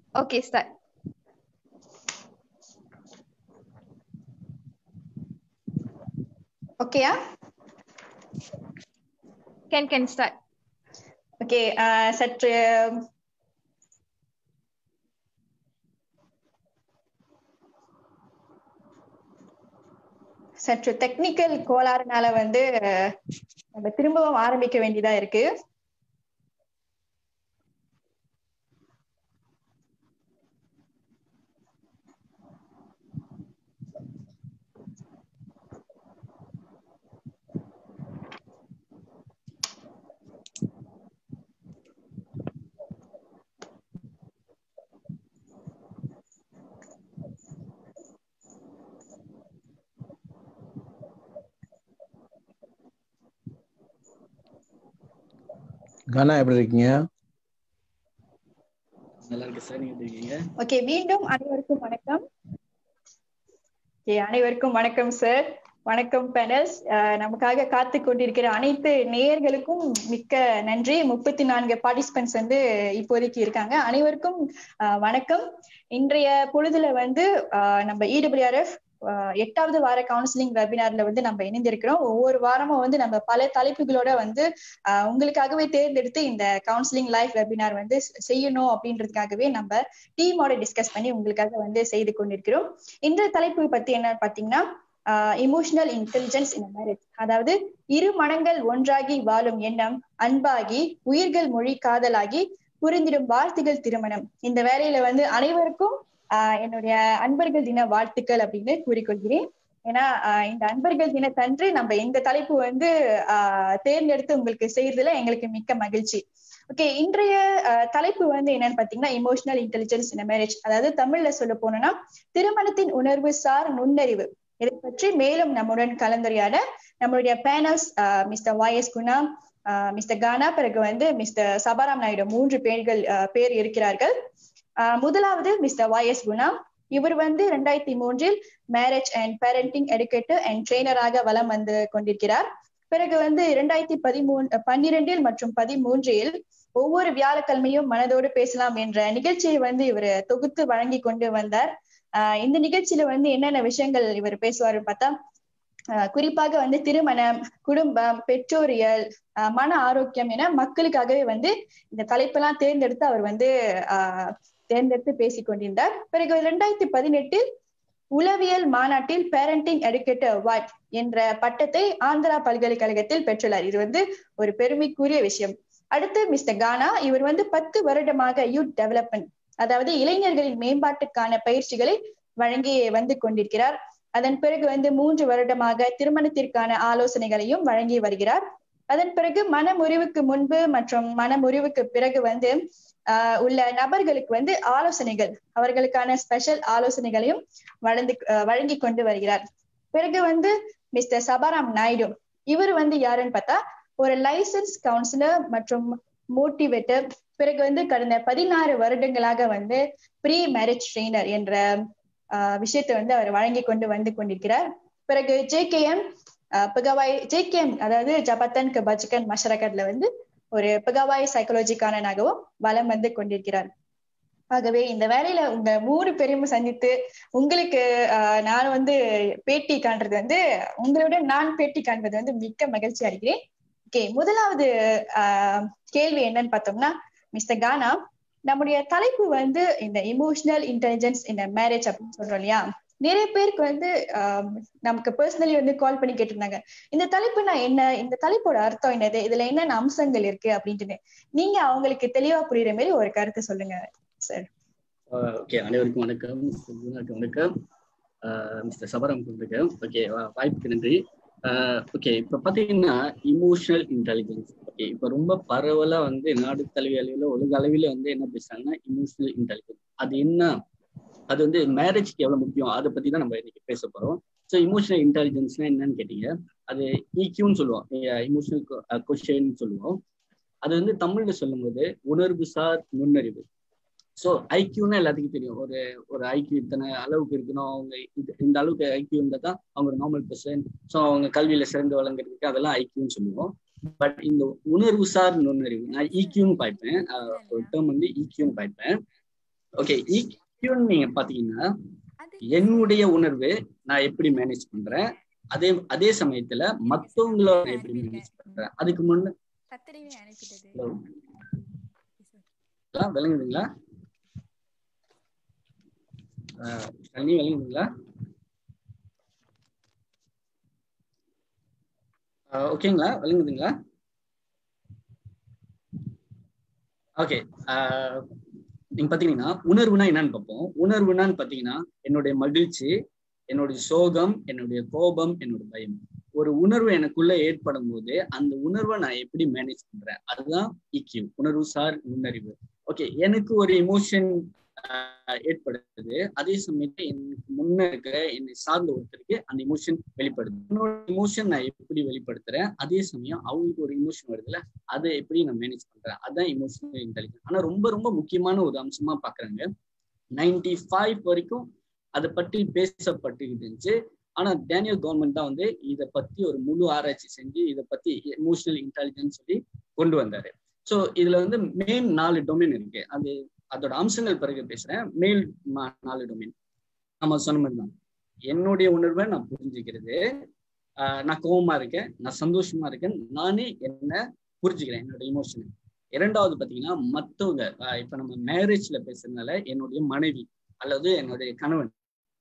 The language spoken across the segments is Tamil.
Okay, start. Okay, Can start. Okay, சற்று டெக்னிக்கல் கோளாறுனால வந்து நம்ம திரும்பவும் ஆரம்பிக்க வேண்டியதா இருக்கு. கானா எப்படி இருக்கீங்க? நல்லா இருக்கு சார், நீங்க எப்படி இருக்கீங்க? ஓகே, மீண்டும் அனைவருக்கும் வணக்கம். அனைவருக்கும் வணக்கம் சார், வணக்கம் பேனல்ஸ். நமக்காக காத்து கொண்டிருக்கிற அனைத்து நேயர்களுக்கும் மிக்க நன்றி. 34 பார்ட்டிசிபென்ட்ஸ் வந்து இப்போதைக்கு இருக்காங்க. அனைவருக்கும் வணக்கம். இன்றைய பொழுதுல வந்து நம்ம இடபிள்யூஆர்எஃப் 8வது வார கவுன்சிலிங் வெபினார்ல வந்து நம்ம இணைந்திருக்கிறோம். ஒவ்வொரு வாரமும் வந்து நம்ம பல தலைப்புகளோட வந்து உங்களுக்காகவே தேர்ந்தெடுத்து இந்த கவுன்சிலிங் லைவ் வெபினார் வந்து செய்யணும் அப்படின்றதுக்காகவே நம்ம டீமோட டிஸ்கஸ் பண்ணி உங்களுக்காக வந்து செய்து கொண்டிருக்கிறோம். இந்த தலைப்பு பத்தி என்ன பாத்தீங்கன்னா, இமோஷனல் இன்டெலிஜென்ஸ் இன் மேரேஜ், அதாவது இரு மனங்கள் ஒன்றாகி வாழும் எண்ணம், அன்பாகி உயிர்கள் மொழி காதலாகி புரிந்திடும் வாழ்த்துகள் திருமணம். இந்த வேலையில வந்து அனைவருக்கும் என்னுடைய அன்பர்கள் தின வாழ்த்துக்கள் அப்படின்னு கூறிக்கொள்கிறேன். ஏன்னா இந்த அன்பர்கள் தினத்தன்று நம்ம இந்த தலைப்பு வந்து தேர்ந்தெடுத்து உங்களுக்கு செய்யறதுல எங்களுக்கு மிக்க மகிழ்ச்சி. ஓகே, இன்றைய தலைப்பு வந்து என்னன்னு பாத்தீங்கன்னா, இமோஷனல் இன்டெலிஜென்ஸ் இன் மேரேஜ், அதாவது தமிழ்ல சொல்ல போனோம்னா திருமணத்தின் உணர்வு சார் நுண்ணறிவு. இதை பற்றி மேலும் நம்முடன் கலந்துரையாட நம்மளுடைய panels mister YS Guna, mister Kana, பிறகு வந்து மிஸ்டர் சபாராம் நாயுடு 3 பேர் இருக்கிறார்கள். முதலாவது மிஸ்டர் YS குணா. இவர் வந்து 2003 marriage and parenting educator and ட்ரெய்னராக வலம் வந்து கொண்டிருக்கிறார். பிறகு வந்து 2012 மற்றும் 2013 ஒவ்வொரு வியாழக்கிழமையும் மனதோடு பேசலாம் என்ற நிகழ்ச்சியை வந்து இவர் தொகுத்து வழங்கி கொண்டு வந்தார். இந்த நிகழ்ச்சியில வந்து என்னென்ன விஷயங்கள் இவர் பேசுவாரு பார்த்தா, குறிப்பாக வந்து திருமணம், குடும்பம், பெற்றோரியல், மன ஆரோக்கியம் என மக்களுக்காகவே வந்து இந்த தலைப்பெல்லாம் தேர்ந்தெடுத்து அவர் வந்து தேர்ந்தெடுத்து பேசிக் கொண்டிருந்தார். பிறகு 2018 உளவியல் மாநாட்டில் பேரண்டிங் எடுக்கேட்டர் அவார்ட் என்ற பட்டத்தை ஆந்திரா பல்கலைக்கழகத்தில் பெற்றுள்ளார். இது வந்து ஒரு பெருமைக்குரிய விஷயம். அடுத்து மிஸ்டர் கானா. இவர் வந்து 10 வருடமாக யூத் டெவலப்மெண்ட், அதாவது இளைஞர்களின் மேம்பாட்டுக்கான பயிற்சிகளை வழங்கி வந்து கொண்டிருக்கிறார். அதன் பிறகு வந்து 3 வருடமாக திருமணத்திற்கான ஆலோசனைகளையும் வழங்கி வருகிறார். அதன் பிறகு மனமுறிவுக்கு முன்பு மற்றும் மனமுறிவுக்கு பிறகு வந்து உள்ள நபர்களுக்கு வந்து ஆலோசனைகள், அவர்களுக்கான ஸ்பெஷல் ஆலோசனைகளையும் வழங்கி கொண்டு வருகிறார். பிறகு வந்து மிஸ்டர் சபாராம் நாயுடு. இவர் வந்து யாருன்னு பார்த்தா, ஒரு லைசன்ஸ் கவுன்சிலர் மற்றும் மோட்டிவேட்டர். பிறகு வந்து கடந்த 16 வருடங்களாக வந்து ப்ரீ மேரேஜ் ட்ரெய்னர் என்ற விஷயத்தை வந்து அவர் வழங்கி கொண்டு வந்து கொண்டிருக்கிறார். பிறகு JKM பகவாய் JKM, அதாவது ஜபத்தன் கபாஜிகன் மஷரகட்ல வந்து ஒரு பகவாய் சைக்காலஜிக்கானனாகவும் வலம் வந்து கொண்டிருக்கிறார். ஆகவே இந்த வேலையில உங்க 3 பேரையும் சந்தித்து உங்களுக்கு நான் வந்து பேட்டி காண்றது வந்து, உங்களுடன் நான் பேட்டி காண்பது வந்து மிக்க மகிழ்ச்சி அடைகிறேன். ஓகே, முதலாவது கேள்வி என்னன்னு பார்த்தோம்னா, மிஸ்டர் கானா, நம்முடைய தலைப்பு வந்து இந்த இமோஷனல் இன்டெலிஜென்ஸ் இன் மேரேஜ் அப்படின்னு சொல்றோம் இல்லையா? நிறைய பேருக்கு வந்து நமக்கு பர்சனலி வந்து கால் பண்ணி கேட்டிருந்தாங்க, இந்த தலைப்புனா என்ன, இந்த தலைப்போட அர்த்தம் என்னது, இதுல என்னென்ன அம்சங்கள் இருக்கு அப்படின்ட்டு. நீங்க அவங்களுக்கு தெளிவா புரியுற மாதிரி ஒரு கருத்து சொல்லுங்க சார். ஓகே, அனைவருக்கும் வணக்கம். வணக்கம் மிஸ்டர் சபரம். ஓகே, வாய்ப்புக்கு நன்றி. ஓகே, இப்ப பாத்தீங்கன்னா இமோஷனல் இன்டெலிஜென்ஸ், ஓகே, இப்ப ரொம்ப பரவலா வந்து நாடு தழுவிய அளவில் உலக அளவில் வந்து என்ன பேசுறாங்கன்னா இமோஷனல் இன்டெலிஜென்ஸ். அது என்ன, அது வந்து மேரேஜ்க்கு எவ்வளவு முக்கியம், அதை பத்தி தான் நம்ம இன்னைக்கு பேச போறோம். ஸோ இமோஷனல் இன்டெலிஜென்ஸ்னா என்னன்னு கேட்டீங்க, அது EQன்னு சொல்லுவோம், இமோஷனல் கொஷின் சொல்லுவோம். அது வந்து தமிழ்ல சொல்லும் போது உணர்வு சார் நுண்ணறிவு. ஸோ ஐக்கியூன்னா எல்லாத்துக்கும் தெரியும், ஒரு ஐக்கியூ இத்தனை அளவுக்கு இருக்கணும், அவங்க இந்த அளவுக்கு ஐக்கியூ இருந்தால் தான் அவங்க ஒரு நார்மல் பர்சன், ஸோ அவங்க கல்வியில சிறந்து வழங்குறதுக்கு அதெல்லாம் ஐக்கியூன்னு சொல்லுவோம். பட் இந்த உணர்வு சார் நுண்ணறிவு நான் EQன்னு பாய்ப்பேன், ஒரு டேர்ம் வந்து EQன்னு பாய்ப்பேன். ஓகே, ஈக்யூன்னு நீங்க பாத்தீங்கன்னா என்னுடைய உணர்வு நான் எப்படி மேனேஜ் பண்றேன், அதே சமயத்துல மத்தவங்களோட எப்படி மேனேஜ் பண்றேன். அதுக்கு முன்ன விளங்குதுங்களா? தண்ணி விளங்குதுங்களா? ஓகேங்களா, விளங்குதுங்களா? ஓகே, நீங்க பாத்தீங்கன்னா உணர்வுனா என்னன்னு பார்ப்போம். உணர்வுனான்னு பாத்தீங்கன்னா என்னுடைய மகிழ்ச்சி, என்னுடைய சோகம், என்னுடைய கோபம், என்னோட பயம். ஒரு உணர்வு எனக்குள்ள ஏற்படும் போது அந்த உணர்வை நான் எப்படி மேனேஜ் பண்றேன், அதுதான் இக்யூ, உணர்வு சார் நுண்ணறிவு. ஓகே, எனக்கு ஒரு எமோஷன் ஏற்படுது, அதே சமயத்துல எனக்கு முன்ன இருக்கிற என்னை சார்ந்த ஒருத்தருக்கு அந்த எமோஷன் வெளிப்படுது. என்னோட எமோஷன் நான் எப்படி வெளிப்படுத்துறேன், அதே சமயம் அவங்களுக்கு ஒரு எமோஷன் வருதுல்ல, அதை எப்படி நான் மேனேஜ் பண்றேன், அதுதான் எமோஷனல் இன்டெலிஜென்ஸ். ஆனா ரொம்ப ரொம்ப முக்கியமான ஒரு அம்சமா பாக்குறாங்க. 95 வரைக்கும் அதை பற்றி பேசப்பட்டுக்கிட்டு இருந்துச்சு. ஆனா டேனியல் கவர்மெண்ட் தான் வந்து இதை பத்தி ஒரு முழு ஆராய்ச்சி செஞ்சு இதை பத்தி எமோஷனல் இன்டெலிஜென்ஸ் சொல்லி கொண்டு வந்தாரு. ஸோ இதுல வந்து மெயின் 4 டொமைன் இருக்கு. அதோட அம்சங்கள் பிறகு பேசுறேன். மெயின் 4 டொமைன் நம்ம சொன்ன மாதிரி தான். என்னுடைய உணர்வை நான் புரிஞ்சுக்கிறது, நான் கோபமா இருக்கேன், நான் சந்தோஷமா இருக்கேன், நானே என்ன புரிஞ்சுக்கிறேன், என்னோட இமோஷனை. இரண்டாவது பாத்தீங்கன்னா மத்தவங்க, இப்ப நம்ம மேரேஜ்ல பேசுறதுனால என்னுடைய மனைவி அல்லது என்னுடைய கணவன்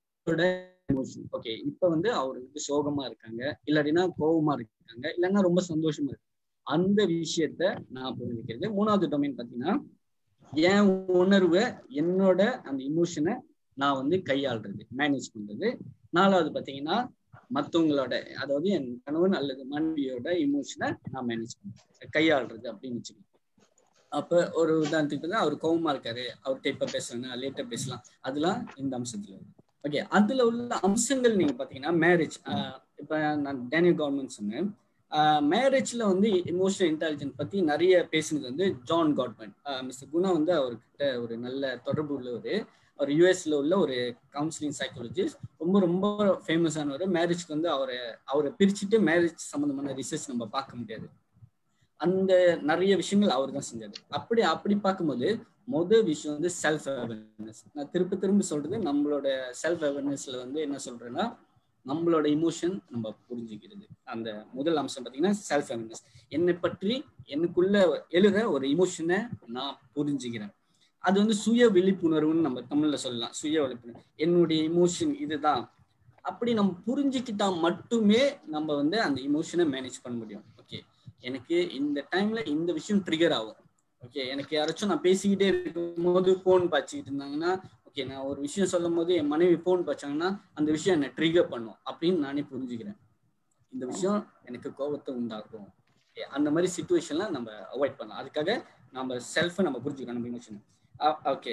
எமோஷன். ஓகே, இப்ப வந்து அவரு வந்து சோகமா இருக்காங்க, இல்லாட்டினா கோபமா இருக்காங்க, இல்லைன்னா ரொம்ப சந்தோஷமா இருக்கு, அந்த விஷயத்த நான் புரிஞ்சுக்கிறது. மூணாவது டொமைன் பாத்தீங்கன்னா என் உணர்வை, என்னோட அந்த இமோஷனை நான் வந்து கையாளுறது, மேனேஜ் பண்றது. நாலாவது பாத்தீங்கன்னா மத்தவங்களோட, அதாவது என் கணவன் அல்லது மனைவியோட இமோஷனை நான் மேனேஜ் பண்றது, கையாளுறது அப்படின்னு வச்சுக்கோங்க. அப்ப ஒரு உதாரணத்துக்கு தான், அவர் கோபமா இருக்காரு, அவர்கிட்ட இப்ப பேசலாம், லேட்டா பேசலாம், அதெல்லாம் இந்த அம்சத்துல இருக்கு. ஓகே, அதுல உள்ள அம்சங்கள் நீங்க பாத்தீங்கன்னா மேரேஜ், இப்ப நான் டேனியல் கவர்மெண்ட் சொன்னேன். மேரேஜ்ல வந்து எமோஷனல் இன்டெலிஜென்ஸ் பத்தி நிறைய பேசினது வந்து ஜான் காட்மன். மிஸ்டர் குணா வந்து அவர்கிட்ட ஒரு நல்ல தொடர்பு உள்ளவர். அவர் யூஎஸ்ல உள்ள ஒரு கவுன்சிலிங் சைக்காலஜிஸ்ட், ரொம்ப ரொம்ப ஃபேமஸானவர். மேரேஜ்க்கு வந்து அவரை பிரிச்சுட்டு மேரேஜ் சம்பந்தமான ரிசர்ச் நம்ம பார்க்க முடியாது. அந்த நிறைய விஷயங்கள் அவர் தான் செஞ்சாரு. அப்படி பார்க்கும்போது முதல் விஷயம் வந்து செல்ஃப் அவேர்னஸ். நான் திரும்ப சொல்றது, நம்மளோட செல்ஃப் அவேர்னஸ்ல வந்து என்ன சொல்றேன்னா, நம்மளோட இமோஷன் நம்ம புரிஞ்சுக்கிறது. அந்த முதல் அம்சம் பார்த்தீங்கன்னா செல்ஃப் அவேர்னஸ். என்னை பற்றி எனக்குள்ள எழுற ஒரு இமோஷனை நான் புரிஞ்சுக்கிறேன். அது வந்து சுய விழிப்புணர்வுன்னு நம்ம தமிழ்ல சொல்லலாம். சுய விழிப்புணர்வு, என்னுடைய இமோஷன் இதுதான். அப்படி நம்ம புரிஞ்சுக்கிட்டா மட்டுமே நம்ம வந்து அந்த இமோஷனை மேனேஜ் பண்ண முடியும். ஓகே, எனக்கு இந்த டைம்ல இந்த விஷயம் ட்ரிகர் ஆகும். ஓகே, எனக்கு யாராச்சும் நான் பேசிக்கிட்டே இருக்கும் போது போன் பாய்ச்சிக்கிட்டு இருந்தாங்கன்னா, ஓகே, நான் ஒரு விஷயம் சொல்லும் போது என் மனைவி போன் பாய்ச்சாங்கன்னா அந்த விஷயம் என்னை ட்ரிகர் பண்ணும் அப்படின்னு நானே புரிஞ்சுக்கிறேன். இந்த விஷயம் எனக்கு கோபத்தை உண்டாக்கும். அந்த மாதிரி சிச்சுவேஷன்லாம் நம்ம அவாய்ட் பண்ணலாம். அதுக்காக நம்ம செல்ஃபை நம்ம புரிஞ்சுக்கணும், நம்ம இமோஷன். ஓகே,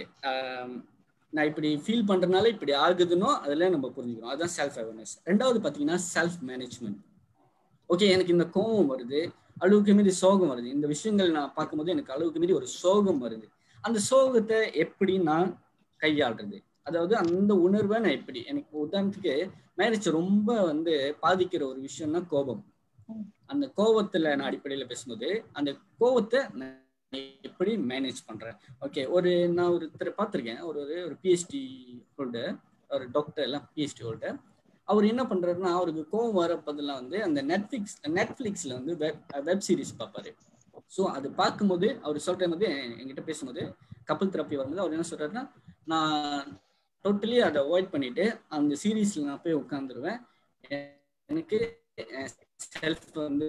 நான் இப்படி ஃபீல் பண்றதுனால இப்படி ஆகுதுன்னோ அதில் நம்ம புரிஞ்சுக்கணும். அதுதான் செல்ஃப் அவேர்னஸ். ரெண்டாவது பார்த்தீங்கன்னா செல்ஃப் மேனேஜ்மெண்ட். ஓகே, எனக்கு இந்த கோபம் வருது, அளவுக்கு மீறி சோகம் வருது, இந்த விஷயங்கள் நான் பார்க்கும்போது எனக்கு அளவுக்கு மீறி ஒரு சோகம் வருது. அந்த சோகத்தை எப்படி நான் கையாளுறது, அதாவது அந்த உணர்வை நான் எப்படி, எனக்கு உதாரணத்துக்கு மேரேஜ் ரொம்ப வந்து பாதிக்கிற ஒரு விஷயம்னா கோபம். அந்த கோபத்துல நான் அடிப்படையில பேசும்போது அந்த கோபத்தை எப்படி மேனேஜ் பண்றேன். ஓகே, நான் ஒருத்தரை பார்த்திருக்கேன், ஒரு பிஹெச்டி ஹோல்டர், ஒரு டாக்டர் எல்லாம் பிஹெச்டி ஹோல்டர். அவர் என்ன பண்றாருன்னா, அவருக்கு கோவம் வரப்பதெல்லாம் வந்து அந்த நெட்ஃபிளிக்ஸ்ல வந்து வெப் சீரிஸ் பார்ப்பாரு. ஸோ அது பார்க்கும்போது அவர் சொல்ற போது, என்கிட்ட பேசும்போது கப்பல் தெரப்பி வரும்போது அவர் என்ன சொல்றாருன்னா, நான் டோட்டலி அதை அவாய்ட் பண்ணிட்டு அந்த சீரீஸ்ல நான் போய் உட்காந்துருவேன், எனக்கு செல்ஃப் வந்து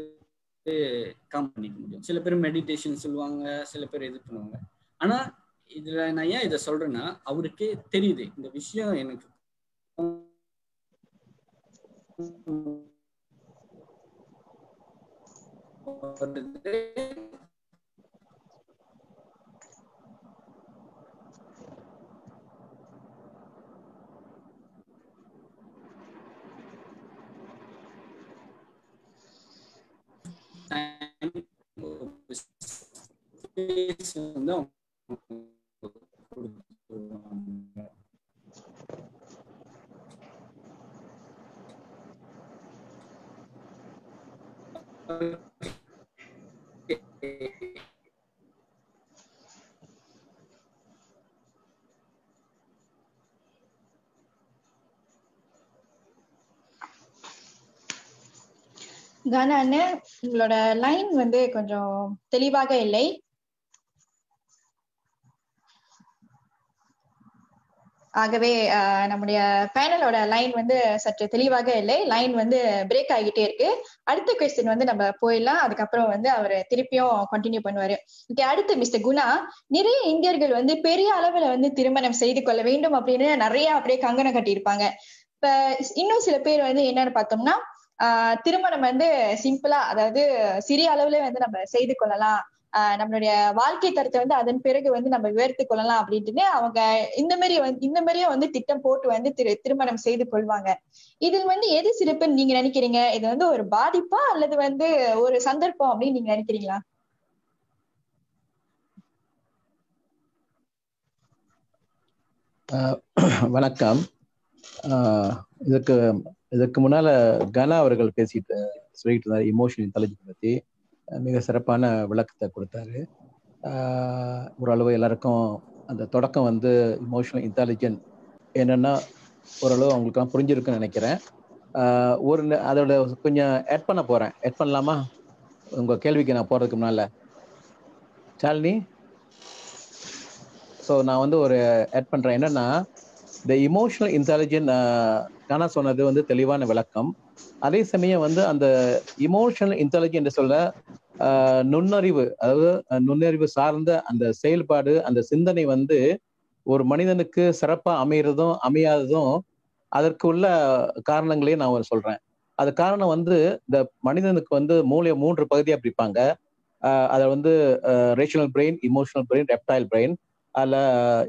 கம் பண்ணிக்க முடியும். சில பேர் மெடிடேஷன் சொல்லுவாங்க, சில பேர் இது பண்ணுவாங்க. ஆனா இதுல நான் ஏன் இதை சொல்றேன்னா, அவருக்கே தெரியுது இந்த விஷயம் எனக்கு கானா அண்ணன், உங்களோட லைன் வந்து கொஞ்சம் தெளிவாக இல்லை. ஆகவே நம்முடைய பேனலோட லைன் வந்து சற்று தெளிவாக இல்லை. லைன் வந்து பிரேக் ஆகிட்டே இருக்கு. அடுத்த கொஸ்டின் வந்து நம்ம போயிடலாம். அதுக்கப்புறம் வந்து அவர் திருப்பியும் கண்டினியூ பண்ணுவாரு. ஓகே, அடுத்து மிஸ்டர் குணா, நிறைய இந்தியர்கள் வந்து பெரிய அளவுல வந்து திருமணம் செய்து கொள்ள வேண்டும் அப்படின்னு நிறைய அப்படியே கங்கணம் கட்டியிருப்பாங்க. இப்ப இன்னும் சில பேர் வந்து என்னன்னு பார்த்தோம்னா, திருமணம் வந்து சிம்பிளா, அதாவது சிறிய அளவுல வந்து நம்ம செய்து கொள்ளலாம், நம்மளுடைய வாழ்க்கை தரத்தை வந்து அதன் பிறகு வந்து நம்ம உயர்த்து கொள்ளலாம் அப்படின்ட்டு அவங்க இந்த மாதிரியே வந்து திட்டம் போட்டு வந்து திருமணம் செய்து கொள்வாங்க. இதில் வந்து எது சிறப்புன்னு நீங்க நினைக்கிறீங்க? இது வந்து ஒரு பாதிப்பா அல்லது வந்து ஒரு சந்தர்ப்பம் அப்படின்னு நீங்க நினைக்கிறீங்களா? வணக்கம். இதற்கு முன்னால கனா அவர்கள் சொல்லிட்டு இருந்தார் இமோஷனல் இன்டெலிஜென்ஸ் பத்தி. மிக சிறப்பான விளக்கத்தை கொடுத்தாரு. ஓரளவு எல்லாருக்கும் அந்த தொடக்கம் வந்து இமோஷனல் இன்டெலிஜென்ஸ் என்னன்னா ஓரளவு அவங்களுக்குலாம் புரிஞ்சிருக்குன்னு நினைக்கிறேன். அதோட கொஞ்சம் ஆட் பண்ண போறேன். ஆட் பண்ணலாமா? உங்க கேள்விக்கு நான் போறதுக்கு முன்னால சாலினி. ஸோ நான் வந்து ஒரு ஆட் பண்றேன். என்னன்னா, இந்த இமோஷனல் இன்டெலிஜென்ஸ் கானா சொன்னது வந்து தெளிவான விளக்கம். அதே சமயம் வந்து அந்த இமோஷனல் இன்டெலிஜென்ஸ் சொல்ல நுண்ணறிவு, அதாவது நுண்ணறிவு சார்ந்த அந்த செயல்பாடு, அந்த சிந்தனை வந்து ஒரு மனிதனுக்கு சிறப்பா அமையறதும் அமையாததும் அதற்கு உள்ள காரணங்களையும் நான் சொல்றேன். அது காரணம் வந்து இந்த மனிதனுக்கு வந்து மூளையை 3 பகுதியா பிரிப்பாங்க. அதை வந்து rational brain, emotional brain, reptile brain. அதுல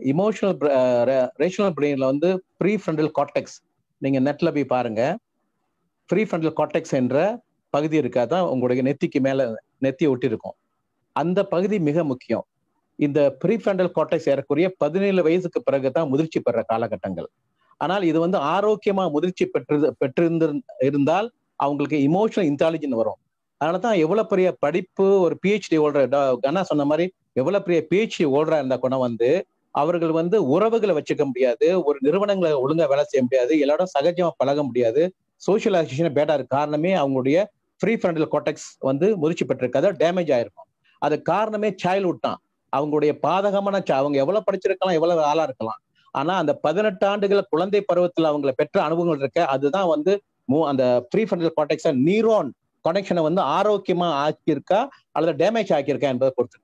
ரேஷனல் பிரெயின்ல வந்து ப்ரீ ஃப்ரண்டல் கார்டெக்ஸ், நீங்க நெட்ல போய் பாருங்க, ப்ரீ ஃப்ரண்டல் கார்டெக்ஸ் என்ற பகுதி இருக்காதான் உங்களுடைய நெத்திக்கு மேல நெத்தியை ஒட்டி இருக்கும். அந்த பகுதி மிக முக்கியம். இந்த ப்ரீ ஃப்ரண்டல் கார்டெக்ஸ் ஏறக்குறைய 17 வயசுக்கு பிறகுதான் முதிர்ச்சி பெற காலகட்டங்கள். ஆனால் இது வந்து ஆரோக்கியமா முதிர்ச்சி இருந்தால் அவங்களுக்கு இமோஷனல் இன்டெலிஜென்ஸ் வரும். அதனாலதான் எவ்வளவு பெரிய படிப்பு, ஒரு பிஹெச்டி ஓடுற கனா சொன்ன மாதிரி எவ்வளவு பெரிய பிஹெச்டி ஓடுறா இருந்தா கூட வந்து அவர்கள் வந்து உறவுகளை வச்சுக்க முடியாது, ஒரு நிறுவனங்களை ஒழுங்கா வேலை செய்ய முடியாது, எல்லாரும் சகஜமா பழக முடியாது, சோசியலைசேஷன் பேடா இருக்கு. காரணமே அவங்களுடைய ப்ரீ ஃப்ரண்டல் கார்டெக்ஸ் வந்து முதிர்ச்சி பெற்றிருக்காது, டேமேஜ் ஆயிருக்கும். அது காரணமே சைல்ட்ஹுட் தான். அவங்களுடைய பாதகமான அவங்க எவ்வளவு படிச்சிருக்கலாம், எவ்வளவு ஆளா இருக்கலாம், ஆனா அந்த 18 ஆண்டுகள் குழந்தை பருவத்தில் அவங்களை பெற்ற அனுபவங்கள் இருக்க, அதுதான் வந்து அந்த ப்ரீ ஃப்ரண்டல் கார்டெக்ஸ் நியூரான் கனெக்ஷனை வந்து ஆரோக்கியமா ஆக்கியிருக்கா அல்லது டேமேஜ் ஆக்கியிருக்கா என்பதை பொறுத்து.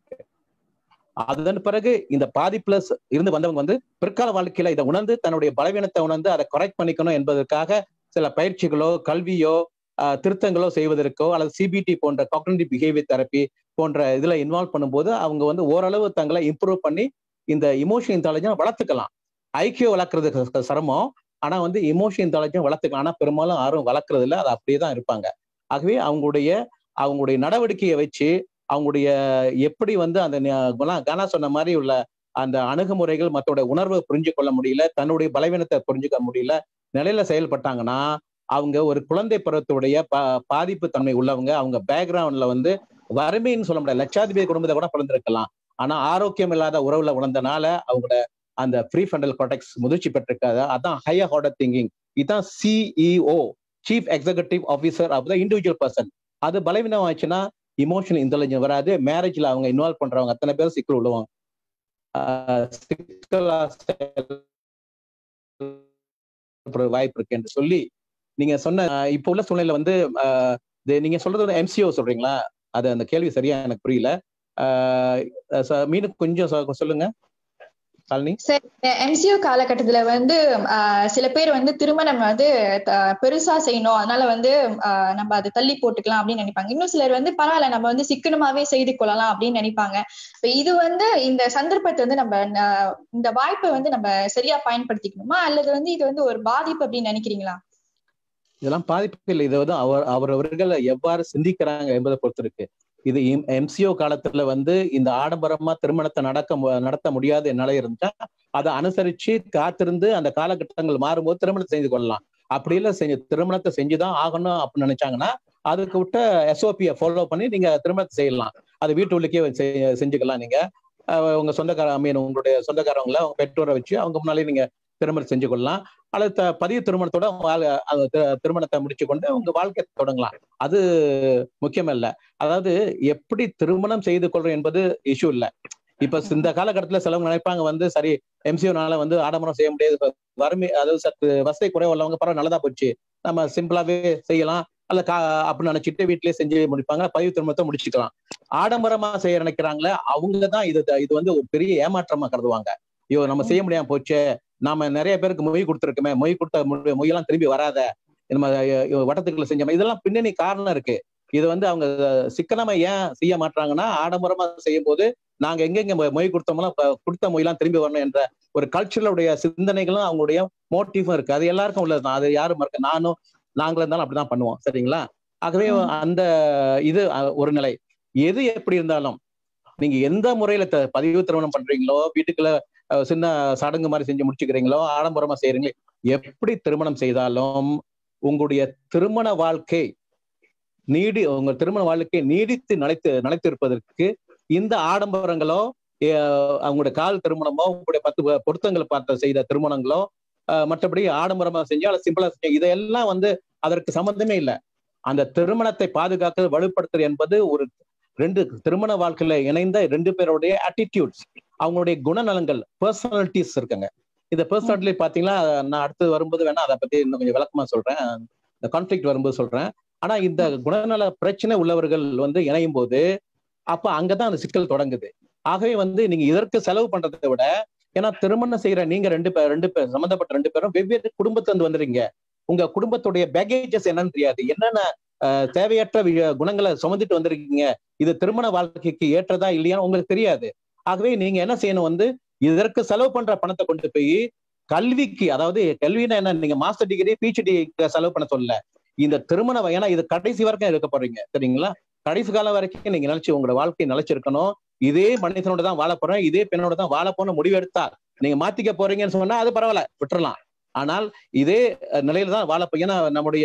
அதன் பிறகு இந்த பாதிப்புல இருந்து வந்தவங்க வந்து பிற்கால வாழ்க்கையில இதை உணர்ந்து தன்னுடைய பலவீனத்தை உணர்ந்து அதை கரெக்ட் பண்ணிக்கணும் என்பதற்காக சில பயிற்சிகளோ கல்வியோ திருத்தங்களோ செய்வதற்கோ அல்லது சிபிடி போன்ற காக்னிட்டிவ் பிஹேவியர் தெரப்பி போன்ற இதுல இன்வால்வ் பண்ணும்போது அவங்க வந்து ஓரளவு தங்களை இம்ப்ரூவ் பண்ணி இந்த இமோஷனல் இன்டெலிஜென்ஸ் வளர்த்துக்கலாம். ஐக்கியூ வளர்க்கறதுக்கு சிரமம், ஆனா வந்து இமோஷனல் இன்டெலிஜென்ஸ் வளர்த்துக்கலாம். ஆனா பெரும்பாலும் யாரும் வளர்க்கறது இல்லை, அது அப்படியே தான் இருப்பாங்க. ஆகவே அவங்களுடைய நடவடிக்கையை வச்சு அவங்களுடைய எப்படி வந்து அந்த கனா சொன்ன மாதிரி உள்ள அந்த அணுகுமுறைகள் மற்றோட உணர்வை புரிஞ்சு கொள்ள முடியல, தன்னுடைய பலவீனத்தை புரிஞ்சுக்க முடியல நிலையில செயல்பட்டாங்கன்னா அவங்க ஒரு குழந்தை பருவத்துடைய பாதிப்பு தன்மை உள்ளவங்க. அவங்க பேக்ரவுண்ட்ல வந்து வறுமைன்னு சொல்ல முடியாது, லட்சாதிபதி குடும்பத்தை கூட பிறந்திருக்கலாம், ஆனா ஆரோக்கியம் இல்லாத உறவுல வளர்ந்தனால அவங்களோட அந்த ப்ரீ ஃப்ரண்டல் கார்டெக்ஸ் முதிர்ச்சி பெற்றிருக்காது. அதான் ஹையர் ஆர்டர் திங்கிங். இதுதான் CEO, chief executive officer of the individual person. அது பலவீனம் ஆச்சுன்னா இமோஷனல் இன்டெலிஜென்ஸ் வராது. மேரேஜ்ல அவங்க இன்வால்வ் பண்றவங்க அத்தனை பேரும் சிக்கல் உள்ளவங்க. வாய்ப்பு இருக்கு என்று சொல்லி நீங்க சொன்ன இப்ப உள்ள சூழ்நிலை வந்து நீங்க சொல்றது எம்சிஓ சொல்றீங்களா? அது அந்த கேள்வி சரியா எனக்கு புரியல. மீனு கொஞ்சம் சொல்லுங்க சாலினி. எம்சிஓ காலகட்டத்துல வந்து சில பேர் வந்து திருமணம் வந்து பெருசா செய்யணும், அதனால வந்து நம்ம அதை தள்ளி போட்டுக்கலாம் அப்படின்னு நினைப்பாங்க. இன்னும் சிலர் வந்து பரவாயில்ல, நம்ம வந்து சிக்கனமாவே செய்து கொள்ளலாம் அப்படின்னு நினைப்பாங்க. இது வந்து இந்த சந்தர்ப்பத்தை வந்து நம்ம இந்த வாய்ப்பை வந்து நம்ம சரியா பயன்படுத்திக்கணுமா அல்லது வந்து இது வந்து ஒரு பாதிப்பு அப்படின்னு நினைக்கிறீங்களா? இதெல்லாம் பாதிப்பு இல்லை. இதை வந்து அவரவர்கள் எவ்வாறு சிந்திக்கிறாங்க என்பதை பொறுத்து இருக்கு. இது எம்சிஓ காலத்துல வந்து இந்த ஆடம்பரமா திருமணத்தை நடத்த முடியாத நிலை இருந்தா அதை அனுசரிச்சு காத்திருந்து அந்த காலகட்டங்கள் மாறும்போது திருமணத்தை செஞ்சு கொள்ளலாம். அப்படி இல்லை திருமணத்தை செஞ்சுதான் ஆகணும் அப்படின்னு நினைச்சாங்கன்னா அதுக்கு விட்ட எஸ்ஓபியை ஃபாலோ பண்ணி நீங்க திருமணத்தை செய்யலாம். அது வீட்டு உள்ளுக்கே செஞ்சுக்கலாம். நீங்க உங்க உங்களுடைய சொந்தக்காரங்களை உங்க பெற்றோரை வச்சு அவங்க முன்னாலே நீங்க திருமணம் செஞ்சு கொள்ளலாம். அல்லது பதிவு திருமணத்தோட திருமணத்தை முடிச்சு கொண்டு உங்க வாழ்க்கை தொடங்கலாம். அது முக்கியம் இல்ல. அதாவது எப்படி திருமணம் செய்து கொள்றோம் என்பது இஷ்யூ இல்ல. இப்ப இந்த காலகட்டத்துல சிலவங்க நினைப்பாங்க வந்து சரி எம்சிஓனால வந்து ஆடம்பரம் செய்ய முடியாது, வறுமை அதாவது சற்று வசதி குறைவு உள்ளவங்க பரவாயில்ல நல்லதா போச்சு நம்ம சிம்பிளாவே செய்யலாம் அல்ல அப்படின்னு நினைச்சிட்டு வீட்டிலேயே செஞ்சு முடிப்பாங்க, பதிவு திருமணத்தை முடிச்சுக்கலாம். ஆடம்பரமா செய்ய நினைக்கிறாங்களே அவங்கதான் இது வந்து ஒரு பெரிய ஏமாற்றமா கருதுவாங்க. ஐயோ நம்ம செய்ய முடியாம போச்சு, நாம நிறைய பேருக்கு மொய் கொடுத்துருக்கோமே, மொய் கொடுத்த மொய்யெல்லாம் திரும்பி வராத, நம்ம வட்டத்துக்குள்ள செஞ்சோம், இதெல்லாம் பின்னணி காரணம் இருக்கு. இது வந்து அவங்க சிக்கனமா ஏன் செய்ய மாட்டாங்கன்னா ஆடம்பரமா செய்யும் போது நாங்க எங்கெங்க மொய் கொடுத்தோம்னா கொடுத்த மொய்யெல்லாம் திரும்பி வரணும் என்ற ஒரு கல்ச்சரலுடைய சிந்தனைகளும் அவங்களுடைய மோட்டிவும் இருக்கு. அது எல்லாருக்கும் உள்ளதுதான், அது யாரும் மறக்க, நாங்களும் இருந்தாலும் அப்படிதான் பண்ணுவோம். சரிங்களா? ஆகவே அந்த இது ஒரு நிலை. எது எப்படி இருந்தாலும் நீங்க எந்த முறையில பதிவு திருமணம் பண்றீங்களோ, வீட்டுக்குள்ள சின்ன சடங்கு மாதிரி செஞ்சு முடிச்சுக்கிறீங்களோ, ஆடம்பரமா செய்யறீங்களோ, எப்படி திருமணம் செய்தாலும் உங்களுடைய திருமண வாழ்க்கை உங்க திருமண வாழ்க்கை நீடித்து நிலைத்து இருப்பதற்கு இந்த ஆடம்பரங்களோ அவங்களுடைய கால் திருமணமோ உங்களுடைய 10 பொருத்தங்களை பார்த்து செய்த திருமணங்களோ மற்றபடி ஆடம்பரமா செஞ்சாலும் சிம்பிளா செஞ்சா இதெல்லாம் வந்து அதற்கு சம்பந்தமே இல்லை. அந்த திருமணத்தை பாதுகாக்க வலுப்படுத்துறது என்பது ஒரு 2 திருமண வாழ்க்கையில இணைந்த 2 பேருடைய ஆட்டிடியூட்ஸ், அவங்களுடைய குணநலங்கள், பர்சனாலிட்டிஸ் இருக்குங்க. இந்த பர்சனாலிட்டி பாத்தீங்கன்னா நான் அடுத்து வரும்போது வேணா அதை பத்தி இன்னும் கொஞ்சம் விளக்கமா சொல்றேன், இந்த கான்ஃபிளிக்ட் வரும்போது சொல்றேன். ஆனா இந்த குணநல பிரச்சனை உள்ளவர்கள் வந்து இணையும் போது அப்ப அங்கதான் அந்த சிக்கல் தொடங்குது. ஆகவே வந்து நீங்க இதற்கு செலவு பண்றதை விட, ஏன்னா திருமணம் செய்யற நீங்க 2 பேர் சம்பந்தப்பட்ட 2 பேரும் வெவ்வேறு குடும்பத்துல இருந்து வந்துடுறீங்க. உங்க குடும்பத்துடைய பேகேஜஸ் என்னன்னு தெரியாது, என்னென்ன தேவையற்ற குணங்களை சுமந்துட்டு வந்திருக்கீங்க, இது திருமண வாழ்க்கைக்கு ஏற்றதா இல்லையான்னு உங்களுக்கு தெரியாது. ஆகவே நீங்க என்ன செய்யணும் வந்து இதற்கு செலவு பண்ற பணத்தை கொண்டு போய் கல்விக்கு, அதாவது கல்வினா என்ன, நீங்க மாஸ்டர் டிகிரி பிஹெச்டி செலவு பண்ண சொல்லல, இந்த திருமணம், ஏன்னா இது கடைசி வரைக்கும் இருக்க போறீங்க. சரிங்களா? கடைசி காலம் வரைக்கும் நீங்க நினைச்சு உங்களோட வாழ்க்கையை நினைச்சிருக்கணும். இதே மனிதனோட தான் வாழ போறேன், இதே பெண்ணோட தான் வாழ போன முடிவெடுத்தா நீங்க மாத்திக்க போறீங்கன்னு சொன்னா அது பரவாயில்ல, விட்டுறலாம். ஆனால் இதே நிலையில தான் வாழ போய், ஏன்னா நம்முடைய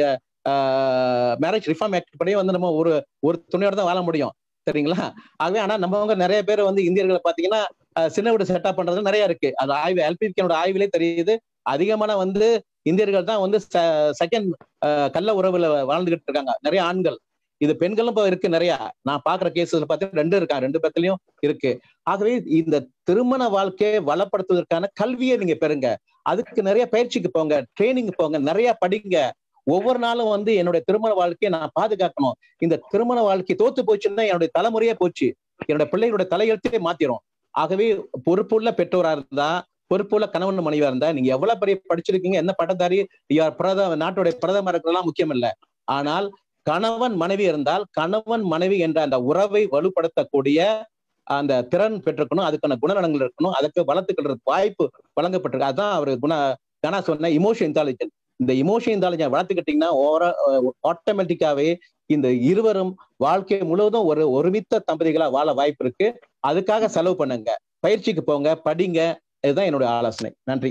மேரேஜ் ரிஃபார்ம் ஆக்ட் படியே வந்து நம்ம ஒரு துணையோட தான் வாழ முடியும். சரிங்களா? ஆகவே ஆனா நம்ம நிறைய பேர் வந்து இந்தியர்களை பாத்தீங்கன்னா சின்ன வீடு செட்டப் பண்றது நிறைய இருக்கு. அது ஆய்வு எல்பிகேனோட ஆய்விலே தெரியுது. அதிகமான வந்து இந்தியர்கள் தான் வந்து செகண்ட் கள்ள உறவுல வாழ்ந்துகிட்டு இருக்காங்க நிறைய ஆண்கள். இது பெண்களும் இப்ப இருக்கு நிறைய. நான் பாக்குற கேஸ்ல பார்த்தீங்கன்னா 2 இருக்கா, 2 பேர்லயும் இருக்கு. ஆகவே இந்த திருமண வாழ்க்கையை வளப்படுத்துவதற்கான கல்வியை நீங்க பெறுங்க. அதுக்கு நிறைய பயிற்சிக்கு போங்க, ட்ரைனிங் போங்க, நிறைய படிங்க. ஒவ்வொரு நாளும் வந்து என்னுடைய திருமண வாழ்க்கையை நான் பாதுகாக்கணும். இந்த திருமண வாழ்க்கை தோத்து போச்சுன்னா என்னுடைய தலைமுறையே போச்சு, என்னுடைய பிள்ளைகளுடைய தலையெழுத்தே மாத்திரும். ஆகவே பொறுப்புள்ள பெற்றோரா இருந்தா, பொறுப்புள்ள கணவன் மனைவியா இருந்தா, நீங்க எவ்வளவு பெரிய படிச்சிருக்கீங்க, என்ன பட்டதாரி, நாட்டுடைய பிரதமர் இருக்கிறதெல்லாம் முக்கியம் இல்லை. ஆனால் கணவன் மனைவி இருந்தால் கணவன் மனைவி என்ற அந்த உறவை வலுப்படுத்தக்கூடிய அந்த திறன் பெற்றிருக்கணும், அதுக்கான குணநலங்கள் இருக்கணும், அதுக்கு வளர்த்துக்கிறதுக்கு வாய்ப்பு வழங்கப்பட்டிருக்கு. அதுதான் அவர் கனா சொன்ன இமோஷன் இன்டெலிஜென்ஸ். இந்த இமோஷன் இன்டெலிஜென்ஸ் வளர்த்துக்கிட்டீங்கன்னா ஆட்டோமேட்டிக்காவே இந்த இருவரும் வாழ்க்கை முழுவதும் ஒருமித்த தம்பதிகளா வாழ வாய்ப்பு இருக்கு. அதுக்காக செலவு பண்ணுங்க, பயிற்சிக்கு போங்க, படிங்க. இதுதான் என்னுடைய ஆலோசனை. நன்றி.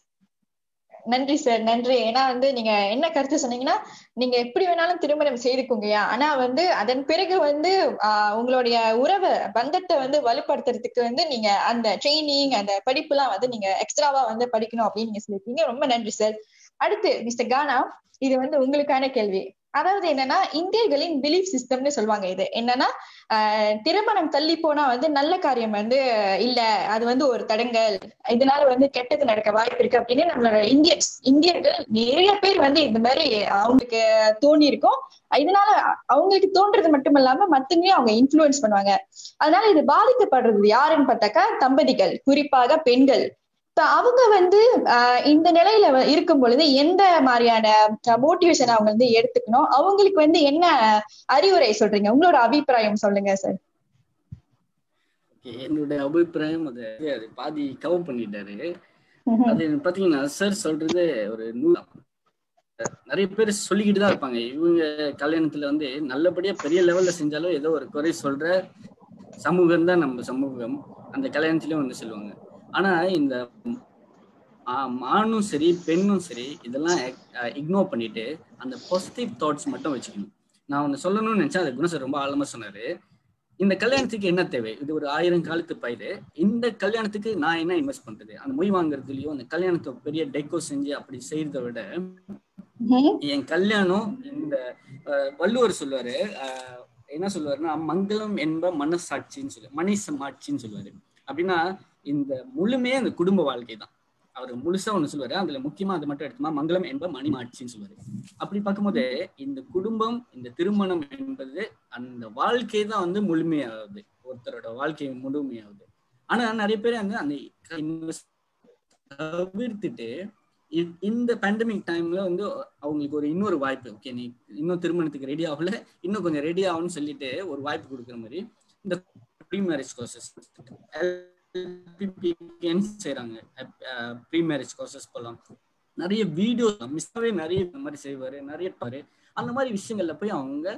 நன்றி சார், நன்றி. ஏன்னா வந்து நீங்க என்ன கருத்து சொன்னீங்கன்னா, நீங்க எப்படி வேணாலும் திருமணம் செய்துக்கோங்கயா, ஆனா வந்து அதன் பிறகு வந்து உங்களுடைய உறவு பந்தத்தை வந்து வலுப்படுத்துறதுக்கு வந்து நீங்க அந்த ட்ரைனிங், அந்த படிப்பு எல்லாம் வந்து நீங்க எக்ஸ்ட்ராவா வந்து படிக்கணும் அப்படின்னு நீங்க சொல்லிருக்கீங்க. ரொம்ப நன்றி சார். அடுத்து மிஸ்டர் கானா, இது வந்து உங்களுக்கான கேள்வி. அதாவது என்னன்னா, இந்தியர்களின் பிலீஃப் சிஸ்டம்னு சொல்லுவாங்க. இது என்னன்னா, திருமணம் தள்ளி போனா வந்து நல்ல காரியம் வந்து இல்ல, அது வந்து ஒரு தடங்கல், இதனால வந்து கெட்டது நடக்க வாய்ப்பு இருக்கு அப்படின்னு நம்மளோட இந்தியர்கள் நிறைய பேர் வந்து இந்த மாதிரி அவங்களுக்கு தோணி இருக்கும். இதனால அவங்களுக்கு தோன்றது மட்டும் இல்லாம மத்தவங்களையும் அவங்க இன்ஃப்ளூயன்ஸ் பண்ணுவாங்க. அதனால இது பாதிக்கப்படுறது யாருன்னு பார்த்தாக்கா தம்பதிகள், குறிப்பாக பெண்கள். அவங்க வந்து இந்த நிலையில இருக்கும் பொழுது எந்த மாதிரியான மோட்டிவேஷன் அவங்க வந்து எடுத்துக்கணும், அவங்களுக்கு வந்து என்ன அறிவுரை சொல்றீங்க? உங்களோட அபிப்பிராயம் சொல்லுங்க சார். என்னுடைய அபிப்பிராயம் அது பாதி கவர் பண்ணிட்டாரு. அது பாத்தீங்கன்னா சார் சொல்றது ஒரு நிறைய பேர் சொல்லிக்கிட்டு தான் இருப்பாங்க. இவங்க கல்யாணத்துல வந்து நல்லபடியா பெரிய லெவல்ல செஞ்சாலும் ஏதோ ஒரு குறை சொல்ற சமூகம் தான் நம்ம சமூகம். அந்த கல்யாணத்திலயும் வந்து சொல்லுவாங்க. ஆனா இந்த ஆணும் சரி பெண்ணும் சரி இதெல்லாம் இக்னோர் பண்ணிட்டு அந்த பாசிட்டிவ் தாட்ஸ் மட்டும் வச்சுக்கணும். நான் ஒன்று சொல்லணும்னு நினைச்சேன், அது குண சார் ரொம்ப ஆழமா சொன்னாரு. இந்த கல்யாணத்துக்கு என்ன தேவை, இது ஒரு 1000 காலத்து பயிர், இந்த கல்யாணத்துக்கு நான் என்ன இன்வெஸ்ட் பண்றது, அந்த மொய் வாங்குறதுலயோ அந்த கல்யாணத்தை பெரிய டெக்கோ செஞ்சு அப்படி செய்யறதை விட என் கல்யாணம் இந்த வள்ளுவர் சொல்லுவாரு, என்ன சொல்லுவாருன்னா மங்களம் என்ப மனசாட்சின்னு சொல்லு மணிசமாட்சின்னு சொல்லுவாரு. அப்படின்னா இந்த முழுமையே அந்த குடும்ப வாழ்க்கை தான். அவர் முழுசா ஒண்ணு சொல்லுவாரு, அதுல முக்கியமா அதை மட்டும் எடுத்தோம்னா மங்களம் என்ப மணிமாட்சின்னு சொல்லுவாரு. அப்படி பார்க்கும்போது இந்த குடும்பம் இந்த திருமணம் என்பது அந்த வாழ்க்கை தான் வந்து முழுமையாகுது, ஒருத்தரோட வாழ்க்கை முழுமையாகுது. ஆனா நிறைய பேர் வந்து அந்த தவிர்த்துட்டு இந்த பேண்டமிக் டைம்ல வந்து அவங்களுக்கு ஒரு இன்னொரு வாய்ப்பு, ஓகே நீ இன்னும் திருமணத்துக்கு ரெடி ஆகல, இன்னும் கொஞ்சம் ரெடி ஆகும்னு சொல்லிட்டு ஒரு வாய்ப்பு கொடுக்குற மாதிரி இந்த ப்ரீ மேரேஜ் கோர்சஸ் செய்யறாங்க. ப்ரீ மேரேஜ் கோர்சஸ் போலாம், நிறைய வீடியோ மிஸ்ஸாவே நிறைய இந்த மாதிரி செய்வாரு, நிறைய பாரு அந்த மாதிரி விஷயங்கள்ல போய் அவங்க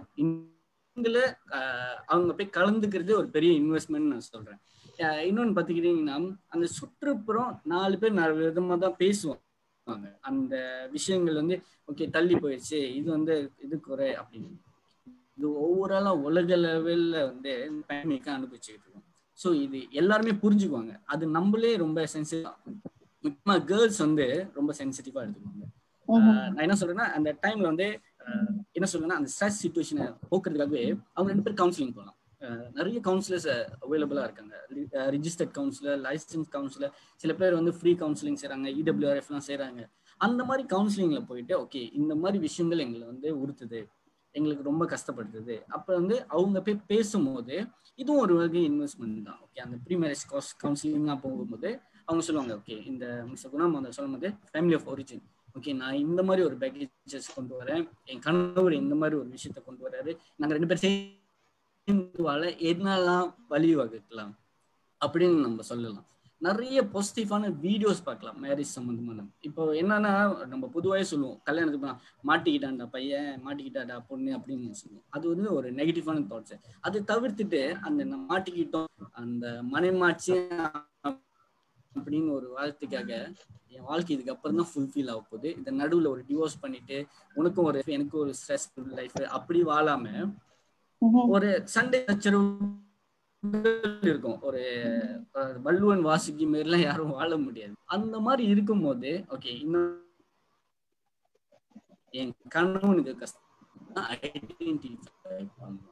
போய் கலந்துக்கிறது ஒரு பெரிய இன்வெஸ்ட்மெண்ட் நான் சொல்றேன். இன்னொன்னு பாத்துக்கிட்டீங்கன்னா அந்த சுற்றுப்புறம் 4 பேர் 4 விதமா தான் பேசுவாங்க. அந்த விஷயங்கள் வந்து ஓகே தள்ளி போயிடுச்சு, இது வந்து இது குறை அப்படின்னு. இது ஓவராலா உலக லெவல்ல வந்து பேண்டமிக்கா அனுபவிச்சுக்கிட்டு இருக்கோம். ஸோ இது எல்லாருமே புரிஞ்சுக்குவாங்க. அது நம்மளே ரொம்ப சென்சிட்டிவா, முக்கியமா கேர்ள்ஸ் வந்து ரொம்ப சென்சிட்டிவா எடுத்துக்குவாங்க. நான் என்ன சொல்றேன்னா அந்த டைம்ல வந்து என்ன சொல்றேன்னா அந்த ஸ்ட்ரெஸ் சிச்சுவேஷனை போக்குறதுக்காகவே அவங்க 2 பேர் கவுன்சிலிங் போகலாம். நிறைய கவுன்சிலர்ஸ் அவைலபிளா இருக்காங்க, ரிஜிஸ்டர்ட் கவுன்சிலர், லைசன்ஸ் கவுன்சிலர், சில பேர் வந்து ஃப்ரீ கவுன்சிலிங் செய்யறாங்க, EWRF எல்லாம் செய்யறாங்க. அந்த மாதிரி கவுன்சிலிங்ல போயிட்டு ஓகே இந்த மாதிரி விஷயங்கள் எங்களை வந்து உறுத்துது, எங்களுக்கு ரொம்ப கஷ்டப்படுத்துது, அப்ப வந்து அவங்க போய் பேசும்போது இதுவும் ஒரு வகை இன்வெஸ்ட்மெண்ட் தான். ஓகே அந்த ப்ரீ மேரேஜ் கவுன்சிலிங்கா போகும்போது அவங்க சொல்லுவாங்க, ஓகே இந்த மிஸ்டர் குணாம் வந்து சொல்லும் போது ஃபேமிலி ஆஃப் ஒரிஜின், ஓகே நான் இந்த மாதிரி ஒரு பேக்கேஜஸ் கொண்டு வரேன், என் கணவர் இந்த மாதிரி ஒரு விஷயத்த கொண்டு வர்றாரு, நாங்க 2 பேர் என்னெல்லாம் வழி வகுக்கலாம் அப்படின்னு நம்ம சொல்லலாம். நிறைய பாசிட்டிவான வீடியோஸ் பார்க்கலாம் மேரேஜ் சம்பந்தமான. இப்போ என்னன்னா நம்ம பொதுவாகவே சொல்லுவோம் கல்யாணத்துக்கு மாட்டிக்கிட்டான்டா பையன், மாட்டிக்கிட்டாடா பொண்ணு அப்படின்னு சொல்லுவோம். அது வந்து ஒரு நெகட்டிவான தாட்ஸ். அதை தவிர்த்துட்டு அந்த மாட்டிக்கிட்டோம் அந்த மனைமாட்சி அப்படின்னு ஒரு வார்த்தைக்காக என் வாழ்க்கை இதுக்கு அப்புறம் தான் ஃபுல்ஃபில் ஆக போகுது, இந்த நடுவில் ஒரு டிவோர்ஸ் பண்ணிட்டு உனக்கும் ஒரு எனக்கும் ஒரு ஸ்ட்ரெஸ்ஃபுல் லைஃப் அப்படி வாழாம ஒரு சண்டை சச்சரவு இருக்கும், ஒரு வள்ளுவன் வாசுகி மாதிரிலாம் யாரும் வாழ முடியாது. அந்த மாதிரி இருக்கும் போது ஓகே இன்னும் என் கணவனுக்கு கஷ்டம் ஐடென்டிஃபை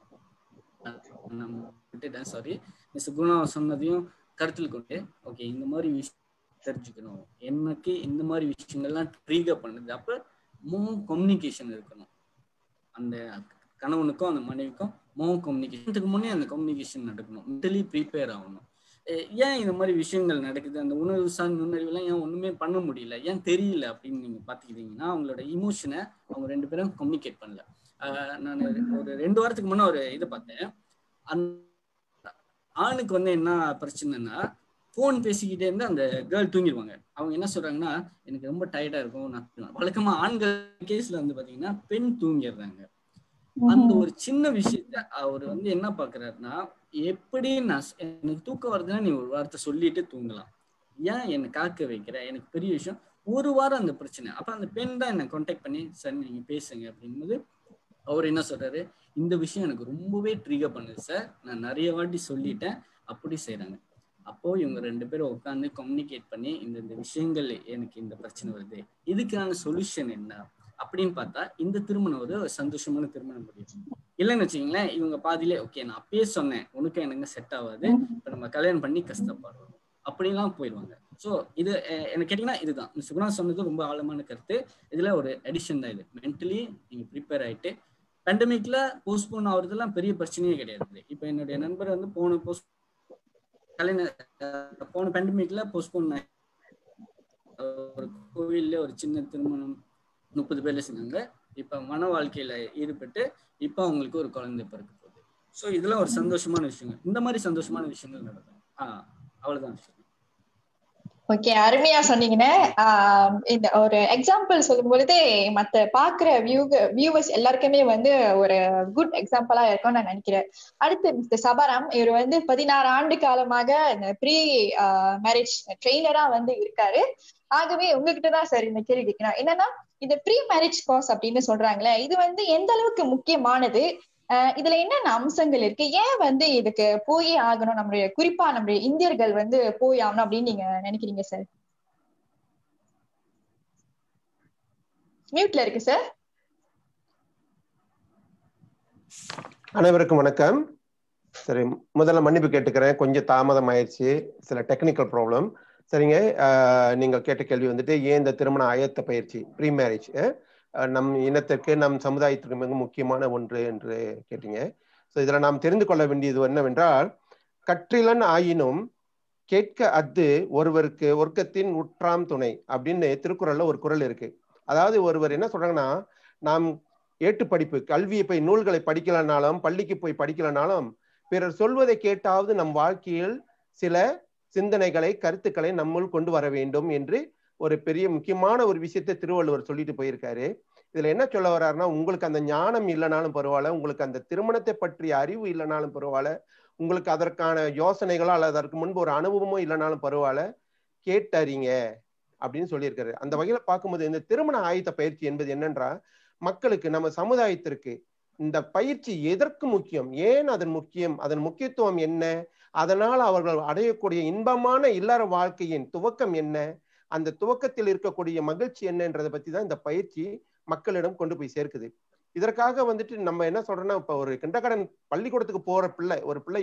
பண்ணணும். சாரி மிஸ் குணா சொன்னதையும் கருத்தில் கொண்டு ஓகே இந்த மாதிரி விஷயம் தெரிஞ்சுக்கணும், எனக்கு இந்த மாதிரி விஷயங்கள்லாம் ட்ரிகர் பண்ணுது. அப்ப கம்யூனிகேஷன் இருக்கணும், அந்த கணவனுக்கும் அந்த மனைவிக்கும் கம்யூனிகேஷனுக்கு முன்னே அந்த கம்யூனிகேஷன் நடக்கணும், மென்டலி ப்ரிப்பேர் ஆகணும். ஏன் இந்த மாதிரி விஷயங்கள் நடக்குது, அந்த உணர்வு சார்ந்த நுண்ணறிவுலாம் ஏன் ஒண்ணுமே பண்ண முடியல, ஏன் தெரியல அப்படின்னு நீங்க பாத்துக்கிட்டீங்கன்னா அவங்களோட இமோஷனை அவங்க 2 பேரும் கம்யூனிகேட் பண்ணல. நான் ஒரு 2 வாரத்துக்கு முன்னே ஒரு இதை பார்த்தேன். அந்த ஆணுக்கு வந்து என்ன பிரச்சனைன்னா போன் பேசிக்கிட்டே இருந்து அந்த கேர்ள் தூங்கிடுவாங்க. அவங்க என்ன சொல்றாங்கன்னா எனக்கு ரொம்ப டயர்டா இருக்கும், நான் வழக்கமா ஆண்கள் கேஸ்ல வந்து பாத்தீங்கன்னா பெண் தூங்கிடுறாங்க. அந்த ஒரு சின்ன விஷயத்த அவர் வந்து என்ன பாக்குறாருன்னா எப்படி நான் எனக்கு தூக்கம் வருதுன்னா நீ ஒரு வார்த்தை சொல்லிட்டு தூங்கலாம், ஏன் என்னை காக்க வைக்கிற, எனக்கு பெரிய விஷயம். ஒரு வாரம் அந்த பிரச்சனை. அப்ப அந்த பெண் தான் என்னை கான்டாக்ட் பண்ணி சார் நீங்க பேசுங்க அப்படின்போது அவர் என்ன சொல்றாரு, இந்த விஷயம் எனக்கு ரொம்பவே ட்ரிகர் பண்ணுது சார், நான் நிறைய வாட்டி சொல்லிட்டேன், அப்படி செய்யறாங்க. அப்போ இவங்க 2 பேரும் உட்காந்து கம்யூனிகேட் பண்ணி இந்த விஷயங்கள் எனக்கு இந்த பிரச்சனை வருது, இதுக்கான சொல்யூஷன் என்ன அப்படின்னு பார்த்தா இந்த திருமணம் ஒரு சந்தோஷமான திருமணம் முடியும். இல்லைன்னு வச்சுக்கீங்களேன் இவங்க பாதியிலே ஓகே நான் அப்பயே சொன்னேன் உனக்கு எனக்கு செட் ஆகாது, இப்ப நம்ம கல்யாணம் பண்ணி கஷ்டப்படுறோம் அப்படிலாம் போயிடுவாங்க. ஸோ இது என்ன கேட்டீங்கன்னா இதுதான் சுகுணா சொன்னது ரொம்ப ஆழமான கருத்து. இதுல ஒரு எடிஷன் தான் இது, மென்டலி நீங்க ப்ரிப்பேர் ஆயிட்டு பேண்டமிக்ல போஸ்ட்போன் ஆகுறதுலாம் பெரிய பிரச்சனையே கிடையாது. இப்ப என்னுடைய நண்பர் வந்து போன பேண்டமிக்ல போஸ்ட்போன் ஒரு கோவில்ல ஒரு சின்ன திருமணம் 30 பேர்ல செஞ்சாங்க. இப்ப மன வாழ்க்கையில ஈடுபட்டு இப்ப அவங்களுக்கு ஒரு குழந்தை பிறக்க போகுது. ஸோ இதெல்லாம் ஒரு சந்தோஷமான விஷயங்கள். இந்த மாதிரி சந்தோஷமான விஷயங்கள் நடக்கும். அவ்வளவுதான் விஷயம். ஓகே, அருமையா சொன்னீங்கன்னு. இந்த ஒரு எக்ஸாம்பிள் சொல்லும் பொழுது மத்த பாக்குற வியூவர்ஸ் எல்லாருக்குமே வந்து ஒரு குட் எக்ஸாம்பிளா இருக்கும்னு நான் நினைக்கிறேன். அடுத்து மிஸ்டர் சபாராம், இவர் வந்து 16 ஆண்டு காலமாக இந்த ப்ரீ மேரேஜ் ட்ரெயினரா வந்து இருக்காரு. ஆகவே உங்ககிட்டதான் சார் இந்த கேள்வி கேட்கிறேன். என்னன்னா இந்த ப்ரீ மேரேஜ் கோர்ஸ் அப்படின்னு சொல்றாங்களே, இது வந்து எந்த அளவுக்கு முக்கியமானது, இதுல என்னென்ன அம்சங்கள் இருக்கு, ஏன் இதுக்கு போயே ஆகணும், நம்மளுடைய குறிப்பா நம்மளுடைய இந்தியர்கள் போய் ஆகணும் அப்படின்னு நீங்க நினைக்கிறீங்க சார்? மியூட்ல இருக்கு சார். அனைவருக்கும் வணக்கம். சரி, முதல்ல மன்னிப்பு கேட்டுக்கிறேன், கொஞ்சம் தாமதம் ஆயிடுச்சு, சில டெக்னிக்கல் ப்ராப்ளம். சரிங்க, நீங்கள் கேட்ட கேள்வி ஏன் இந்த திருமண ஆயத்த பயிற்சி ப்ரீ மேரேஜ் நம் இனத்திற்கு நம் சமுதாயத்திற்கு மிக முக்கியமான ஒன்று என்று கேட்டீங்க. ஸோ இதில் நாம் தெரிந்து கொள்ள வேண்டியது என்னவென்றால், கற்றிலன் ஆயினும் கேட்க அத்து ஒருவருக்கு ஒர்க்கத்தின் உற்றாம் துணை அப்படின்னு திருக்குறள்ல ஒரு குறள் இருக்கு. அதாவது ஒருவர் என்ன சொல்றாங்கன்னா, நாம் ஏட்டு படிப்பு கல்வியை போய் நூல்களை படிக்கலனாலும் பள்ளிக்கு போய் படிக்கலனாலும் பிறர் சொல்வதை கேட்டாவது நம் வாழ்க்கையில் சில சிந்தனைகளை கருத்துக்களை நம்முள் கொண்டு வர வேண்டும் என்று ஒரு பெரிய முக்கியமான ஒரு விஷயத்தை திருவள்ளுவர் சொல்லிட்டு போயிருக்காரு. இதுல என்ன சொல்ல வர்றாருன்னா, உங்களுக்கு அந்த ஞானம் இல்லைனாலும் பரவாயில்ல, உங்களுக்கு அந்த திருமணத்தை பற்றிய அறிவு இல்லைனாலும் பரவாயில்ல, உங்களுக்கு அதற்கான யோசனைகளோ அல்லது அதற்கு முன்பு ஒரு அனுபவமோ இல்லைனாலும் பரவாயில்ல, கேட்டறிங்க அப்படின்னு சொல்லியிருக்காரு. அந்த வகையில பார்க்கும்போது இந்த திருமண ஆயத்த பயிற்சி என்பது என்னன்றா, மக்களுக்கு நம்ம சமுதாயத்திற்கு இந்த பயிற்சி எதற்கு முக்கியம், ஏன் அதன் முக்கியம், அதன் முக்கியத்துவம் என்ன, அதனால் அவர்கள் அடையக்கூடிய இன்பமான இல்லற வாழ்க்கையின் துவக்கம் என்ன, அந்த துவக்கத்தில் இருக்கக்கூடிய மகிழ்ச்சி என்னன்றதை பத்தி தான் இந்த பயிற்சி மக்களிடம் கொண்டு போய் சேர்க்குது. இதற்காக நம்ம என்ன சொல்றோம்னா, இப்ப ஒரு கிண்டர்கார்டன் பள்ளிக்கூடத்துக்கு போற பிள்ளை, ஒரு பிள்ளை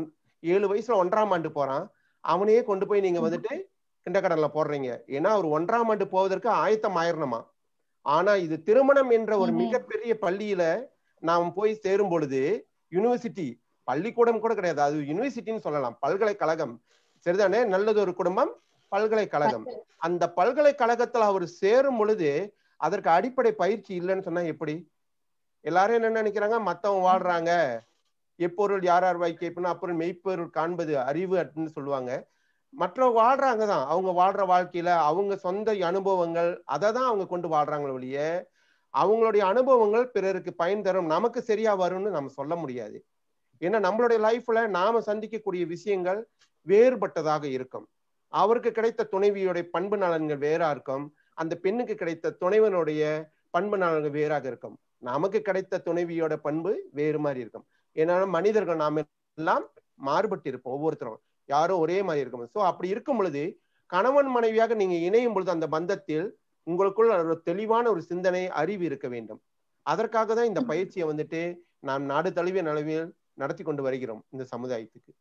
7 வயசுல 1ஆம் ஆண்டு போறான், அவனையே கொண்டு போய் நீங்க கிண்டர்கார்டன்ல போடுறீங்க. ஏன்னா அவர் 1ஆம் ஆண்டு போவதற்கு ஆயத்தம் ஆயிரணுமா. ஆனா இது திருமணம் என்ற ஒரு மிகப்பெரிய பள்ளியில நாம் போய் சேரும் பொழுது, யூனிவர்சிட்டி, பள்ளிக்கூடம் கூட கிடையாது, அது யூனிவர்சிட்டின்னு சொல்லலாம், பல்கலைக்கழகம், சரிதானே, நல்லது ஒரு குடும்பம் பல்கலைக்கழகம். அந்த பல்கலைக்கழகத்துல அவர் சேரும் பொழுது அதற்கு அடிப்படை பயிற்சி இல்லைன்னு சொன்னா எப்படி? எல்லாரும் என்ன நினைக்கிறாங்க, மத்தவங்க வாழ்றாங்க, எப்பொருள் யார் யார் வாய் கேட்புன்னா அப்பொருள் மெய்ப்பொருள் காண்பது அறிவு அப்படின்னு சொல்லுவாங்க. மற்றவங்க வாழ்றாங்க தான், அவங்க வாழ்ற வாழ்க்கையில அவங்க சொந்த அனுபவங்கள் அதை தான் அவங்க கொண்டு வாழ்றாங்களே ஒழிய, அவங்களுடைய அனுபவங்கள் பிறருக்கு பயன் தரும், நமக்கு சரியா வரும்னு நம்ம சொல்ல முடியாது. ஏன்னா நம்மளுடைய லைஃப்ல நாம சந்திக்கக்கூடிய விஷயங்கள் வேறுபட்டதாக இருக்கும். அவருக்கு கிடைத்த துணைவியுடைய பண்பு நலன்கள் வேறா இருக்கும், அந்த பெண்ணுக்கு கிடைத்த துணைவனுடைய பண்பு நலன்கள் வேறாக இருக்கும், நமக்கு கிடைத்த துணைவியோட பண்பு வேறு மாதிரி இருக்கும். ஏன்னா மனிதர்கள் நாம எல்லாம் மாறுபட்டு இருப்போம், ஒவ்வொருத்தரும் யாரும் ஒரே மாதிரி இருக்கும். ஸோ அப்படி இருக்கும் பொழுது கணவன் மனைவியாக நீங்க இணையும் பொழுது அந்த பந்தத்தில் உங்களுக்குள்ள ஒரு தெளிவான ஒரு சிந்தனை அறிவு இருக்க வேண்டும். அதற்காக தான் இந்த பயிற்சியை நாம் நாடு தழுவிய நிலவில் நடத்தி கொண்டு வருகிறோம் இந்த சமுதாயத்துக்கு.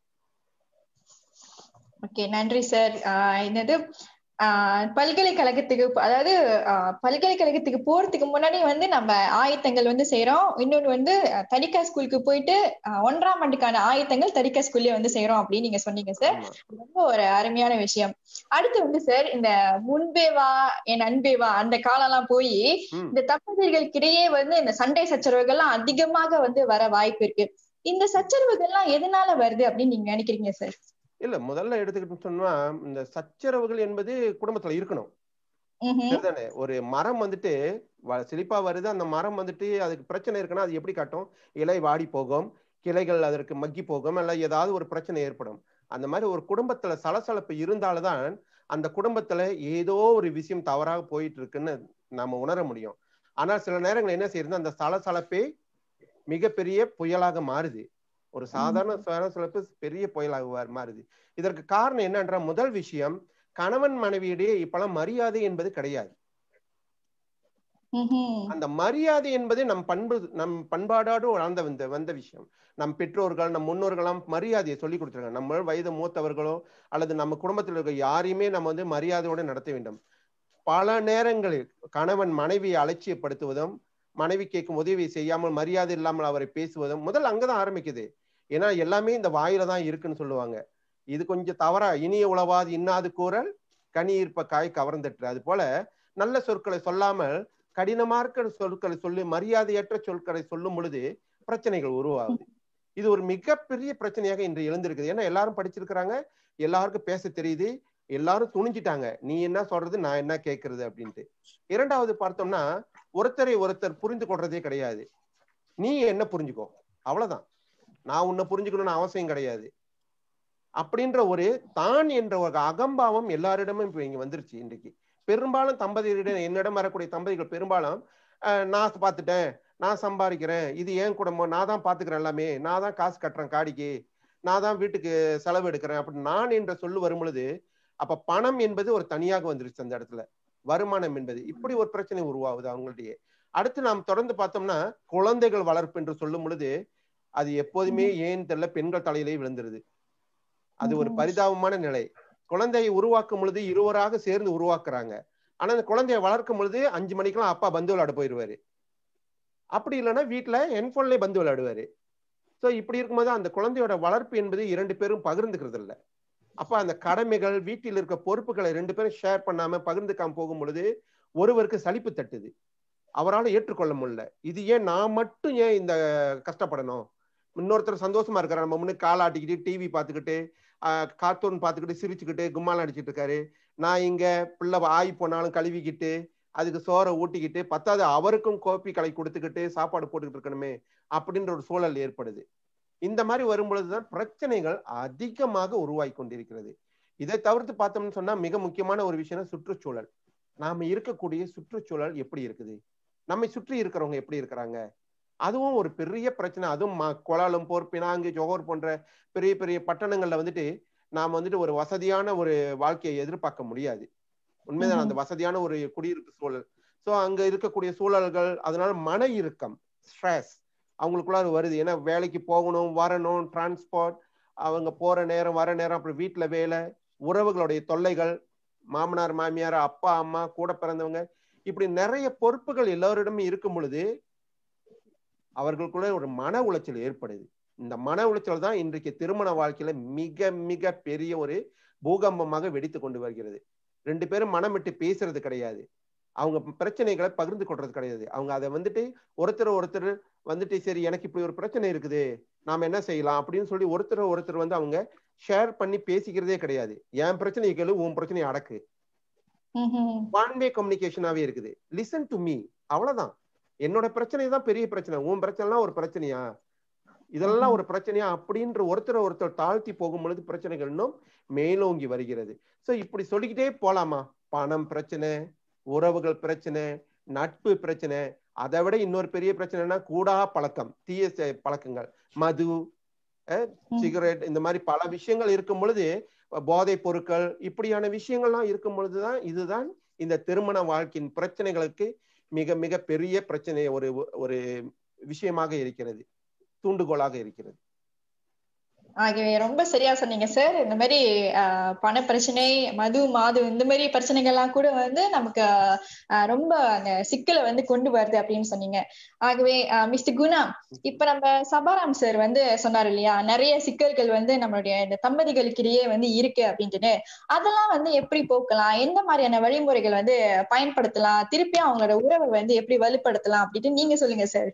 ஓகே, நன்றி சார். என்னது பல்கலைக்கழகத்துக்கு, அதாவது பல்கலைக்கழகத்துக்கு போறதுக்கு முன்னாடி நம்ம ஆயத்தங்கள் செய்யறோம். இன்னொன்னு தரிகா ஸ்கூலுக்கு போயிட்டு 1ஆம் ஆண்டுக்கான ஆயத்தங்கள் தரிகா ஸ்கூல்ல செய்யறோம் அப்படின்னு நீங்க சொன்னீங்க சார். ரொம்ப ஒரு அருமையான விஷயம். அடுத்து சார், இந்த முன்பேவா என் அன்பேவா அந்த காலம் எல்லாம் போய் இந்த தம்பதிகளுக்கிடையே இந்த சண்டை சச்சரவுகள்லாம் அதிகமாக வர வாய்ப்பு இருக்கு. இந்த சச்சரவுகள்லாம் எதனால வருது அப்படின்னு நீங்க நினைக்கிறீங்க சார்? இல்ல, முதல்ல எடுத்துக்கிட்டு சொன்னா, இந்த சச்சரவுகள் என்பது குடும்பத்துல இருக்கணும், சரிதானே. ஒரு மரம் செழிப்பா வருது, அந்த மரம் அதுக்கு பிரச்சனை இருக்குன்னா அது எப்படி காட்டும்? இலை வாடி போகும், கிளைகள் அதற்கு மக்கி போகும், அல்ல ஏதாவது ஒரு பிரச்சனை ஏற்படும். அந்த மாதிரி ஒரு குடும்பத்துல சலசலப்பு இருந்தால்தான் அந்த குடும்பத்துல ஏதோ ஒரு விஷயம் தவறாக போயிட்டு இருக்குன்னு நாம உணர முடியும். ஆனால் சில நேரங்கள் என்ன செய்யுது, அந்த சலசலப்பே மிகப்பெரிய புயலாக மாறுது. ஒரு சாதாரண சலசலப்பு பெரிய புயலாக மாறுது. இதற்கு காரணம் என்னன்ற முதல் விஷயம், கணவன் மனைவியிடையே இப்பெல்லாம் மரியாதை என்பது கிடையாது. அந்த மரியாதை என்பது நம் பண்பாடோடு வந்த விஷயம். நம் பெற்றோர்கள், நம் முன்னோர்களாம் மரியாதையை சொல்லி கொடுத்துருக்காங்க. நம்ம வயது மூத்தவர்களோ அல்லது நம்ம குடும்பத்தில் இருக்க யாரையுமே நம்ம மரியாதையோடு நடத்த வேண்டும். பல நேரங்களில் கணவன் மனைவியை அலட்சியப்படுத்துவதும், மனைவி கேட்கும் உதவி செய்யாமல் மரியாதை இல்லாமல் அவரை பேசுவதும் முதல் அங்கதான் ஆரம்பிக்குது. ஏன்னா எல்லாமே இந்த வாயில தான் இருக்குன்னு சொல்லுவாங்க. இது கொஞ்சம் தவறா, இனிய உளவாது இன்னாது கூறல் கனி ஈர்ப்ப காய் கவர்ந்துட்டு, அது போல நல்ல சொற்களை சொல்லாமல் கடினமார்க்க சொற்களை சொல்லி மரியாதையற்ற சொற்களை சொல்லும் பொழுது பிரச்சனைகள் உருவாகுது. இது ஒரு மிகப்பெரிய பிரச்சனையாக இன்று எழுந்திருக்குது. ஏன்னா எல்லாரும் படிச்சிருக்கிறாங்க, எல்லாருக்கும் பேச தெரியுது, எல்லாரும் துணிஞ்சிட்டாங்க, நீ என்ன சொல்றது நான் என்ன கேட்கறது அப்படின்ட்டு. இரண்டாவது பார்த்தோம்னா, ஒருத்தரை ஒருத்தர் புரிந்து கொள்றதே கிடையாது. நீ என்ன புரிஞ்சுக்கோ, அவ்வளவுதான், நான் உன்னை புரிஞ்சுக்கணும்னு அவசியம் கிடையாது அப்படின்ற ஒரு தான் என்ற ஒரு அகம்பாவம் எல்லாரிடமும் இப்ப இங்க வந்துருச்சு. இன்றைக்கு பெரும்பாலும் தம்பதிகளிடம், என்னிடம் வரக்கூடிய தம்பதிகள் பெரும்பாலும் நான் பார்த்துட்டேன், நான் சம்பாதிக்கிறேன், இது ஏன் குடும்பம், நான் தான் பாத்துக்கிறேன், எல்லாமே நான் தான் காசு கட்டுறேன், காடிக்கு நான் தான் வீட்டுக்கு செலவு எடுக்கிறேன் அப்படி நான் என்ற சொல்லு வரும் பொழுது, அப்ப பணம் என்பது ஒரு தனியாக வந்துருச்சு அந்த இடத்துல. வருமானம் என்பது இப்படி ஒரு பிரச்சனை உருவாகுது அவங்கள்ட்டயே. அடுத்து நாம் தொடர்ந்து பார்த்தோம்னா குழந்தைகள் வளர்ப்பு என்று சொல்லும் பொழுது அது எப்போதுமே ஏன் தெரியல பெண்கள் தலையிலே விழுந்துருது. அது ஒரு பரிதாபமான நிலை. குழந்தையை உருவாக்கும் பொழுது இருவராக சேர்ந்து உருவாக்குறாங்க. ஆனா அந்த குழந்தையை வளர்க்கும் பொழுது 5 மணிக்கெல்லாம் அப்பா பந்து விளையாட போயிடுவாரு. அப்படி இல்லைன்னா வீட்டுல ஹெட்போன்லயே பந்து விளையாடுவாரு. சோ இப்படி இருக்கும்போது அந்த குழந்தையோட வளர்ப்பு என்பது 2 பேரும் பகிர்ந்துக்கிறது இல்லை. அப்ப அந்த கடமைகள், வீட்டில் இருக்க பொறுப்புகளை 2 பேரும் ஷேர் பண்ணாம பகிர்ந்துக்காம போகும் பொழுது ஒருவருக்கு சலிப்பு தட்டுது, அவரால் ஏற்றுக்கொள்ள முடியல. இது ஏன் நான் மட்டும் ஏன் இந்த கஷ்டப்படணும், இன்னொருத்தர் சந்தோஷமா இருக்காரு, நம்ம முன்னாடி கால் ஆட்டிக்கிட்டு டிவி பார்த்துக்கிட்டு கார்ட்டூன் பார்த்துக்கிட்டு சிரிச்சுக்கிட்டு கும்மாலம் அடிச்சுட்டு இருக்காரு, நான் இங்க பிள்ளை ஆகி போனாலும் கழுவிக்கிட்டு அதுக்கு சோறை ஊட்டிக்கிட்டு பத்தாவது அவருக்கும் கோப்பி களை கொடுத்துக்கிட்டு சாப்பாடு போட்டுக்கிட்டு இருக்கணுமே அப்படின்ற ஒரு சூழல் ஏற்படுது. இந்த மாதிரி வரும் பொழுதுதான் பிரச்சனைகள் அதிகமாக உருவாகி கொண்டிருக்கிறது. இதை தவிர்த்து பார்த்தோம்னு சொன்னா மிக முக்கியமான ஒரு விஷயம் சுற்றுச்சூழல். நாம இருக்கக்கூடிய சுற்றுச்சூழல் எப்படி இருக்குது, நம்மை சுற்றி இருக்கிறவங்க எப்படி இருக்கிறாங்க, அதுவும் ஒரு பெரிய பிரச்சனை. அதுவும் கோலாலம்பூர், பினாங்கு, ஜோஹர் போன்ற பெரிய பெரிய பட்டணங்கள்ல வந்துட்டு நாம வந்துட்டு ஒரு வசதியான ஒரு வாழ்க்கையை எதிர்பார்க்க முடியாது. உண்மைதான், அந்த வசதியான ஒரு குடியிருப்பு சூழல். சோ அங்க இருக்கக்கூடிய சூழல்கள், அதனால மன இறுக்கம், ஸ்ட்ரெஸ் அவங்களுக்குள்ள வருது. ஏன்னா வேலைக்கு போகணும், வரணும், டிரான்ஸ்போர்ட், அவங்க போற நேரம் வர நேரம், அப்புறம் வீட்டுல வேலை, உறவுகளுடைய தொல்லைகள், மாமனார் மாமியார், அப்பா அம்மா, கூட பிறந்தவங்க, இப்படி நிறைய பொறுப்புகள் எல்லோரிடமும் இருக்கும் பொழுது அவர்களுக்குள்ள ஒரு மன உளைச்சல் ஏற்படுது. இந்த மன உளைச்சல் தான் இன்றைக்கு திருமண வாழ்க்கையில மிக மிக பெரிய ஒரு பூகம்பமாக வெடித்து கொண்டு வருகிறது. 2 பேரும் மனம் விட்டு பேசுறது கிடையாது, அவங்க பிரச்சனைகளை பகிர்ந்து கொள்றது கிடையாது. அவங்க அதை வந்துட்டு ஒருத்தர் வந்துட்டு சரி எனக்கு இப்படி ஒரு பிரச்சனை இருக்குது, நாம என்ன செய்யலாம் அப்படின்னு சொல்லி ஒருத்தர் வந்து அவங்க ஷேர் பண்ணி பேசிக்கிறதே கிடையாது. என் பிரச்சனையை கேளு, உன் பிரச்சனையை அடக்கு. ஒன் வே கம்யூனிகேஷனாவே இருக்குது. லிசன் டு மீ, அவ்வளவுதான். என்னோட பிரச்சனை தான் பெரிய பிரச்சனை, உன் பிரச்சனைலாம் ஒரு பிரச்சனையா, இதெல்லாம் ஒரு பிரச்சனையா அப்படின்ற ஒருத்தர் தாழ்த்தி போகும் பொழுது பிரச்சனைகள் இன்னும் மேலோங்கி வருகிறது. சோ இப்படி சொல்லிக்கிட்டே போலாமா. பணம் பிரச்சனை, உறவுகள் பிரச்சனை, நட்பு பிரச்சனை, அதை விட இன்னொரு பெரிய பிரச்சனைனா கூடா பழக்கம், தீய பழக்கங்கள், மது, சிகரெட், இந்த மாதிரி பல விஷயங்கள் இருக்கும் பொழுது, போதை பொருட்கள், இப்படியான விஷயங்கள்லாம் இருக்கும் பொழுதுதான் இதுதான் இந்த திருமண வாழ்க்கையின் பிரச்சனைகளுக்கு மிக மிக பெரிய பிரச்சனை ஒரு விஷயமாக இருக்கிறது, தூண்டுகோலாக இருக்கிறது. ஆகவே ரொம்ப சரியா சொன்னீங்க சார். இந்த மாதிரி பண பிரச்சனை, மது மாது, இந்த மாதிரி பிரச்சனைகள்லாம் கூட வந்து நமக்கு ரொம்ப அந்த சிக்கலை வந்து கொண்டு வருது அப்படின்னு சொன்னீங்க. ஆகவே மிஸ்டர் குணா, இப்ப நம்ம சபாராம் சார் வந்து சொன்னார் இல்லையா, நிறைய சிக்கல்கள் வந்து நம்மளுடைய இந்த தம்பதிகளுக்கிடையே வந்து இருக்கு அப்படின்ட்டு. அதெல்லாம் வந்து எப்படி போக்கலாம், எந்த மாதிரியான வழிமுறைகள் வந்து பயன்படுத்தலாம், திருப்பியும் அவங்களோட உறவை வந்து எப்படி வலுப்படுத்தலாம் அப்படின்ட்டு நீங்க சொல்லுங்க சார்.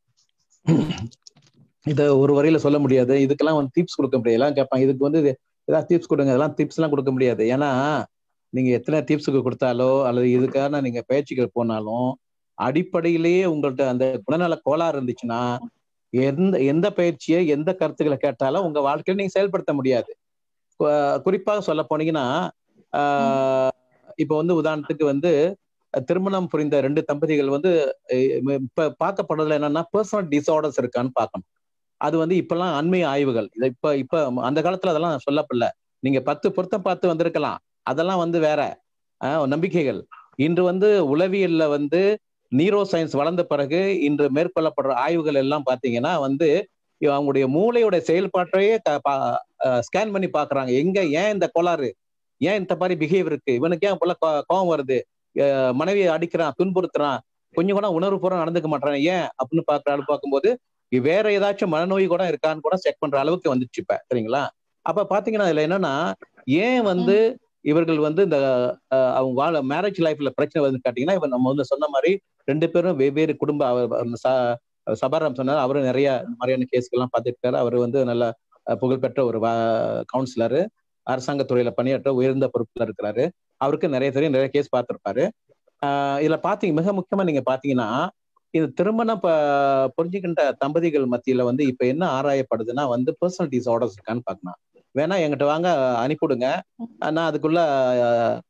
இத ஒரு வரையில சொல்ல முடியாது, இதுக்கெல்லாம் வந்து டிப்ஸ் கொடுக்க முடியாது. எல்லாம் கேட்பாங்க இதுக்கு வந்து ஏதாவது டிப்ஸ் கொடுங்க, அதெல்லாம் டிப்ஸ் எல்லாம் கொடுக்க முடியாது. ஏன்னா நீங்க எத்தனை டிப்ஸுக்கு கொடுத்தாலோ அல்லது இதுக்கான நீங்க பயிற்சிகள் போனாலும் அடிப்படையிலேயே உங்கள்ட்ட அந்த குணநல கோளாறு இருந்துச்சுன்னா எந்த பயிற்சியை எந்த கருத்துக்களை கேட்டாலும் உங்க வாழ்க்கையில நீங்க செயல்படுத்த முடியாது. குறிப்பாக சொல்ல போனீங்கன்னா இப்ப வந்து உதாரணத்துக்கு வந்து திருமணம் புரிந்த 2 தம்பதிகள் வந்து இப்ப பார்க்கப்படுறதுல என்னன்னா பர்சனல் டிசார்டர்ஸ் இருக்கான்னு பார்க்கணும். அது வந்து இப்பெல்லாம் அண்மை ஆய்வுகள், இப்ப அந்த காலத்துல அதெல்லாம் சொல்லப்படல. நீங்க 10 பொருத்தம் பார்த்து வந்திருக்கலாம், அதெல்லாம் வந்து வேற நம்பிக்கைகள். இன்று வந்து உளவியல்ல வந்து நியூரோ சயின்ஸ் வளர்ந்த பிறகு இன்று மேற்கொள்ளப்படுற ஆய்வுகள் எல்லாம் பாத்தீங்கன்னா வந்து அவங்களுடைய மூளையோட செயல்பாட்டையே ஸ்கேன் பண்ணி பாக்குறாங்க. ஏன் இந்த கோளாறு, ஏன் இந்த மாதிரி பிஹேவியர் இருக்கு, இவனுக்கு ஏன் போல கோபம் வருது, மனைவியை அடிக்கிறான், துன்புறுத்துறான், கொஞ்சம் கூட உணர்வு பூர்வம் நடந்துக்க மாட்டான், ஏன் அப்படின்னு பார்க்கும்போது வேற ஏதாச்சும் மனநோய் கூட இருக்கான்னு கூட செக் பண்ற அளவுக்கு வந்துச்சு இப்ப. சரிங்களா? அப்ப பாத்தீங்கன்னா இதுல என்னன்னா, ஏன் வந்து இவர்கள் வந்து இந்த அவங்க மேரேஜ் லைஃப்ல பிரச்சனை வருதுன்னு கேட்டீங்கன்னா, இப்ப நம்ம வந்து சொன்ன மாதிரி 2 பேரும் வெவ்வேறு குடும்ப, சபாராம் சொன்னார், அவரும் நிறைய இந்த மாதிரியான கேஸ்கள்லாம் பார்த்துருக்காரு. அவர் வந்து நல்ல புகழ்பெற்ற ஒரு கவுன்சிலரு, அரசாங்கத்துறையில பணியாற்ற உயர்ந்த பொறுப்புல இருக்கிறாரு. அவருக்கு நிறைய கேஸ் பார்த்திருப்பாரு. இதுல பாத்தீங்க மிக முக்கியமா நீங்க பாத்தீங்கன்னா, இது திருமணம் புரிஞ்சுக்கின்ற தம்பதிகள் மத்தியில வந்து இப்ப என்ன ஆராயப்படுதுன்னா வந்து பர்சனல் டிசார்டர்ஸ் இருக்கான்னு பார்க்கணும். வேணா என்கிட்ட வாங்க, அனுப்பிவிடுங்க, நான் அதுக்குள்ள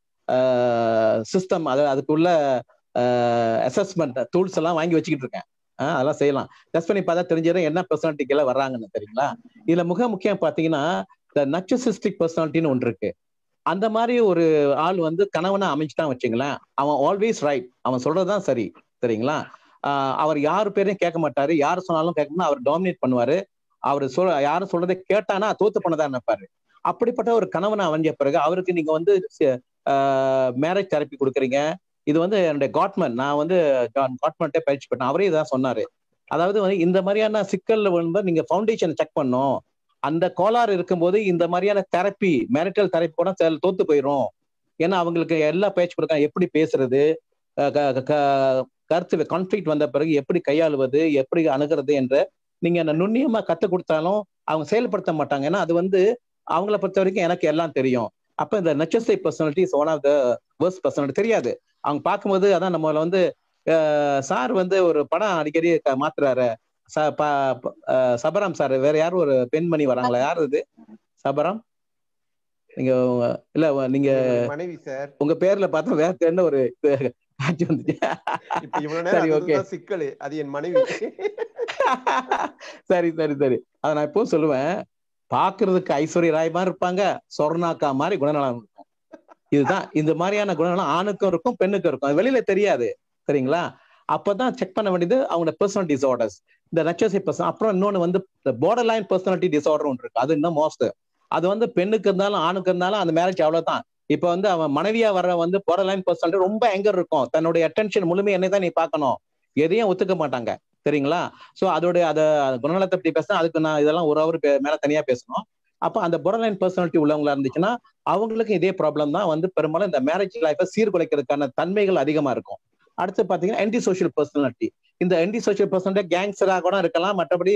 சிஸ்டம், அதுக்குள்ள அசஸ்மெண்ட் டூல்ஸ் எல்லாம் வாங்கி வச்சுக்கிட்டு இருக்கேன். அதெல்லாம் செய்யலாம். டெஸ்ட் பண்ணி பார்த்தா தெரிஞ்சிடும் என்ன பர்சனாலிட்டிக்கு எல்லாம் வர்றாங்கன்னு. சரிங்களா? இதுல மிக முக்கியம் பாத்தீங்கன்னா இந்த நர்சிசிஸ்டிக் பர்சனாலிட்டின்னு ஒன்று இருக்கு. அந்த மாதிரி ஒரு ஆள் வந்து கணவனா அமைஞ்சுட்டான் வச்சுங்களேன், அவன் ஆல்வேஸ் ரைட், அவன் சொல்றதுதான் சரி. சரிங்களா? அவர் யாரு பேரையும் கேட்க மாட்டாரு, யாரு சொன்னாலும் கேட்கணும், அவர் டாமினேட் பண்ணுவாரு. அவரு யாரும் சொல்றதை கேட்டானா தோத்து பண்ணதான் நினைப்பாரு. அப்படிப்பட்ட ஒரு கணவனை அமைஞ்ச பிறகு அவருக்கு நீங்க வந்து மேரேஜ் தெரப்பி கொடுக்குறீங்க. இது வந்து என்னுடைய காட்மன், நான் வந்து காட்மன்ட்டே பயிற்சி பண்ணேன், அவரே இதான் சொன்னாரு. அதாவது வந்து இந்த மாதிரியான சிக்கல்ல வந்து நீங்க ஃபவுண்டேஷன் செக் பண்ணும். அந்த கோளாறு இருக்கும்போது இந்த மாதிரியான தெரப்பி, மேரிட்டல் தெரப்பி கூட தோத்து போயிடும். ஏன்னா அவங்களுக்கு எல்லா பயிற்சி கொடுக்க எப்படி பேசுறது, கருத்து கான்ஃபிளிக்ட் வந்த பிறகு எப்படி கையாளுவது, எப்படி அணுகிறது என்ற நீங்க அந்த நுண்ணியமா கத்து கொடுத்தாலும் அவங்க செயல்படுத்த மாட்டாங்க. ஏன்னா அது வந்து அவங்கள பொறுத்த வரைக்கும் எனக்கு எல்லாம் தெரியும். அப்ப இந்த narcissistic personality is one of the worst personality. தெரியாது, அவங்க பார்க்கும்போது அதான் நம்மள வந்து சார் வந்து ஒரு படம் அடிக்கடி மாத்துறாரு, சபராம் சார், வேற யாரும் ஒரு பெண்மணி வராங்களா, யாரு இது சபராம்? நீங்க இல்ல நீங்க மனைவி சார், உங்க பேர்ல பார்த்தா வேற என்ன ஒரு காட்சி வந்துச்சு. சரி, ஓகே, சிக்கல் அது என் மனைவி. சரி சரி சரி, அத நான் இப்போ சொல்லுவேன். பாக்குறதுக்கு ஐஸ்வர்யா ராய் மாதிரி இருப்பாங்க, சொர்ணாக்கா மாதிரி குணநலம் இருக்கும். இதுதான் இந்த மாதிரியான குணநலம் ஆணுக்கும் இருக்கும் பெண்ணுக்கும் இருக்கும், அது வெளியில தெரியாது. சரிங்களா? அப்பதான் செக் பண்ண வேண்டியது அவங்களோட பர்சனல் டிசார்டர்ஸ், இந்த நர்சிசிஸ்டிக் பர்சன். அப்புறம் இன்னொன்னு வந்து பார்டர் லைன் பர்சனாலிட்டி டிசார்டர் ஒன்று இருக்கு, அது இன்னும் மோஸ்ட். அது வந்து பெண்ணுக்கு இருந்தாலும் ஆணுக்கு இருந்தாலும் அந்த மேரேஜ் அவ்வளவுதான். இப்ப வந்து அவன் மனைவியா வர்ற வந்து பார்டர் லைன் பர்சனாலிட்டி ரொம்ப எங்கர் இருக்கும், தன்னுடைய அட்டென்ஷன் முழுமையை என்னதான் நீ பார்க்கணும், எதையும் ஒத்துக்க மாட்டாங்க. சரிங்களா? சோ அதோட அத குணநலத்தை பத்தி பேசினா அதுக்கு நான் இதெல்லாம் ஒரு அவர் மேல தனியா பேசணும். அப்ப அந்த பார்டர் லைன் பர்சனாலிட்டி உள்ளவங்களா இருந்துச்சுன்னா அவங்களுக்கு இதே ப்ராப்ளம் தான் வந்து பெரும்பாலும் இந்த மேரேஜ் லைஃபை சீர்குலைக்கிறதுக்கான தன்மைகள் அதிகமா இருக்கும். அடுத்து பாத்தீங்கன்னா ஆன்டி சோஷியல் பர்சனாலிட்டி. இந்த ஆன்டி சோஷியல் பர்சனாலிட்டி கேங்ஸ்டரா கூட இருக்கலாம், மற்றபடி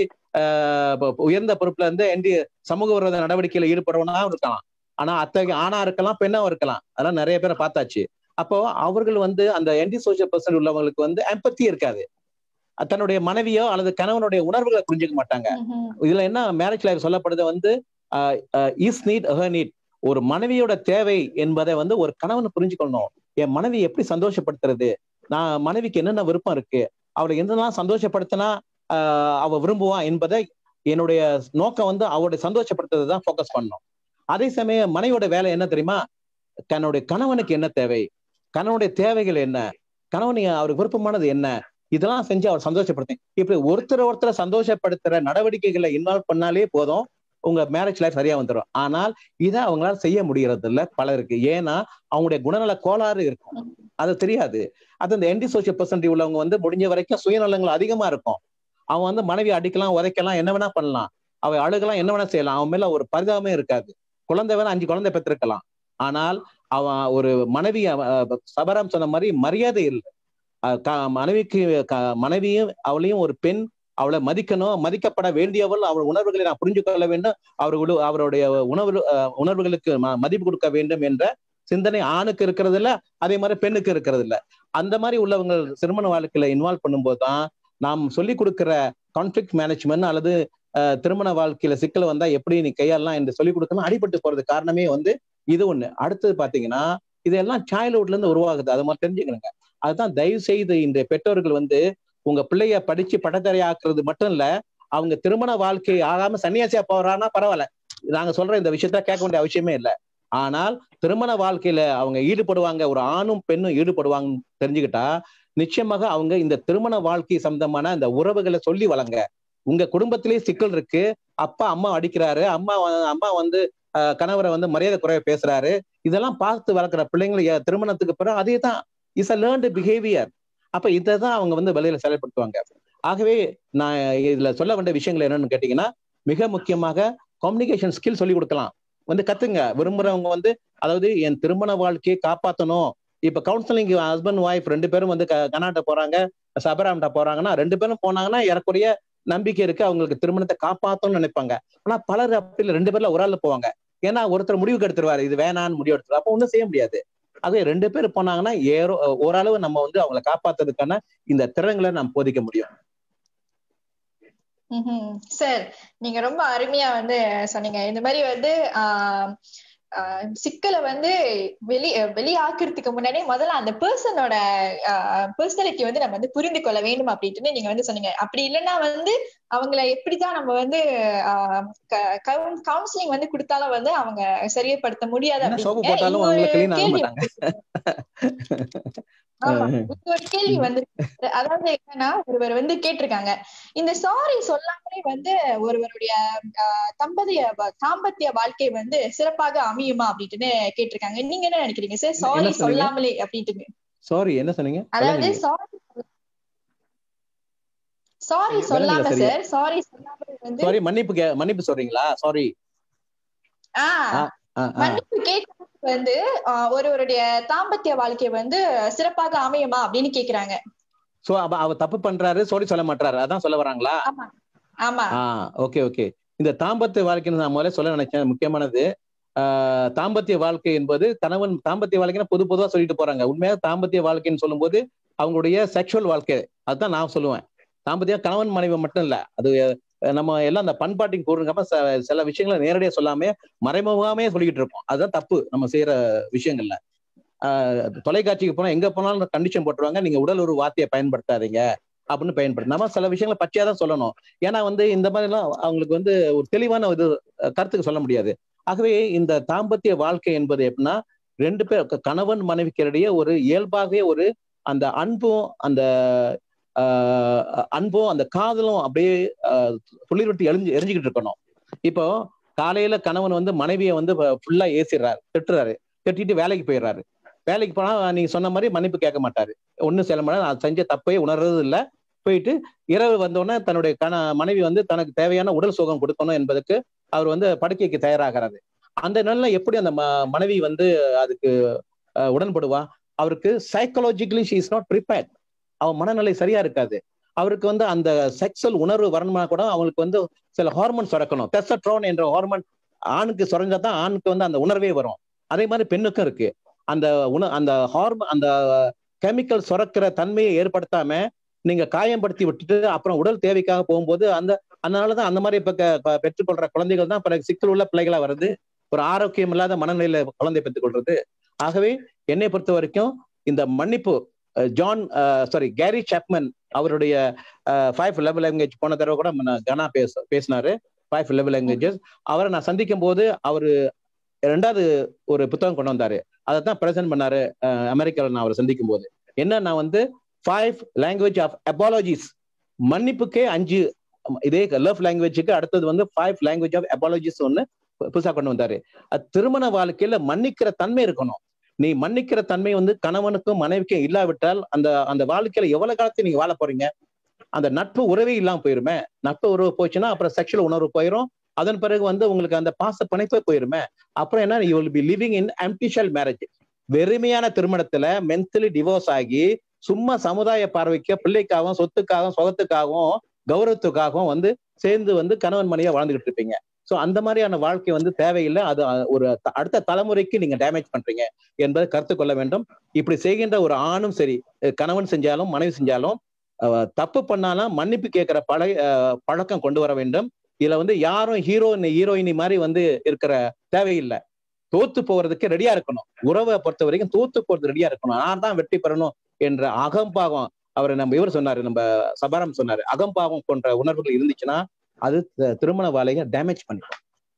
உயர்ந்த பொறுப்புல இருந்து சமூக விரோத நடவடிக்கையில ஈடுபடுறவனா இருக்கலாம். ஆனா அத்தகைய ஆணா இருக்கலாம், பெண்ணாவும் இருக்கலாம், அதெல்லாம் நிறைய பேரை பார்த்தாச்சு. அப்போ அவர்கள் வந்து அந்த ஆன்டி சோஷியல் பர்சன் உள்ளவங்களுக்கு வந்து எம்பத்தி இருக்காது, தன்னுடைய மனைவியோ அல்லது கணவனுடைய உணர்வுகளை புரிஞ்சுக்க மாட்டாங்க. இதுல என்ன மேரேஜ் லைஃப் சொல்லப்படுது வந்து இஸ் நீட் ஹர் நீட், ஒரு மனைவியோட தேவை என்பதை வந்து ஒரு கணவன் புரிஞ்சுக்கணும். என் மனைவி எப்படி சந்தோஷப்படுத்துறது, நான் மனைவிக்கு என்னென்ன விருப்பம் இருக்கு, அவளை என்னெல்லாம் சந்தோஷப்படுத்தினா அவ விரும்புவான் என்பதை என்னுடைய நோக்கம் வந்து அவளுடைய சந்தோஷப்படுத்துறது தான் ஃபோக்கஸ் பண்ணணும். அதே சமயம் மனைவியோட வேலை என்ன தெரியுமா, தன்னுடைய கணவனுக்கு என்ன தேவை, கணவனுடைய தேவைகள் என்ன, கணவன் அவருக்கு விருப்பமானது என்ன, இதெல்லாம் செஞ்சு அவர் சந்தோஷப்படுத்த. இப்படி ஒருத்தரை சந்தோஷப்படுத்துற நடவடிக்கைகளை இன்வால்வ் பண்ணாலே போதும், உங்க மேரேஜ் லைஃப் சரியா வந்துடும். ஆனால் இதை அவங்களால செய்ய முடியறது இல்லை பலருக்கு. ஏன்னா அவங்களுடைய குணநல கோளாறு இருக்கும், அது தெரியாது. அது இந்த ஆன்டி சோஷியல் பர்சனாலிட்டி உள்ளவங்க வந்து முடிஞ்ச வரைக்கும் சுயநலங்கள் அதிகமா இருக்கும். அவன் வந்து மனைவி அடிக்கலாம், உதைக்கலாம், என்ன வேணா பண்ணலாம், அவ அழுகலாம், என்ன வேணா செய்யலாம், அவன் மேல ஒரு பரிதாபமே இருக்காது. குழந்தை வேணா 5 குழந்தை பெற்றிருக்கலாம், ஆனால் அவன் ஒரு மனைவி சபராம் சொன்ன மாதிரி மரியாதை இல்லை. மனைவிக்கு மனைவியும் அவளையும் ஒரு பெண், அவளை மதிக்கணும், மதிக்கப்பட வேண்டியவள், அவள் உணர்வுகளை நான் புரிஞ்சு கொள்ள வேண்டும், அவருடைய உணர்வுகளுக்கு மதிப்பு கொடுக்க வேண்டும் என்ற சிந்தனை ஆணுக்கு இருக்கிறது இல்ல, அதே மாதிரி பெண்ணுக்கு இருக்கிறது இல்ல. அந்த மாதிரி உள்ளவங்க திருமண வாழ்க்கையில இன்வால்வ் பண்ணும்போதுதான் நாம் சொல்லிக் கொடுக்கிற கான்ஃபிளிக்ட் மேனேஜ்மெண்ட் அல்லது திருமண வாழ்க்கையில சிக்கல் வந்தா எப்படி நீ கையாளலாம் என்று சொல்லிக் கொடுக்கணும் அடிபட்டு போறது காரணமே வந்து இது ஒண்ணு. அடுத்தது பாத்தீங்கன்னா இதெல்லாம் சைல்ட்ஹுட்ல இருந்து உருவாகுது, அது மாதிரி தெரிஞ்சுக்கணுங்க. அதுதான் தயவு செய்து இந்த பெற்றோர்கள் வந்து உங்க பிள்ளைய படிச்சு பட்டதாரி ஆக்குறது மட்டும் இல்ல, அவங்க திருமண வாழ்க்கை ஆகாம சன்னியாசியா போறான்னா பரவாயில்ல, நாங்க சொல்ற இந்த விஷயத்த கேட்க வேண்டிய அவசியமே இல்லை. ஆனால் திருமண வாழ்க்கையில அவங்க ஈடுபடுவாங்க, ஒரு ஆணும் பெண்ணும் ஈடுபடுவாங்க தெரிஞ்சுக்கிட்டா நிச்சயமாக அவங்க இந்த திருமண வாழ்க்கை சம்பந்தமான இந்த உறவுகளை சொல்லி வளங்க. உங்க குடும்பத்திலேயே சிக்கல் இருக்கு, அப்பா அம்மா அடிக்கிறாரு, அம்மா வந்து கணவரை வந்து மரியாதை குறைய பேசுறாரு, இதெல்லாம் பார்த்து வளர்க்குற பிள்ளைங்களை திருமணத்துக்கு பிறகு அதே தான் இஸ் அ லேர்ன்டு பிஹேவியர். அப்ப இதைதான் அவங்க வந்து வெளியில செயல்படுத்துவாங்க. ஆகவே நான் இதுல சொல்ல வேண்டிய விஷயங்கள் என்னன்னு கேட்டீங்கன்னா, மிக முக்கியமாக கம்யூனிகேஷன் ஸ்கில் சொல்லி கொடுக்கலாம், வந்து கத்துங்க. விரும்புறவங்க வந்து அதாவது என் திருமண வாழ்க்கையை காப்பாற்றணும். இப்ப கவுன்சிலிங் ஹஸ்பண்ட் ஒய்ஃப் 2 பேரும் வந்து கர்நாடகா போறாங்க, சபராம்டா போறாங்கன்னா 2 பேரும் போனாங்கன்னா ஏறக்குறைய நம்பிக்கை இருக்கு அவங்களுக்கு திருமணத்தை காப்பாத்தணும்னு நினைப்பாங்க. ஆனா பலர் அப்படி இல்லை, 2 பேர்ல ஒரு ஆள் போவாங்க. ஏன்னா ஒருத்தர் முடிவுக்கு எடுத்துருவாரு, இது வேணான்னு முடிவு எடுத்துருவாரு, அப்ப ஒன்றும் செய்ய முடியாது. அதே 2 பேர் போனாங்கன்னா ஓரளவு நம்ம வந்து அவங்களை காப்பாத்துறதுக்கான இந்த திறன்களை நம்ம போதிக்க முடியும். சார், நீங்க ரொம்ப அருமையா வந்து சொன்னீங்க. இந்த மாதிரி வந்து சிக்கலை வந்து வெளியாக்குறதுக்கு முன்னாடி முதல்ல அந்த பர்சனோட பர்சனாலிட்டி வந்து நம்ம வந்து புரிந்து கொள்ள வேண்டும் அப்படின்ட்டு நீங்க வந்து சொன்னீங்க. அப்படி இல்லைன்னா வந்து அவங்கள எப்படிதான் நம்ம வந்து கவுன்சிலிங் வந்து கொடுத்தாலும் வந்து அவங்க சரியப்படுத்த முடியாது அப்படின்னு ஆமா. ஒரு கேள்வி வந்து அதாவது என்னன்னா ஒருவர் வந்து கேட்டிருக்காங்க, இந்த சாரி சொல்லாமலே வந்து ஒருவருடைய தாம்பத்திய வாழ்க்கை வந்து சிறப்பாக அமையுமா அப்படின்ட்டு கேட்டிருக்காங்க. நீங்க என்ன நினைக்கிறீங்க சார்? சாரி சொல்லாமலே அப்படின்ட்டு. சாரி என்ன சொன்னீங்க? அதாவது சாரி சொல்லாம சார், சாரி சொல்லாமலே வந்து சாரி மன்னிப்பு சொல்றீங்களா? சாரி மன்னிப்பு கேட்க வந்து ஒருவருடைய தாம்பத்திய வாழ்க்கை வந்து சிறப்பாக அமையுமா அப்படின்னு கேக்குறாங்க. சோ அவ தப்பு பண்றாரு, சாரி சொல்ல மாட்டாரு, அதான் சொல்ல வராங்களா? ஆமா. Okay okay. இந்த தாம்பத்திய வாழ்க்கைன்னு நான் முதல்ல சொல்ல நினைச்சேன். முக்கியமானது தாம்பத்திய வாழ்க்கை என்பது கணவன் தாம்பத்திய வாழ்க்கைன்னு பொதுவா சொல்லிட்டு போறாங்க. உண்மையாக தாம்பத்திய வாழ்க்கைன்னு சொல்லும் போது அவங்களுடைய செக்ஷுவல் வாழ்க்கை அதுதான் நான் சொல்லுவேன். தாம்பத்திய கணவன் மனைவி மட்டும் இல்ல, அது நம்ம எல்லாம் அந்த பண்பாட்டின் கூறுங்கப்ப சில விஷயங்களை நேரடியா சொல்லாம மறைமுகமே சொல்லிக்கிட்டு இருக்கோம். அதுதான் தப்பு நம்ம செய்யற விஷயங்கள்ல. தொலைக்காட்சிக்கு போனா எங்க போனாலும் கண்டிஷன் போட்டுருவாங்க, நீங்க உடல் ஒரு வார்த்தையை பயன்படுத்தாதீங்க அப்படின்னு பயன்படுத்த. நம்ம சில விஷயங்களை பச்சையா தான் சொல்லணும். ஏன்னா வந்து இந்த மாதிரி எல்லாம் அவங்களுக்கு வந்து ஒரு தெளிவான இது கருத்துக்கு சொல்ல முடியாது. ஆகவே இந்த தாம்பத்திய வாழ்க்கை என்பது எப்படின்னா, ரெண்டு பேர் கணவன் மனைவிக்கிடையே ஒரு இயல்பாகவே ஒரு அந்த அன்பும் அந்த காதலும் அப்படியே துளிர் எரிஞ்சுக்கிட்டு இருக்கணும். இப்போ காலையில கணவன் வந்து மனைவியை வந்து ஃபுல்லா ஏசிடுறாரு, திட்டிட்டு வேலைக்கு போயிடுறாரு. வேலைக்கு போனா நீங்க சொன்ன மாதிரி மன்னிப்பு கேட்க மாட்டாரு, ஒன்னும் சொல்ல மாட்டாரு, நான் செஞ்ச தப்பையே உணர்றது இல்லை. போயிட்டு இரவு வந்தோடனே தன்னுடைய மனைவி வந்து தனக்கு தேவையான உடல் சுகம் கொடுக்கணும் என்பதற்கு அவர் வந்து படுக்கைக்கு தயாராகிறாரு. அந்த நாள்ல எப்படி அந்த மனைவி வந்து அதுக்கு உடன்படுவா? அவருக்கு psychologically she is not prepared. அவன் மனநிலை சரியா இருக்காது. அவருக்கு வந்து அந்த செக்ஸுவல் உணர்வு வரணும்னா கூட அவங்களுக்கு வந்து சில ஹார்மோன் சுரக்கணும். டெஸ்டோஸ்டெரோன் என்ற ஹார்மோன் ஆணுக்கு சுரஞ்சாதான் ஆணுக்கு வந்து அந்த உணர்வே வரும். அதே மாதிரி பெண்ணுக்கும் இருக்கு. அந்த அந்த கெமிக்கல் சுரக்கிற தன்மையை ஏற்படுத்தாம நீங்க காயப்படுத்தி விட்டுட்டு அப்புறம் உடல் தேவைக்காக போகும்போது அதனாலதான் அந்த மாதிரி இப்ப பெற்றுக்கொள்ற குழந்தைகள் தான் பிறகு சிக்கல் உள்ள பிள்ளைகளா வருது, ஒரு ஆரோக்கியம் இல்லாத மனநிலையில குழந்தை பெற்றுக்கொள்றது. ஆகவே என்னை பொறுத்த வரைக்கும் இந்த மன்னிப்பு கேரி சாப்மன் அவருடைய 5 லவ் லாங்குவேஜ் போன தடவை கூட கனா பேசினாரு, 5 லவ் லாங்குவேஜஸ். அவரை நான் சந்திக்கும் போது அவரு 2வது ஒரு புத்தகம் கொண்டு வந்தாரு, அதைத்தான் பிரசன்ட் பண்ணாரு அமெரிக்காவில். நான் அவரை சந்திக்கும் போது என்ன வந்து 5 லாங்குவேஜ் ஆஃப் அபாலஜிஸ், மன்னிப்புக்கே 5, இதே லவ் லாங்குவேஜுக்கு அடுத்தது வந்து 5 லாங்குவேஜ் ஆஃப் அபாலஜிஸ் ஒன்னு புதுசா கொண்டு வந்தாரு. திருமண வாழ்க்கையில மன்னிக்கிற தன்மை இருக்கணும். நீ மன்னிக்கிற தன்மை வந்து கணவனுக்கும் மனைவிக்கும் இல்லாவிட்டால் அந்த வாழ்க்கையில எவ்வளவு காலத்தை நீங்க வாழ போறீங்க? அந்த நட்பு உறவே இல்லாம போயிருமே. நட்பு உறவு போச்சுன்னா அப்புறம் செக்ஷுவல் உணர்வு போயிடும். அதன் பிறகு வந்து உங்களுக்கு அந்த பாச பிணைப்பே போயிருமே. அப்புறம் என்ன, you will be living in empty shell marriage. வெறுமையான திருமணத்துல மென்டலி டிவோர்ஸ் ஆகி சும்மா சமுதாய பார்வைக்கு பிள்ளைக்காகவும் சொத்துக்காகவும் சுகத்துக்காகவும் கௌரவத்துக்காகவும் வந்து சேர்ந்து வந்து கணவன் மனைவியா வாழ்ந்துகிட்டு இருப்பீங்க. சோ அந்த மாதிரியான வாழ்க்கை வந்து தேவையில்லை. அது ஒரு அடுத்த தலைமுறைக்கு நீங்க டேமேஜ் பண்றீங்க என்பதை கருத்து கொள்ள வேண்டும். இப்படி செய்கின்ற ஒரு ஆணும் சரி, கணவன் செஞ்சாலும் மனைவி செஞ்சாலும் தப்பு பண்ணாலும் மன்னிப்பு கேட்கிற பழக்கம் கொண்டு வர வேண்டும். இதுல வந்து யாரும் ஹீரோயினி மாதிரி வந்து இருக்கிற தேவையில்லை. தோத்து போறதுக்கு ரெடியா இருக்கணும். உறவை பொறுத்த வரைக்கும் தோத்து போறது ரெடியா இருக்கணும். நான் தான் வெற்றி பெறணும் என்ற அகம்பாவம், அவரை இவர் சொன்னாரு, நம்ம சபாரம் சொன்னாரு, அகம்பாவம் போன்ற உணர்வுகள் இருந்துச்சுன்னா அது திருமண வாழையை டேமேஜ் பண்ணிடும்.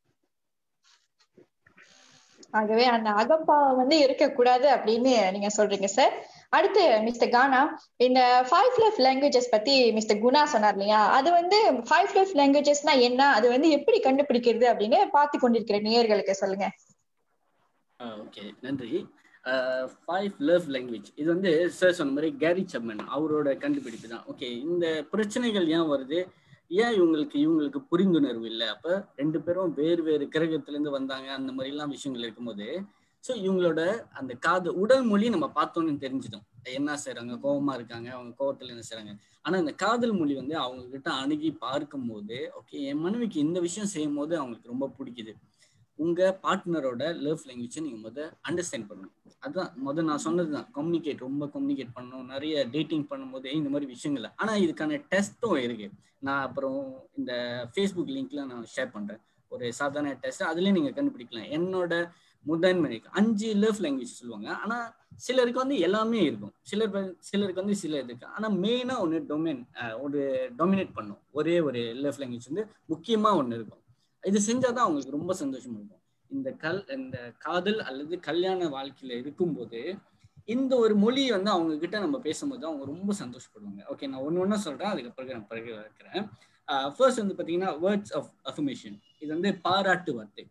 ஆகவே அந்த அகம்பாவம் வந்து இருக்கக்கூடாது அப்படின்னு நீங்க சொல்றீங்க சார். அடுத்து மிஸ்டர் கானா, இந்த 5 லவ் லாங்குவேஜஸ் பத்தி மிஸ்டர் குணா சொன்னார் இல்லையா, அது வந்து 5 லவ் லாங்குவேஜஸ்னா என்ன, அது வந்து எப்படி கண்டுபிடிக்கிறது அப்படின்னு பார்த்து கொண்டிருக்கிற நேயர்களுக்கு சொல்லுங்க. ஓகே, நன்றி. 5 லவ் லாங்குவேஜ் இது வந்து சார் சொன்ன மாதிரி கேரி சாப்மன் அவரோட கண்டுபிடிப்பு தான். ஓகே, இந்த பிரச்சனைகள் ஏன் வருது, ஏன் இவங்களுக்கு புரிந்துணர்வு இல்லை, அப்ப 2 பேரும் வேறு வேறு கிரகத்துல இருந்து வந்தாங்க, அந்த மாதிரி எல்லாம் விஷயங்கள் இருக்கும்போது ஸோ இவங்களோட அந்த உடல் மொழி நம்ம பார்த்தோன்னு தெரிஞ்சிட்டோம். என்ன செய்றாங்க, கோபமா இருக்காங்க, அவங்க கோபத்துல என்ன செய்றாங்க. ஆனா இந்த காதல் மொழி வந்து அவங்க கிட்ட அணுகி பார்க்கும் போது, ஓகே என் மனைவிக்கு இந்த விஷயம் செய்யும் போது அவங்களுக்கு ரொம்ப பிடிக்குது. உங்க பார்ட்னரோட லவ் லாங்குவேஜை நீங்க அண்டர்ஸ்டாண்ட் பண்ணணும். அதுதான் நான் சொன்னதுதான், ரொம்ப கம்யூனிகேட் பண்ணணும். நிறைய டேட்டிங் பண்ணும்போது இந்த மாதிரி விஷயங்கள்ல ஆனா இதுக்கான டெஸ்ட்டும் இருக்கு. நான் அப்புறம் இந்த ஃபேஸ்புக் லிங்க்ல நான் ஷேர் பண்றேன், ஒரு சாதாரண டெஸ்ட். அதுலயும் நீங்க கண்டுபிடிக்கலாம். என்னோட முதன்மை 5 லவ் லாங்குவேஜ் சொல்லுவாங்க. ஆனா சிலருக்கு வந்து எல்லாமே இருக்கும், சிலருக்கு வந்து சில இருக்கு. ஆனா மெயினா ஒன்று ஒரு டாமினேட் பண்ணும். ஒரே ஒரு லவ் லாங்குவேஜ் வந்து முக்கியமா ஒன்று இருக்கும். இது செஞ்சாதான் அவங்களுக்கு ரொம்ப சந்தோஷமா இருக்கும். இந்த காதல் அல்லது கல்யாண வாழ்க்கையில இருக்கும்போது இந்த ஒரு மொழி வந்து அவங்க கிட்ட நம்ம பேசும்போது அவங்க ரொம்ப சந்தோஷப்படுவாங்க. ஓகே, நான் ஒண்ணு சொல்றேன், அதுக்கப்புறம் நான் பிறகு வைக்கிறேன். ஃபர்ஸ்ட் வந்து பாத்தீங்கன்னா வேர்ட்ஸ் ஆஃப் அஃபர்மேஷன். இது வந்து பாராட்டு வார்த்தை.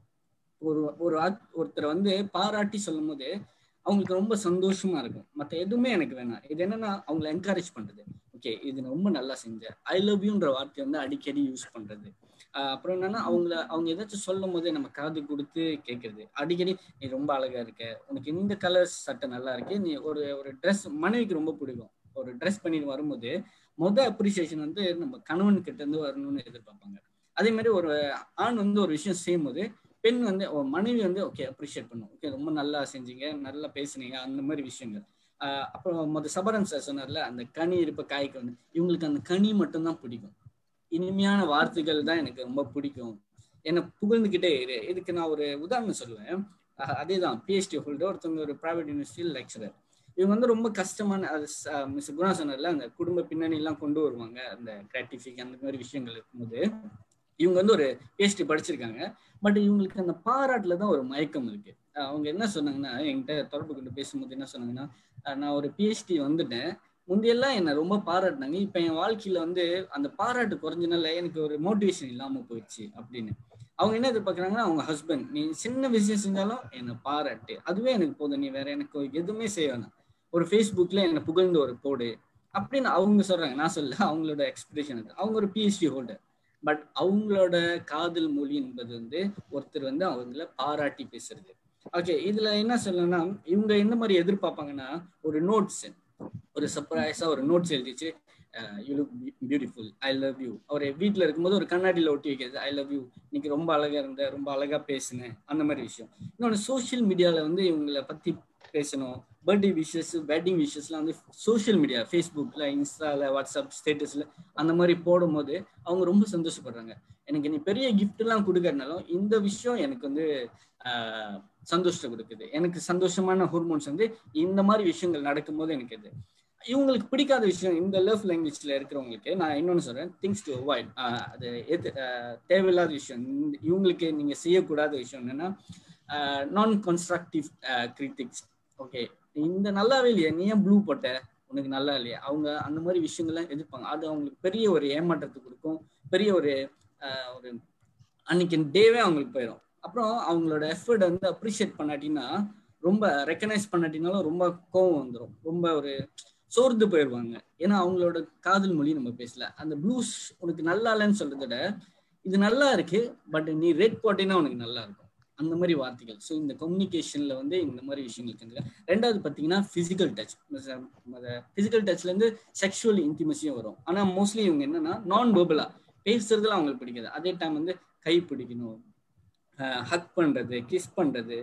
ஒருத்தரை வந்து பாராட்டி சொல்லும் போது அவங்களுக்கு ரொம்ப சந்தோஷமா இருக்கும். மற்ற எதுவுமே எனக்கு வேணாம். இது என்னன்னா அவங்களை என்கரேஜ் பண்றது. ஓகே, இது ரொம்ப நல்லா செஞ்ச, ஐ லவ் யூன்ற வார்த்தையை வந்து அடிக்கடி யூஸ் பண்றது. அப்புறம் என்னன்னா அவங்க ஏதாச்சும் சொல்லும் போது நம்ம காது கொடுத்து கேட்கறது. அடிக்கடி நீ ரொம்ப அழகா இருக்க, உனக்கு இந்த கலர் சட்டை நல்லா இருக்கு, நீ ஒரு ட்ரெஸ், மனைவிக்கு ரொம்ப பிடிக்கும், ஒரு ட்ரெஸ் பண்ணிட்டு வரும்போது அப்ரிசியேஷன் வந்து நம்ம கணவன் கிட்ட இருந்து வரணும்னு எதிர்பார்ப்பாங்க. அதே மாதிரி ஒரு ஆண் வந்து ஒரு விஷயம் செய்யும் போது பெண் வந்து மனைவி வந்து ஓகே அப்ரிஷியேட் பண்ணும். ஓகே, ரொம்ப நல்லா செஞ்சீங்க, நல்லா பேசுனீங்க, அந்த மாதிரி விஷயங்கள். அப்புறம் சபரன் சார் சொன்னார்ல, அந்த கனி இருப்ப காய்க்கு வந்து இவங்களுக்கு அந்த கனி மட்டும்தான் பிடிக்கும். இனிமையான வார்த்தைகள் தான் எனக்கு ரொம்ப பிடிக்கும், என்னை புகழ்ந்துகிட்டே இரு. இதுக்கு நான் ஒரு உதாரணம் சொல்லுவேன். அதேதான், பிஹெச்டி ஹோல்டர் ஒருத்தவங்க ஒரு பிரைவேட் யூனிவர்சிட்டியில் லெக்சரர். இவங்க வந்து ரொம்ப கஷ்டமான, மிஸ் குணா சொன்னார்ல, அந்த குடும்ப பின்னணி எல்லாம் கொண்டு வருவாங்க, அந்த கிராட்டிஃபிக் அந்த மாதிரி விஷயங்கள் இருக்கும்போது இவங்க வந்து ஒரு பிஹெச்டி படிச்சிருக்காங்க. பட் இவங்களுக்கு அந்த பாராட்டுல தான் ஒரு மயக்கம் இருக்கு. அவங்க என்ன சொன்னாங்கன்னா, என்கிட்ட தொடர்பு கொண்டு பேசும்போது என்ன சொன்னாங்கன்னா, நான் ஒரு பிஹெச்டி வந்துட்டேன், முந்தையெல்லாம் என்னை ரொம்ப பாராட்டினாங்க, இப்ப என் வாழ்க்கையில வந்து அந்த பாராட்டு குறைஞ்சனால எனக்கு ஒரு மோட்டிவேஷன் இல்லாம போயிடுச்சு அப்படின்னு. அவங்க என்ன எதிர்பார்க்கறாங்கன்னா, அவங்க ஹஸ்பண்ட் நீ சின்ன விஷயம் செஞ்சாலும் என்னை பாராட்டு, அதுவே எனக்கு போதும், நீ வேற எனக்கு எதுவுமே செய்ய வேணாம், ஒரு ஃபேஸ்புக்ல என்னை புகழ்ந்து ஒரு போடு அப்படின்னு அவங்க சொல்றாங்க. நான் சொல்ல, அவங்களோட எக்ஸ்பெக்டேஷன். அவங்க ஒரு பிஹெச்டி ஹோல்டர். பட் அவங்களோட காதல் மொழி என்பது வந்து ஒருத்தர் வந்து அவங்கள பாராட்டி பேசுறது. ஓகே, இதுல என்ன சொல்லணும்னா, இவங்க எந்த மாதிரி எதிர்பார்ப்பாங்கன்னா, ஒரு நோட்ஸ், ஒரு சர்ப்ரைஸா ஒரு நோட்ஸ் எழுதிச்சு, you look beautiful, I love you. அவர் வீட்டுல இருக்கும்போது ஒரு கண்ணாடியில ஒட்டி வைக்கிறது, ஐ லவ் யூ, இன்னைக்கு ரொம்ப அழகா இருந்த, ரொம்ப அழகா பேசுனேன், அந்த மாதிரி விஷயம். இன்னொன்று, சோசியல் மீடியால வந்து இவங்களை பத்தி பேசணும். பர்த்டே விஷஸ், வெட்டிங் விஷஸ்லாம் வந்து சோசியல் மீடியா, ஃபேஸ்புக்ல, இன்ஸ்டால, வாட்ஸ்அப் ஸ்டேட்டஸ்ல அந்த மாதிரி போடும் போது அவங்க ரொம்ப சந்தோஷப்படுறாங்க. எனக்கு நீ பெரிய கிஃப்ட் எல்லாம் கொடுக்கறதுனாலும் இந்த விஷயம் எனக்கு வந்து சந்தோஷத்தை கொடுக்குது, எனக்கு சந்தோஷமான ஹார்மோன்ஸ் வந்து இந்த மாதிரி விஷயங்கள் நடக்கும்போது எனக்கு இது. இவங்களுக்கு பிடிக்காத விஷயம், இந்த லவ் லாங்குவேஜ்ல இருக்கிறவங்களுக்கு நான் இன்னொன்னு சொல்றேன், திங்ஸ் டு அவாய்ட். அது தேவையில்லாத விஷயம். இவங்களுக்கு நீங்க செய்யக்கூடாத விஷயம் என்னன்னா, நான் கன்ஸ்ட்ரக்டிவ் கிரிட்டிக்ஸ். ஓகே, இந்த நல்லாவே இல்லையா, நீ ஏன் ப்ளூ போட்ட, உனக்கு நல்லா இல்லையா, அவங்க அந்த மாதிரி விஷயங்கள்லாம் எதிர்ப்பாங்க. அது அவங்களுக்கு பெரிய ஒரு ஏமாற்றத்தை கொடுக்கும், பெரிய ஒரு அன்னைக்கு டேவே அவங்களுக்கு போயிடும். அப்புறம் அவங்களோட எஃபர்ட் வந்து அப்ரிஷியேட் பண்ணாட்டினா, ரொம்ப ரெக்கக்னைஸ் பண்ணாட்டினாலும் ரொம்ப கோவம் வந்துடும், ரொம்ப ஒரு சோர்ந்து போயிடுவாங்க. ஏன்னா அவங்களோட காதல் மொழி நம்ம பேசல. அந்த ப்ளூஸ் உனக்கு நல்லா இல்லைன்னு சொல்றத விட, இது நல்லா இருக்கு பட் நீ ரெட் போட்டினா உனக்கு நல்லா இருக்கும், அந்த மாதிரி வார்த்தைகள். ஸோ இந்த கம்யூனிகேஷன்ல வந்து இந்த மாதிரி விஷயங்கள் இருக்கு. ரெண்டாவது பார்த்தீங்கன்னா பிசிக்கல் டச். பிசிக்கல் டச்ல இருந்து செக்ஷுவல் இன்டிமசியும் வரும். ஆனா மோஸ்ட்லி இவங்க என்னன்னா நான் வெர்பலா பேசுறதுலாம் அவங்களுக்கு பிடிக்காது. அதே டைம் வந்து கை பிடிக்கணும், ஹக் பண்றது, கிஸ் பண்றது,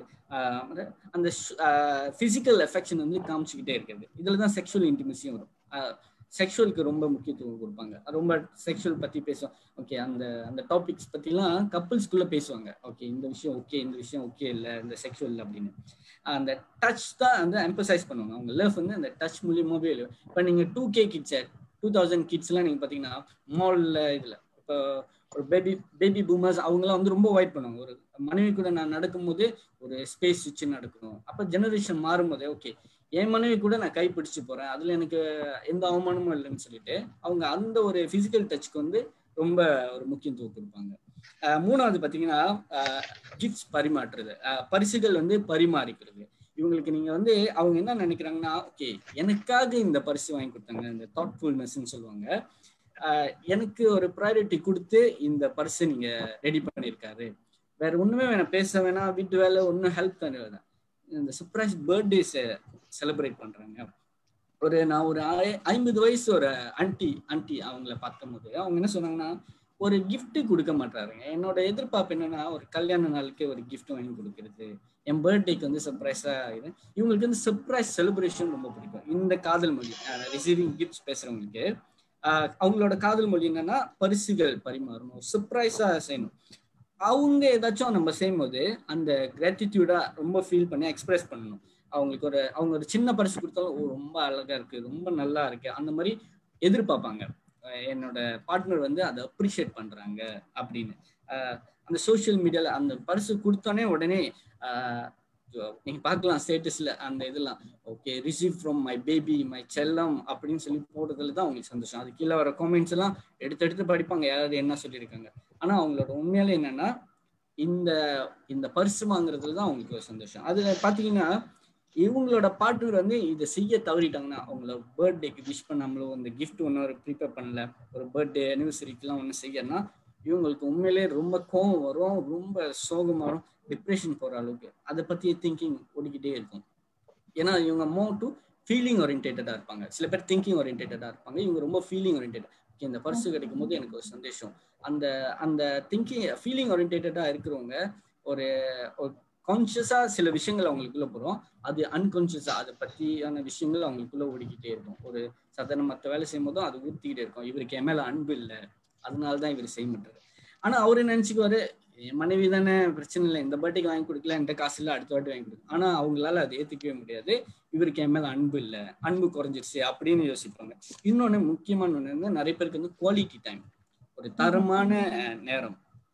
அந்த பிசிக்கல் எஃபெக்ஷன் வந்து காமிச்சுக்கிட்டே இருக்கிறது. இதுலதான் செக்ஷுவல் இன்டிமசியும் வரும். செக்ஷுவலுக்கு ரொம்ப முக்கியத்துவம் கொடுப்பாங்க, ரொம்ப செக்ஷுவல் பத்தி பேசுவோம். ஓகே, அந்த டாபிக்ஸ் பத்திலாம் கப்புள்ஸ்குள்ள பேசுவாங்க. ஓகே, இந்த விஷயம் ஓகே, இந்த விஷயம் ஓகே இல்லை, இந்த செக்ஷுவல் இல்லை அப்படின்னு. அந்த டச் தான் வந்து எம்பசைஸ் பண்ணுவாங்க. அவங்க லவ் வந்து அந்த டச் மூலியமாவே. இப்போ நீங்க 2K கிட்ஸ், 2000 கிட்ஸ் எல்லாம் நீங்க பாத்தீங்கன்னா மால்ல இதுல இப்போ ஒரு பேபி பூமர்ஸ் அவங்கலாம் வந்து ரொம்ப அவாய்ட் பண்ணுவாங்க. ஒரு மனைவி கூட நான் நடக்கும்போது ஒரு ஸ்பேஸ் வச்சு நடக்கணும். அப்ப ஜெனரேஷன் மாறும்போது ஓகே, என் மனைவி கூட நான் கை பிடிச்சு போறேன், அதுல எனக்கு எந்த அவமானமும் இல்லைன்னு சொல்லிட்டு அவங்க அந்த ஒரு பிசிக்கல் டச்சுக்கு வந்து ரொம்ப ஒரு முக்கியத்துவம் கொடுப்பாங்க. மூணாவது பாத்தீங்கன்னா கிஃப்ட்ஸ் பரிமாற்றுறது, பரிசுகள் வந்து பரிமாறிக்கிறது. இவங்களுக்கு நீங்க வந்து அவங்க என்ன நினைக்கிறாங்கன்னா, ஓகே எனக்காக இந்த பரிசு வாங்கி கொடுத்தாங்க, இந்த தாட்ஃபுல்னஸ்ன்னு சொல்லுவாங்க, எனக்கு ஒரு ப்ரையாரிட்டி கொடுத்து இந்த பரிசு நீங்க ரெடி பண்ணியிருக்காரு, வேற ஒண்ணுமே வேணாம், பேச வேணாம், வீட்டு வேலை ஒன்றும் ஹெல்ப் பண்ண வேணாம், இந்த சர்ப்ரைஸ் பர்த்டேஸை செலிப்ரேட் பண்றாங்க. நான் ஒரு 50 வயசு ஒரு ஆன்டி அவங்கள பார்க்கும்போது அவங்க என்ன சொன்னாங்கன்னா, ஒரு கிஃப்ட் கொடுக்க மாட்டாருங்க. என்னோட எதிர்பார்ப்பு என்னன்னா, ஒரு கல்யாண நாளுக்கு ஒரு கிஃப்ட் வாங்கி கொடுக்கறது, என் பர்த்டேக்கு வந்து சர்ப்ரைஸா இது. இவங்களுக்கு வந்து சர்ப்ரைஸ் செலிப்ரேஷன் ரொம்ப பிடிக்கும். இந்த காதல் மொழி ரிசீவிங் கிஃப்ட்ஸ் பேசுறவங்களுக்கு அவங்களோட காதல் மொழி என்னன்னா, பரிசுகள் பரிமாறணும், சர்ப்ரைஸா செய்யணும். அவங்க ஏதாச்சும் நம்ம செய்யும் போது அந்த கிராட்டிடியூடா ரொம்ப ஃபீல் பண்ணி எக்ஸ்பிரஸ் பண்ணணும். அவங்களுக்கு அவங்க ஒரு சின்ன பரிசு கொடுத்தாலும் ரொம்ப அழகா இருக்கு, ரொம்ப நல்லா இருக்கு, அந்த மாதிரி எதிர்பார்ப்பாங்க. என்னோட பார்ட்னர் வந்து அதை அப்ரிஷியேட் பண்றாங்க அப்படின்னு. அந்த சோசியல் மீடியால அந்த பரிசு கொடுத்தோடனே உடனே நீங்க பார்க்கலாம் ஸ்டேட்டஸ்ல அந்த இதெல்லாம் okay receive from my baby my செல்லம் அப்படின்னு சொல்லி போடுறதுல தான் அவங்களுக்கு சந்தோஷம். அது கீழே வர காமெண்ட்ஸ் எல்லாம் எடுத்து படிப்பாங்க, யாராவது என்ன சொல்லியிருக்காங்க. ஆனா அவங்களோட உண்மையால என்னன்னா இந்த பரிசு வாங்குறதுல தான் அவங்களுக்கு ஒரு சந்தோஷம். அதுல பாத்தீங்கன்னா இவங்களோட பார்ட்னர் வந்து இதை செய்ய தவறிட்டாங்கன்னா, அவங்கள பர்த்டேக்கு விஷ் பண்ணாமலோ அந்த கிஃப்ட் ஒன்றும் ப்ரிப்பேர் பண்ணல, ஒரு பர்த்டே அனிவர்சரிக்குலாம் ஒன்று செய்யறதுனா இவங்களுக்கு உண்மையிலே ரொம்ப கோவம் வரும், ரொம்ப சோகம் வரும், டிப்ரெஷன் போற அளவுக்கு அதை பத்தி திங்கிங் ஓடிக்கிட்டே இருக்கும். ஏன்னா இவங்க மோர் டு ஃபீலிங் ஓரியன்டா இருப்பாங்க. சில பேர் திங்கிங் ஓரியன்டா இருப்பாங்க, இவங்க ரொம்ப ஃபீலிங் ஓரியன்டா. இந்த பரிசு கிடைக்கும் போது எனக்கு ஒரு சந்தோஷம். அந்த திங்கிங் ஃபீலிங் ஓரியன்டா இருக்கிறவங்க ஒரு கான்சியஸா சில விஷயங்கள் அவங்களுக்குள்ள போறோம், அது அன்கான்சியஸா அதை பத்தியான விஷயங்கள் அவங்களுக்குள்ள ஓடிக்கிட்டே இருக்கும். ஒரு சாதாரண மற்ற வேலை செய்யும் போதும் அது ஊத்திக்கிட்டே இருக்கும், இவருக்கு என் மேல அன்பு இல்லை, அதனாலதான் இவர் செய்ய மாட்டாரு. ஆனா அவரு நினைச்சுக்குவாரு என் மனைவி தானே, பிரச்சனை இல்லை, இந்த பர்த்டேக்கு வாங்கி கொடுக்கல, என்கிட்ட காசு இல்லை, அடுத்த வாட்டி வாங்கி கொடுக்கும். ஆனா அவங்களால அதை ஏத்துக்கவே முடியாது, இவருக்கு என் மேல அன்பு இல்லை, அன்பு குறைஞ்சிருச்சு அப்படின்னு யோசிப்பாங்க. இன்னொன்னு முக்கியமான ஒண்ணு வந்து நிறைய பேருக்கு வந்து குவாலிட்டி டைம், ஒரு தரமான நேரம்.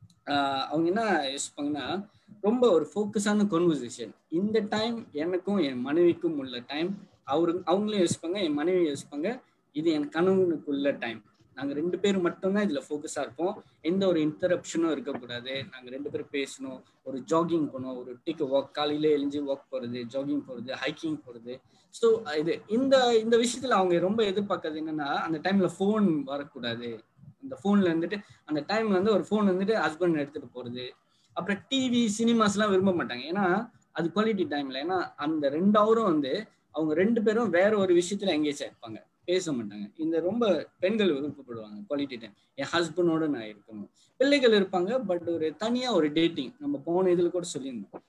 அவங்க என்ன யோசிப்பாங்கன்னா ரொம்ப ஒரு ஃபோக்கஸான கான்வர்சேஷன். இந்த டைம் எனக்கும் என் மனைவிக்கும் உள்ள டைம். அவங்களும் யோசிப்பாங்க, என் மனைவி யோசிப்பாங்க, இது என் கணவனுக்குள்ள டைம். நாங்க 2 பேரும் மட்டும்தான் இதுல ஃபோக்கஸா இருப்போம், எந்த ஒரு இன்டரப்ஷனும் இருக்கக்கூடாது, நாங்க 2 பேரும் பேசணும், ஒரு ஜாகிங் போனோம், ஒரு டேக் வாக், காலையில எழுந்து வாக் போறது, ஜாகிங் போறது, ஹைக்கிங் போறது. ஸோ இது இந்த விஷயத்துல அவங்க ரொம்ப எதிர்பார்க்கறது என்னன்னா அந்த டைம்ல ஃபோன் வரக்கூடாது. அந்த ஃபோன்ல இருந்துட்டு அந்த டைம்ல வந்து ஒரு ஃபோன் வந்துட்டு ஹஸ்பண்ட் எடுத்துட்டு போறது. அப்புறம் டிவி சினிமாஸ் எல்லாம் விரும்ப மாட்டாங்க, ஏன்னா அது குவாலிட்டி டைம்ல. ஏன்னா அந்த 2 ஹவரும் வந்து அவங்க 2 பேரும் வேற ஒரு விஷயத்துல எங்கேஜ் ஆயிருப்பாங்க, பேச மாட்டாங்க. இந்த ரொம்ப பெண்கள் விருப்பப்படுவாங்க குவாலிட்டி டைம், என் ஹஸ்பண்டோட நான் இருக்கணும். பிள்ளைகள் இருப்பாங்க, பட் ஒரு தனியா ஒரு டேட்டிங், நம்ம போன இதுல கூட சொல்லியிருந்தோம்,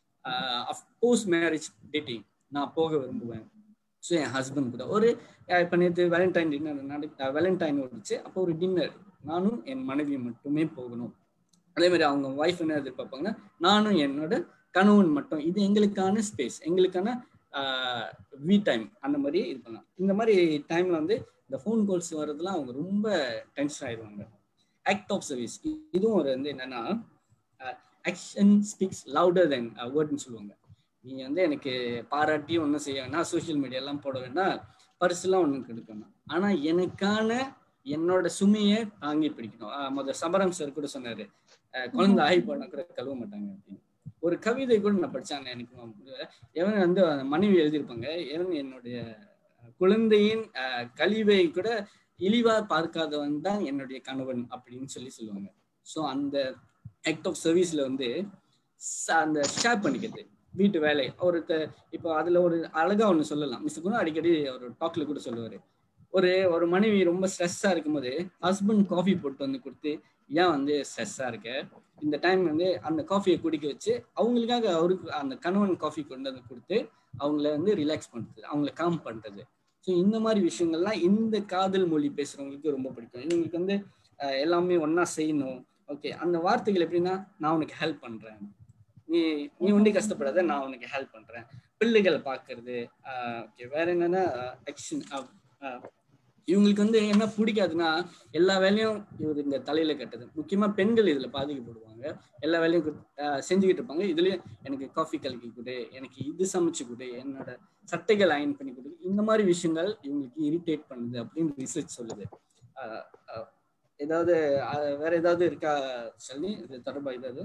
போஸ்ட் மேரேஜ் டேட்டிங் நான் போக விரும்புவேன். ஸோ என் ஹஸ்பண்ட் கூட ஒரு இப்போ நேற்று வேலண்டைன் டின்னர் வேலண்டைன் ஓடிச்சு, அப்போ ஒரு டின்னர் நானும் என் மனைவி மட்டுமே போகணும். அதே மாதிரி அவங்க ஒய்ஃப் என்ன எதிர்பார்ப்பாங்கன்னா நானும் என்னோட கணவன் மட்டும், இது எங்களுக்கான ஸ்பேஸ், எங்களுக்கான வீ டைம், அந்த மாதிரி இது பண்ணலாம். இந்த மாதிரி டைம்ல வந்து இந்த ஃபோன் கால்ஸ் வர்றதுலாம் அவங்க ரொம்ப டென்ஷன் ஆயிடுவாங்க. ஆக்ட் ஆஃப் சர்வீஸ் இதுவும் ஒரு வந்து என்னன்னா ஆக்ஷன் ஸ்பீக்ஸ் லவுடர் தென் வேர்ட்னு சொல்லுவாங்க. நீங்க வந்து எனக்கு பாராட்டி ஒன்றும் செய்ய வேணாம், சோசியல் மீடியாலாம் போட வேணாம், பரிசுலாம் ஒன்றும் கிடைக்கணும், ஆனா எனக்கான என்னோட சுமையை தாங்கி பிடிக்கணும். முதல் சபரம் சார் கூட சொன்னாரு, குழந்தை ஆகி போனா கூட கழுவ மாட்டாங்க அப்படின்னு. ஒரு கவிதை கூட நான் படிச்சாங்க, எனக்கு எவன் வந்து மனைவி எழுதியிருப்பாங்க, எவன் என்னுடைய குழந்தையின் கழிவை கூட இழிவா பார்க்காதவன் தான் என்னுடைய கணவன் அப்படின்னு சொல்லுவாங்க. ஸோ அந்த ஆக்ட் ஆஃப் சர்வீஸ்ல வந்து அந்த ஷேர் பண்ணிக்கிறது வீட்டு வேலை இப்போ அதுல ஒரு அழகா ஒண்ணு சொல்லலாம். மிஸ்டர் குணா அடிக்கடி ஒரு டாக்ல கூட சொல்லுவாரு, ஒரு மனைவி ரொம்ப ஸ்ட்ரெஸ்ஸா இருக்கும்போது ஹஸ்பண்ட் காஃபி போட்டு வந்து கொடுத்து, ஏன் வந்து ஸ்ட்ரெஸ்ஸா இருக்க, இந்த டைம் வந்து அந்த காஃபியை குடிக்க வச்சு அவங்களுக்காக அவருக்கு அந்த கணவன் காஃபி கொண்டு வந்து கொடுத்து அவங்கள வந்து ரிலாக்ஸ் பண்றது, அவங்கள காம் பண்றது. ஸோ இந்த மாதிரி விஷயங்கள்லாம் இந்த காதல் மொழி பேசுறவங்களுக்கு ரொம்ப பிடிக்கும். இவங்களுக்கு வந்து எல்லாமே ஒன்னா செய்யணும். ஓகே, அந்த வார்த்தைகள் எப்படின்னா, நான் உனக்கு ஹெல்ப் பண்றேன், நீ ஒண்டி கஷ்டப்படாத, நான் உனக்கு ஹெல்ப் பண்றேன், பிள்ளைகளை பாக்குறது. வேற என்னன்னா ஆக்ஷன். இவங்களுக்கு வந்து என்ன பிடிக்காதுன்னா எல்லா வேலையும் இவர் இந்த தலையில கட்டுது. முக்கியமா பெண்கள் இதுல பாதிக்கப்படுவாங்க, எல்லா வேலையும் செஞ்சுக்கிட்டு இருப்பாங்க. இதுலயும் எனக்கு காஃபி கலக்கி கொடு, எனக்கு இது சமைச்சு கொடு, என்னோட சட்டைகள் அயன் பண்ணி கொடு, இந்த மாதிரி விஷயங்கள் இவங்களுக்கு இரிட்டேட் பண்ணுது அப்படின்னு ரிசர்ச் சொல்லுது. ஏதாவது வேற ஏதாவது இருக்கா சொல்லி இது தொடர்பா? ஏதாவது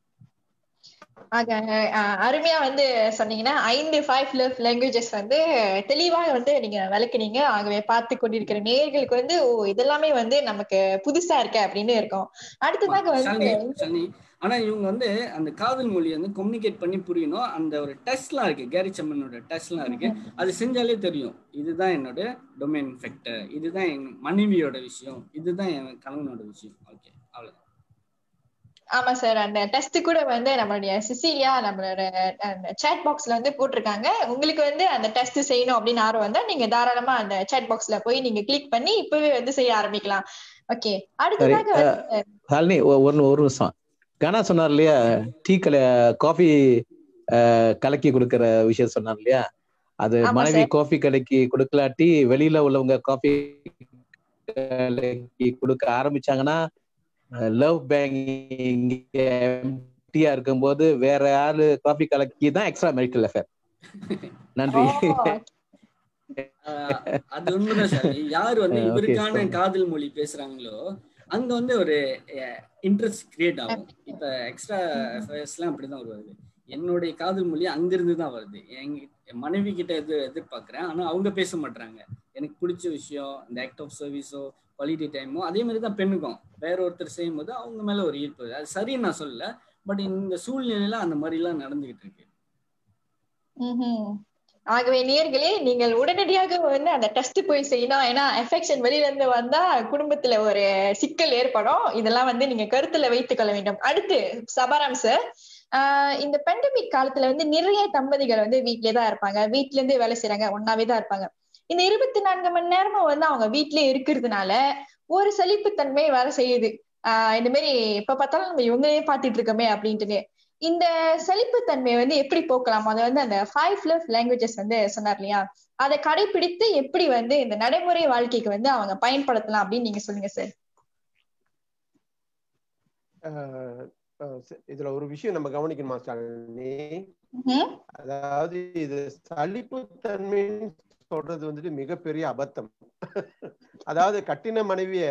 அருமையா வந்து சொன்னீங்கன்னா 5 love languages வந்து தெளிவாக வந்து நீங்க விளக்குனீங்க. ஆகவே பார்த்து கொண்டிருக்கிற நேயர்களுக்கு வந்து இதெல்லாமே வந்து நமக்கு புதுசா இருக்கு அப்படின்னு இருக்கும். அடுத்ததாக வந்து ஆனா இவங்க வந்து அந்த காதல் மொழியை வந்து கம்யூனிகேட் பண்ணி புரியணும். அந்த ஒரு டெஸ்ட்லாம் இருக்கு, கேரி சம்மனோட டெஸ்ட்லாம் இருக்கு, அது செஞ்சாலே தெரியும் இதுதான் என்னோட டொமைன் ஃபேக்டர், இதுதான் என் மனைவியோட விஷயம், இதுதான் என் கணவனோட விஷயம். ஓகே, அவ்வளவுதான். ஆமா சார், அந்த டெஸ்ட் கூட வந்து நம்மளுடைய சிசிலியா நம்மளோட சாட் பாக்ஸ்ல வந்து போட்டிருக்காங்க. உங்களுக்கு வந்து அந்த டெஸ்ட் செய்யணும் அப்படின்னு ஆர்வம் வந்தா நீங்க தாராளமா அந்த சாட் பாக்ஸ்ல போய் நீங்க கிளிக் பண்ணி இப்பவே வந்து செய்ய ஆரம்பிக்கலாம். ஓகே, அடுத்ததாக ஒரு நிமிஷம். கனா சொன்னார் இல்லையா, டீ காஃபி கலக்கி கொடுக்கற விஷயம் சொன்னார் இல்லையா, அது மனைவி காஃபி கலக்கி கொடுக்கலாட்டி வெளியில உள்ளவங்க காஃபி கலக்கி கொடுக்க ஆரம்பிச்சாங்கன்னா லவ் பேங்கிங் எம்டியா இருக்கும்போது வேற யாரு காஃபி கலக்கி தான் எக்ஸ்ட்ரா மேரிட்டல் அஃபேர். நன்றி. அது உண்மைதான் சார். யாரு இவருக்கான காதல் மொழி பேசுறாங்களோ அங்க ஒரு இன்ட்ரெஸ்ட் கிரியேட் ஆகும். இப்ப எக்ஸ்ட்ரா அஃபேர்ஸ் எல்லாம் அப்படிதான் வருது. என்னுடைய காதல் மொழி அங்கிருந்து தான் வருது. என் மனைவி கிட்ட எதிர்பார்க்கிறேன், ஆனா அவங்க பேச மாட்டாங்க. எனக்கு பிடிச்ச விஷயம் இந்த ஆக்ட் ஆஃப் சர்வீஸோ குவாலிட்டி டைமோ அதே மாதிரி தான் பெண்ணுக்கும் வேற ஒருத்தர் செய்யும் போது அவங்க மேல ஒரு ஈர்ப்பு. அது சரின்னு நான் சொல்லல, பட் இந்த சூழ்நிலையில அந்த மாதிரி எல்லாம் நடந்துகிட்டு இருக்கு. ஆகவே நேயர்களே, நீங்கள் உடனடியாக அந்த டெஸ்ட் போய் செய்யணும். ஏன்னா எஃபெக்ஷன் வெளியில இருந்து வந்தா குடும்பத்துல ஒரு சிக்கல் ஏற்படும். இதெல்லாம் நீங்க கருத்துல வைத்துக் கொள்ள வேண்டும். அடுத்து சபாராம் சார், இந்த பெண்டமிக் காலத்துல நிறைய தம்பதிகள் வீட்லயே தான் இருப்பாங்க, வீட்ல இருந்து வேலை செய்யறாங்க, ஒன்னாவே தான் இருப்பாங்க. இந்த 24 மணி நேரமும் அவங்க வீட்லயே இருக்கிறதுனால ஒரு சலிப்புத்தன்மை வர செய்யுது. இந்த மாதிரி எப்ப பார்த்தாலும் நம்ம இவங்களே பாத்துட்டு இருக்கோமே அப்படின்ட்டு இந்த சலிப்புத்தன்மை எப்படி போக்கலாம்? அதை அந்த 5 love languages சொன்னார் இல்லையா, அதை கடைபிடித்து எப்படி இந்த நடைமுறை வாழ்க்கைக்கு அவங்க பயன்படுத்தலாம் அப்படின்னு நீங்க சொல்லுங்க சார். இதுல ஒரு விஷயம் நம்ம கவனிக்கணுமா ஸ்டாலினி? அதாவது இது சலிப்புத்தன்மை சொல்றது மிகப்பெரிய அபத்தம். அதாவது கட்டின மனைவிய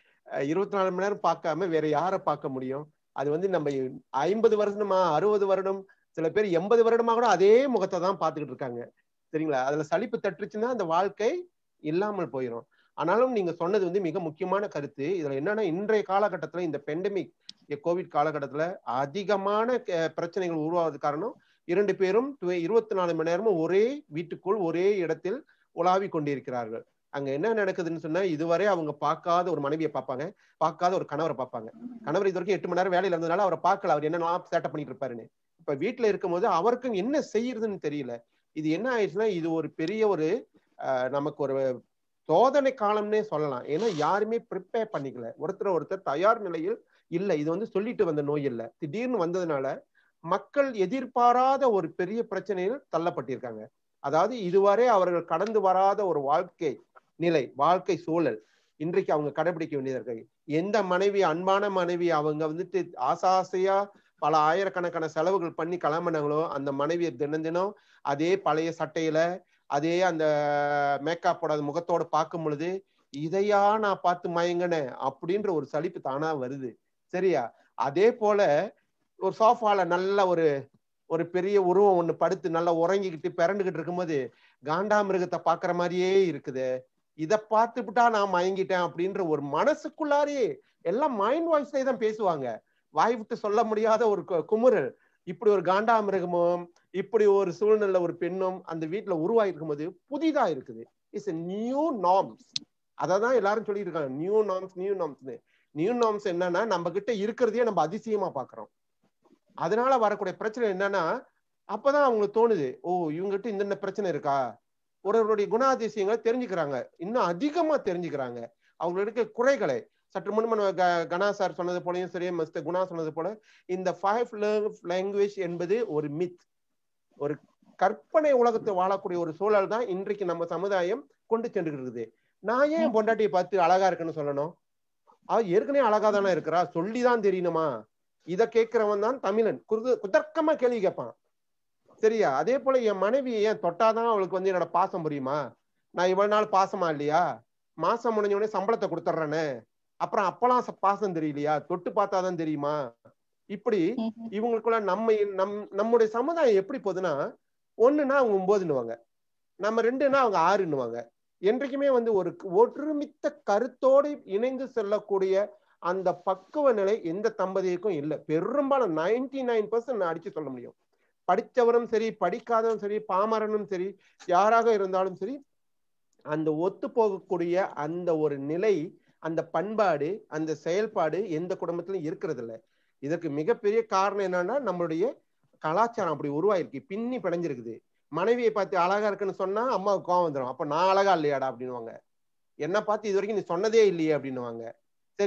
24 மணி நேரம் பார்க்காம வேற யாரை பார்க்க முடியும்? அது நம்ம 50 வருடமா 60 வருடம், சில பேர் 80 வருடமா கூட அதே முகத்தை தான் பார்த்துக்கிட்டு இருக்காங்க. சரிங்களா? அதுல சலிப்பு தட்டுச்சுன்னா அந்த வாழ்க்கை இல்லாமல் போயிடும். ஆனாலும் நீங்க சொன்னது மிக முக்கியமான கருத்து. இதுல என்னன்னா, இன்றைய காலகட்டத்துல இந்த பெண்டமிக் கோவிட் காலகட்டத்துல அதிகமான பிரச்சனைகள் உருவாவது காரணம் 2 பேரும் 24 மணி நேரமும் ஒரே வீட்டுக்குள் ஒரே இடத்தில் உலாவி கொண்டிருக்கிறார்கள். அங்க என்ன நடக்குதுன்னு சொன்னா, இதுவரை அவங்க பார்க்காத ஒரு மனைவியை பார்ப்பாங்க, பார்க்காத ஒரு கணவரை பார்ப்பாங்க. கணவர் இது வரைக்கும் 8 மணி நேரம் வேலையில இருந்ததுனால அவரை பார்க்கல, அவர் என்ன சேட்டை பண்ணிட்டு இருப்பாருன்னு. இப்ப வீட்டுல இருக்கும் போது அவருக்கும் என்ன செய்யறதுன்னு தெரியல. இது என்ன ஆயிடுச்சுன்னா, இது ஒரு பெரிய ஒரு நமக்கு ஒரு சோதனை காலம்னே சொல்லலாம். ஏன்னா யாருமே ப்ரிப்பேர் பண்ணிக்கல, ஒருத்தர் தயார் நிலையில் இல்ல. இது சொல்லிட்டு வந்த நோய் இல்ல, திடீர்னு வந்ததுனால மக்கள் எதிர்பாராத ஒரு பெரிய பிரச்சனையில் தள்ளப்பட்டிருக்காங்க. அதாவது இதுவரை அவர்கள் கடந்து வராத ஒரு வாழ்க்கை நிலை, வாழ்க்கை சூழல் இன்றைக்கு அவங்க கடைபிடிக்க வேண்டியதா இருக்கு. எந்த மனைவி, அன்பான மனைவி அவங்க ஆசையா பல ஆயிரக்கணக்கான செலவுகள் பண்ணி கிளம்பினாங்களோ, அந்த மனைவியை தினம் அதே பழைய சட்டையில அதே அந்த மேக்கப் போடாத முகத்தோட பார்க்கும் பொழுது இதையா நான் பார்த்து மயங்கினேன் அப்படின்ற ஒரு சலிப்பு தானா வருது. சரியா? அதே போல ஒரு சோஃபால நல்ல ஒரு பெரிய உருவம் ஒண்ணு படுத்து நல்லா உறங்கிக்கிட்டு பிறண்டுகிட்டு இருக்கும்போது காண்டாமிருகத்தை பாக்குற மாதிரியே இருக்குது, இதை பார்த்துவிட்டா நான் மயங்கிட்டேன் அப்படின்ற ஒரு மனசுக்குள்ளாரே எல்லாம் மைண்ட் வாய்ஸ்லயே தான் பேசுவாங்க. வாய் விட்டு சொல்ல முடியாத ஒரு குமுறல். இப்படி ஒரு காண்டாமிருகமும் இப்படி ஒரு சூழ்நிலை ஒரு பெண்ணும் அந்த வீட்டுல உருவாயிருக்கும் போது புதிதா இருக்குது. It's new norms. அததான் எல்லாரும் சொல்லிட்டு இருக்காங்க, நியூ நார்ம்ஸ்னு. நியூ நார்ம்ஸ் என்னன்னா, நம்ம கிட்ட இருக்கிறதையே நம்ம அதிசயமா பாக்குறோம். அதனால வரக்கூடிய பிரச்சனை என்னன்னா, அப்பதான் அவங்களுக்கு தோணுது, ஓ இவங்ககிட்ட இந்த பிரச்சனை இருக்கா. ஒருவருடைய குணாதிசயங்களை தெரிஞ்சுக்கிறாங்க, இன்னும் அதிகமா தெரிஞ்சுக்கிறாங்க. அவங்களுக்கு குறைகளை சற்று முன்பு கணா சார் சொன்னது போலயும் சரி, மிஸ்டர் குணா சொன்னது போல, இந்த 5 love language என்பது ஒரு மித், ஒரு கற்பனை உலகத்தை வாழக்கூடிய ஒரு சூழல் தான் இன்றைக்கு நம்ம சமுதாயம் கொண்டு சென்று இருக்குது. நான் ஏன் பொண்டாட்டியை பார்த்து அழகா இருக்குன்னு சொல்லணும்? அவ ஏற்கனவே அழகா தானே இருக்கிறா, சொல்லிதான் தெரியணுமா? இதை கேட்கிறவன் தான் தமிழன். குதர்க்கமா கேள்வி கேட்பான். சரியா? அதே போல என் மனைவி ஏன் தொட்டாதான் அவளுக்கு என்னோட பாசம் புரியுமா? நான் இவ்வளவு நாள் பாசமா இல்லையா? மாசம் முடிஞ்ச உடனே சம்பளத்தை கொடுத்துட்றேன்னு, அப்புறம் அப்பெல்லாம் பாசம் தெரியலையா? தொட்டு பார்த்தாதான் தெரியுமா? இப்படி இவங்களுக்குள்ள நம்முடைய சமுதாயம் எப்படி போகுதுன்னா, 1ன்னா அவங்க 9ன்னுவாங்க, நம்ம 2ன்னா அவங்க 6ன்னுவாங்க. என்றைக்குமே ஒரு ஒற்றுமித்த கருத்தோடு இணைந்து செல்லக்கூடிய அந்த பக்குவ நிலை எந்த தம்பதிக்கும் இல்லை. பெரும்பாலும் 99% நான் அடிச்சு சொல்ல முடியும். படித்தவரும் சரி, படிக்காதவரும் சரி, பாமரனும் சரி, யாராக இருந்தாலும் சரி, அந்த ஒத்து போகக்கூடிய அந்த ஒரு நிலை, அந்த பண்பாடு, அந்த செயல்பாடு எந்த குடும்பத்திலும் இருக்கிறது இல்லை. இதற்கு மிகப்பெரிய காரணம் என்னன்னா, நம்மளுடைய கலாச்சாரம் அப்படி உருவாயிருக்கு, பின்னி பிணைஞ்சிருக்குது. மனைவியை பார்த்து அழகா இருக்குன்னு சொன்னா அம்மாவுக்கு கோவம் வந்துடும். அப்ப நான் அழகா இல்லையாடா அப்படின்னுவாங்க. என்ன பார்த்து இது வரைக்கும் நீ சொன்னதே இல்லையே அப்படின்னுவாங்க. சரியா?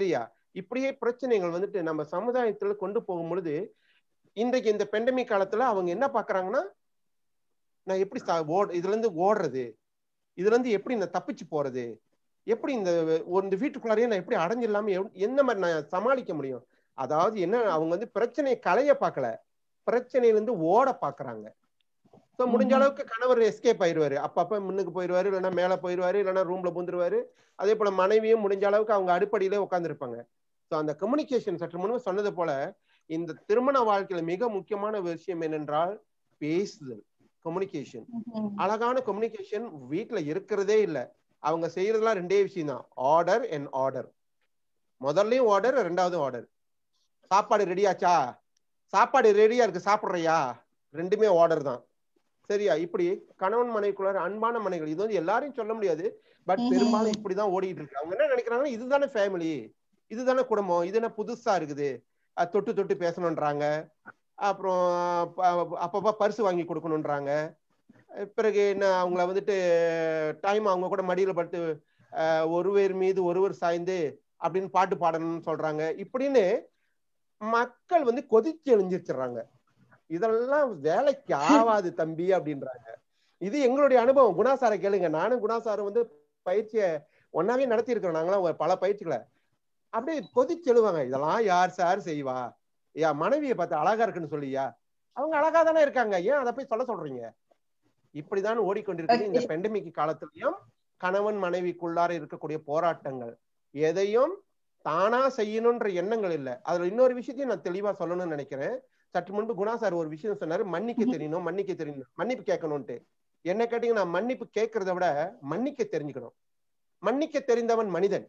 இப்படியே பிரச்சனைகள் வந்துட்டு நம்ம சமுதாயத்துல கொண்டு போகும் பொழுது இன்றைக்கு இந்த பெண்டமிக் காலத்துல அவங்க என்ன பாக்குறாங்கன்னா, நான் எப்படி இதுல இருந்து ஓடுறது, இதுல இருந்து எப்படி நான் தப்பிச்சு போறது, எப்படி இந்த வீட்டுக்குள்ளாரையே நான் எப்படி அடைஞ்சிடலாம என்ன மாதிரி நான் சமாளிக்க முடியும். அதாவது என்ன, அவங்க வந்து பிரச்சனையை களைய பார்க்கல, பிரச்சனையிலிருந்து ஓட பாக்குறாங்க. ஸோ முடிஞ்ச அளவுக்கு கணவர் எஸ்கேப் ஆயிடுவாரு, அப்பப்ப முன்னுக்கு போயிடுவாரு, இல்லைன்னா மேல போயிடுவாரு, இல்லைன்னா ரூம்ல பூந்துருவாரு. அதே போல மனைவியும் முடிஞ்ச அளவுக்கு அவங்க அடிப்படையிலே உட்காந்துருப்பாங்க. ஸோ அந்த கம்யூனிகேஷன் சற்று முன்பு சொன்னது போல இந்த திருமண வாழ்க்கையில மிக முக்கியமான விஷயம் என்னென்றால் பேசுதல், கம்யூனிகேஷன். அழகான கம்யூனிகேஷன் வீட்டுல இருக்கிறதே இல்லை. அவங்க செய்யறதுலாம் ரெண்டே விஷயம் தான், ஆர்டர் அண்ட் ஆர்டர். முதல்லயும் ஆர்டர், ரெண்டாவது ஆர்டர். சாப்பாடு ரெடியாச்சா, சாப்பாடு ரெடியா இருக்கு சாப்பிட்றியா, ரெண்டுமே ஆர்டர் தான். சரியா? இப்படி கணவன் மனைவிக்குள்ள அன்பான மனைவிகள், இது வந்து எல்லாரையும் சொல்ல முடியாது, பட் பெரும்பாலும் இப்படிதான் ஓடிட்டு இருக்கு. அவங்க என்ன நினைக்கிறாங்கன்னா, இதுதானே ஃபேமிலி, இதுதானே குடும்பம், இது என்ன புதுசா இருக்குது, தொட்டு தொட்டு பேசணுன்றாங்க, அப்புறம் அப்பப்ப பரிசு வாங்கி கொடுக்கணுன்றாங்க, பிறகு என்ன அவங்கள வந்துட்டு டைம் அவங்க கூட மடியில படுத்து ஒருவர் மீது ஒருவர் சாய்ந்து அப்படின்னு பாட்டு பாடணும்னு சொல்றாங்க. இப்படின்னு மக்கள் வந்து கொதிச்சு எழுந்திருச்சுறாங்க. இதெல்லாம் வேலைக்கு ஆவாது தம்பி அப்படின்றாங்க. இது எங்களுடைய அனுபவம். குணாசாரை கேளுங்க, நானும் குணாசாரம் வந்து பயிற்சியை ஒன்னாவே நடத்தி இருக்கிறோம். நாங்களாம் பல பயிற்சிகளை அப்படியே கொதிச்சு எழுவாங்க. இதெல்லாம் யார் சார் செய்வா, ஏன் மனைவியை பார்த்து அழகா இருக்குன்னு சொல்லியா, அவங்க அழகா தானே இருக்காங்க, ஏன் அதை போய் சொல்ல சொல்றீங்க. இப்படிதான் ஓடிக்கொண்டிருக்கிறது இந்த பெண்டமிக் காலத்திலையும். கணவன் மனைவிக்குள்ளார இருக்கக்கூடிய போராட்டங்கள் எதையும் தானா செய்யணும்ன்ற எண்ணங்கள் இல்லை. அதுல இன்னொரு விஷயத்தையும் நான் தெளிவா சொல்லணும்னு நினைக்கிறேன். சற்று முன்பு குணா சார் ஒரு விஷயம் சொன்னாரு, மன்னிக்க தெரியணும், மன்னிக்க தெரியணும், மன்னிப்பு கேட்கணும்ட்டு. என்ன கேட்டீங்கன்னா, மன்னிப்பு கேட்கறத விட மன்னிக்க தெரிஞ்சுக்கணும். மன்னிக்க தெரிந்தவன் மனிதன்,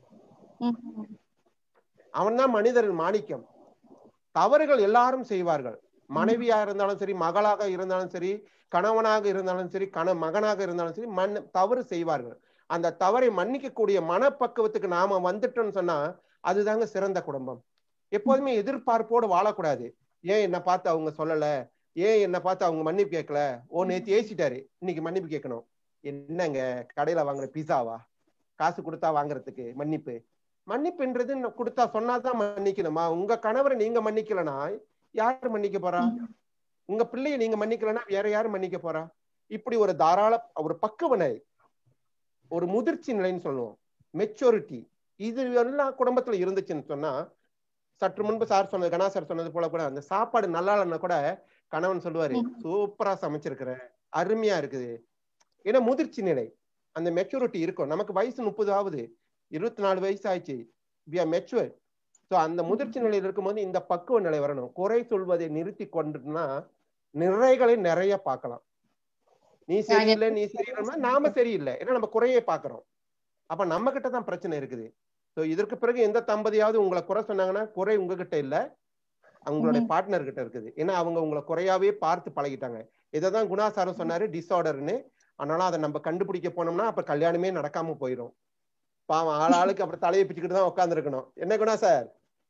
அவன் தான் மனிதரின் மாணிக்கம். தவறுகள் எல்லாரும் செய்வார்கள். மனைவியா இருந்தாலும் சரி, மகளாக இருந்தாலும் சரி, கணவனாக இருந்தாலும் சரி, மகனாக இருந்தாலும் சரி, தவறு செய்வார்கள். அந்த தவறை மன்னிக்கக்கூடிய மனப்பக்குவத்துக்கு நாம வந்துட்டோம்னு சொன்னா அதுதாங்க சிறந்த குடும்பம். எப்போதுமே எதிர்பார்ப்போடு வாழக்கூடாது. ஏன் என்னை பார்த்து அவங்க சொல்லல, ஏன் என்னை பார்த்து அவங்க மன்னிப்பு கேட்கல, ஓ நேத்து ஏசிட்டாரு இன்னைக்கு மன்னிப்பு கேட்கணும். என்னங்க கடையில வாங்குற பிஸாவா, காசு கொடுத்தா வாங்குறதுக்கு மன்னிப்பு? மன்னிப்புன்றது கொடுத்தா சொன்னாதான் மன்னிக்கணுமா? உங்க கணவரை நீங்க மன்னிக்கலனா யாரு மன்னிக்க போறா? உங்க பிள்ளையை நீங்க மன்னிக்கலன்னா வேற யாரு மன்னிக்க போறா? இப்படி ஒரு தாராள ஒரு பக்குவனை, ஒரு முதிர்ச்சி நிலைன்னு சொல்லுவோம், மெச்சூரிட்டி, இது எல்லாம் குடும்பத்துல இருந்துச்சுன்னு சொன்னா, சற்று முன்பு சார் சொன்னது, கணா சார் சொன்னது போல கூட அந்த சாப்பாடு நல்லா இல்லைன்னா கூட கணவன் சொல்லுவாரு, சூப்பரா சமைச்சிருக்கிற, அருமையா இருக்குது. ஏன்னா முதிர்ச்சி நிலை, அந்த மெச்சூரிட்டி இருக்கும். நமக்கு வயசு 30 ஆகுது, 24 வயசு ஆயிடுச்சு, we are matured. ஸோ அந்த முதிர்ச்சி நிலையில் இருக்கும்போது இந்த பக்குவ நிலை வரணும். குறை சொல்வதை நிறுத்தி கொண்டுனா நிறைகளை நிறைய பார்க்கலாம். நீ சரியில்லை, நீ சரியில்லைன்னா நாம சரியில்லை, ஏன்னா நம்ம குறையே பார்க்கிறோம். அப்ப நம்ம கிட்ட தான் பிரச்சனை இருக்குது. ஸோ இதற்கு பிறகு எந்த தம்பதியாவது உங்களை குறை சொன்னாங்கன்னா குறை உங்ககிட்ட இல்லை, அவங்களுடைய பார்ட்னர் கிட்ட இருக்குது. ஏன்னா அவங்க உங்களை குறையாவே பார்த்து பழகிட்டாங்க. இதைதான் குணாசாரம் சொன்னாரு, டிஸ்ஆர்டர்னு. அதனால அதை நம்ம கண்டுபிடிக்க போனோம்னா அப்ப கல்யாணமே நடக்காம போயிடும். பாவம் ஆளாளுக்கு அப்புறம் தலையை பிச்சுக்கிட்டு தான் உட்கார்ந்து இருக்கணும். என்ன குணா சார்?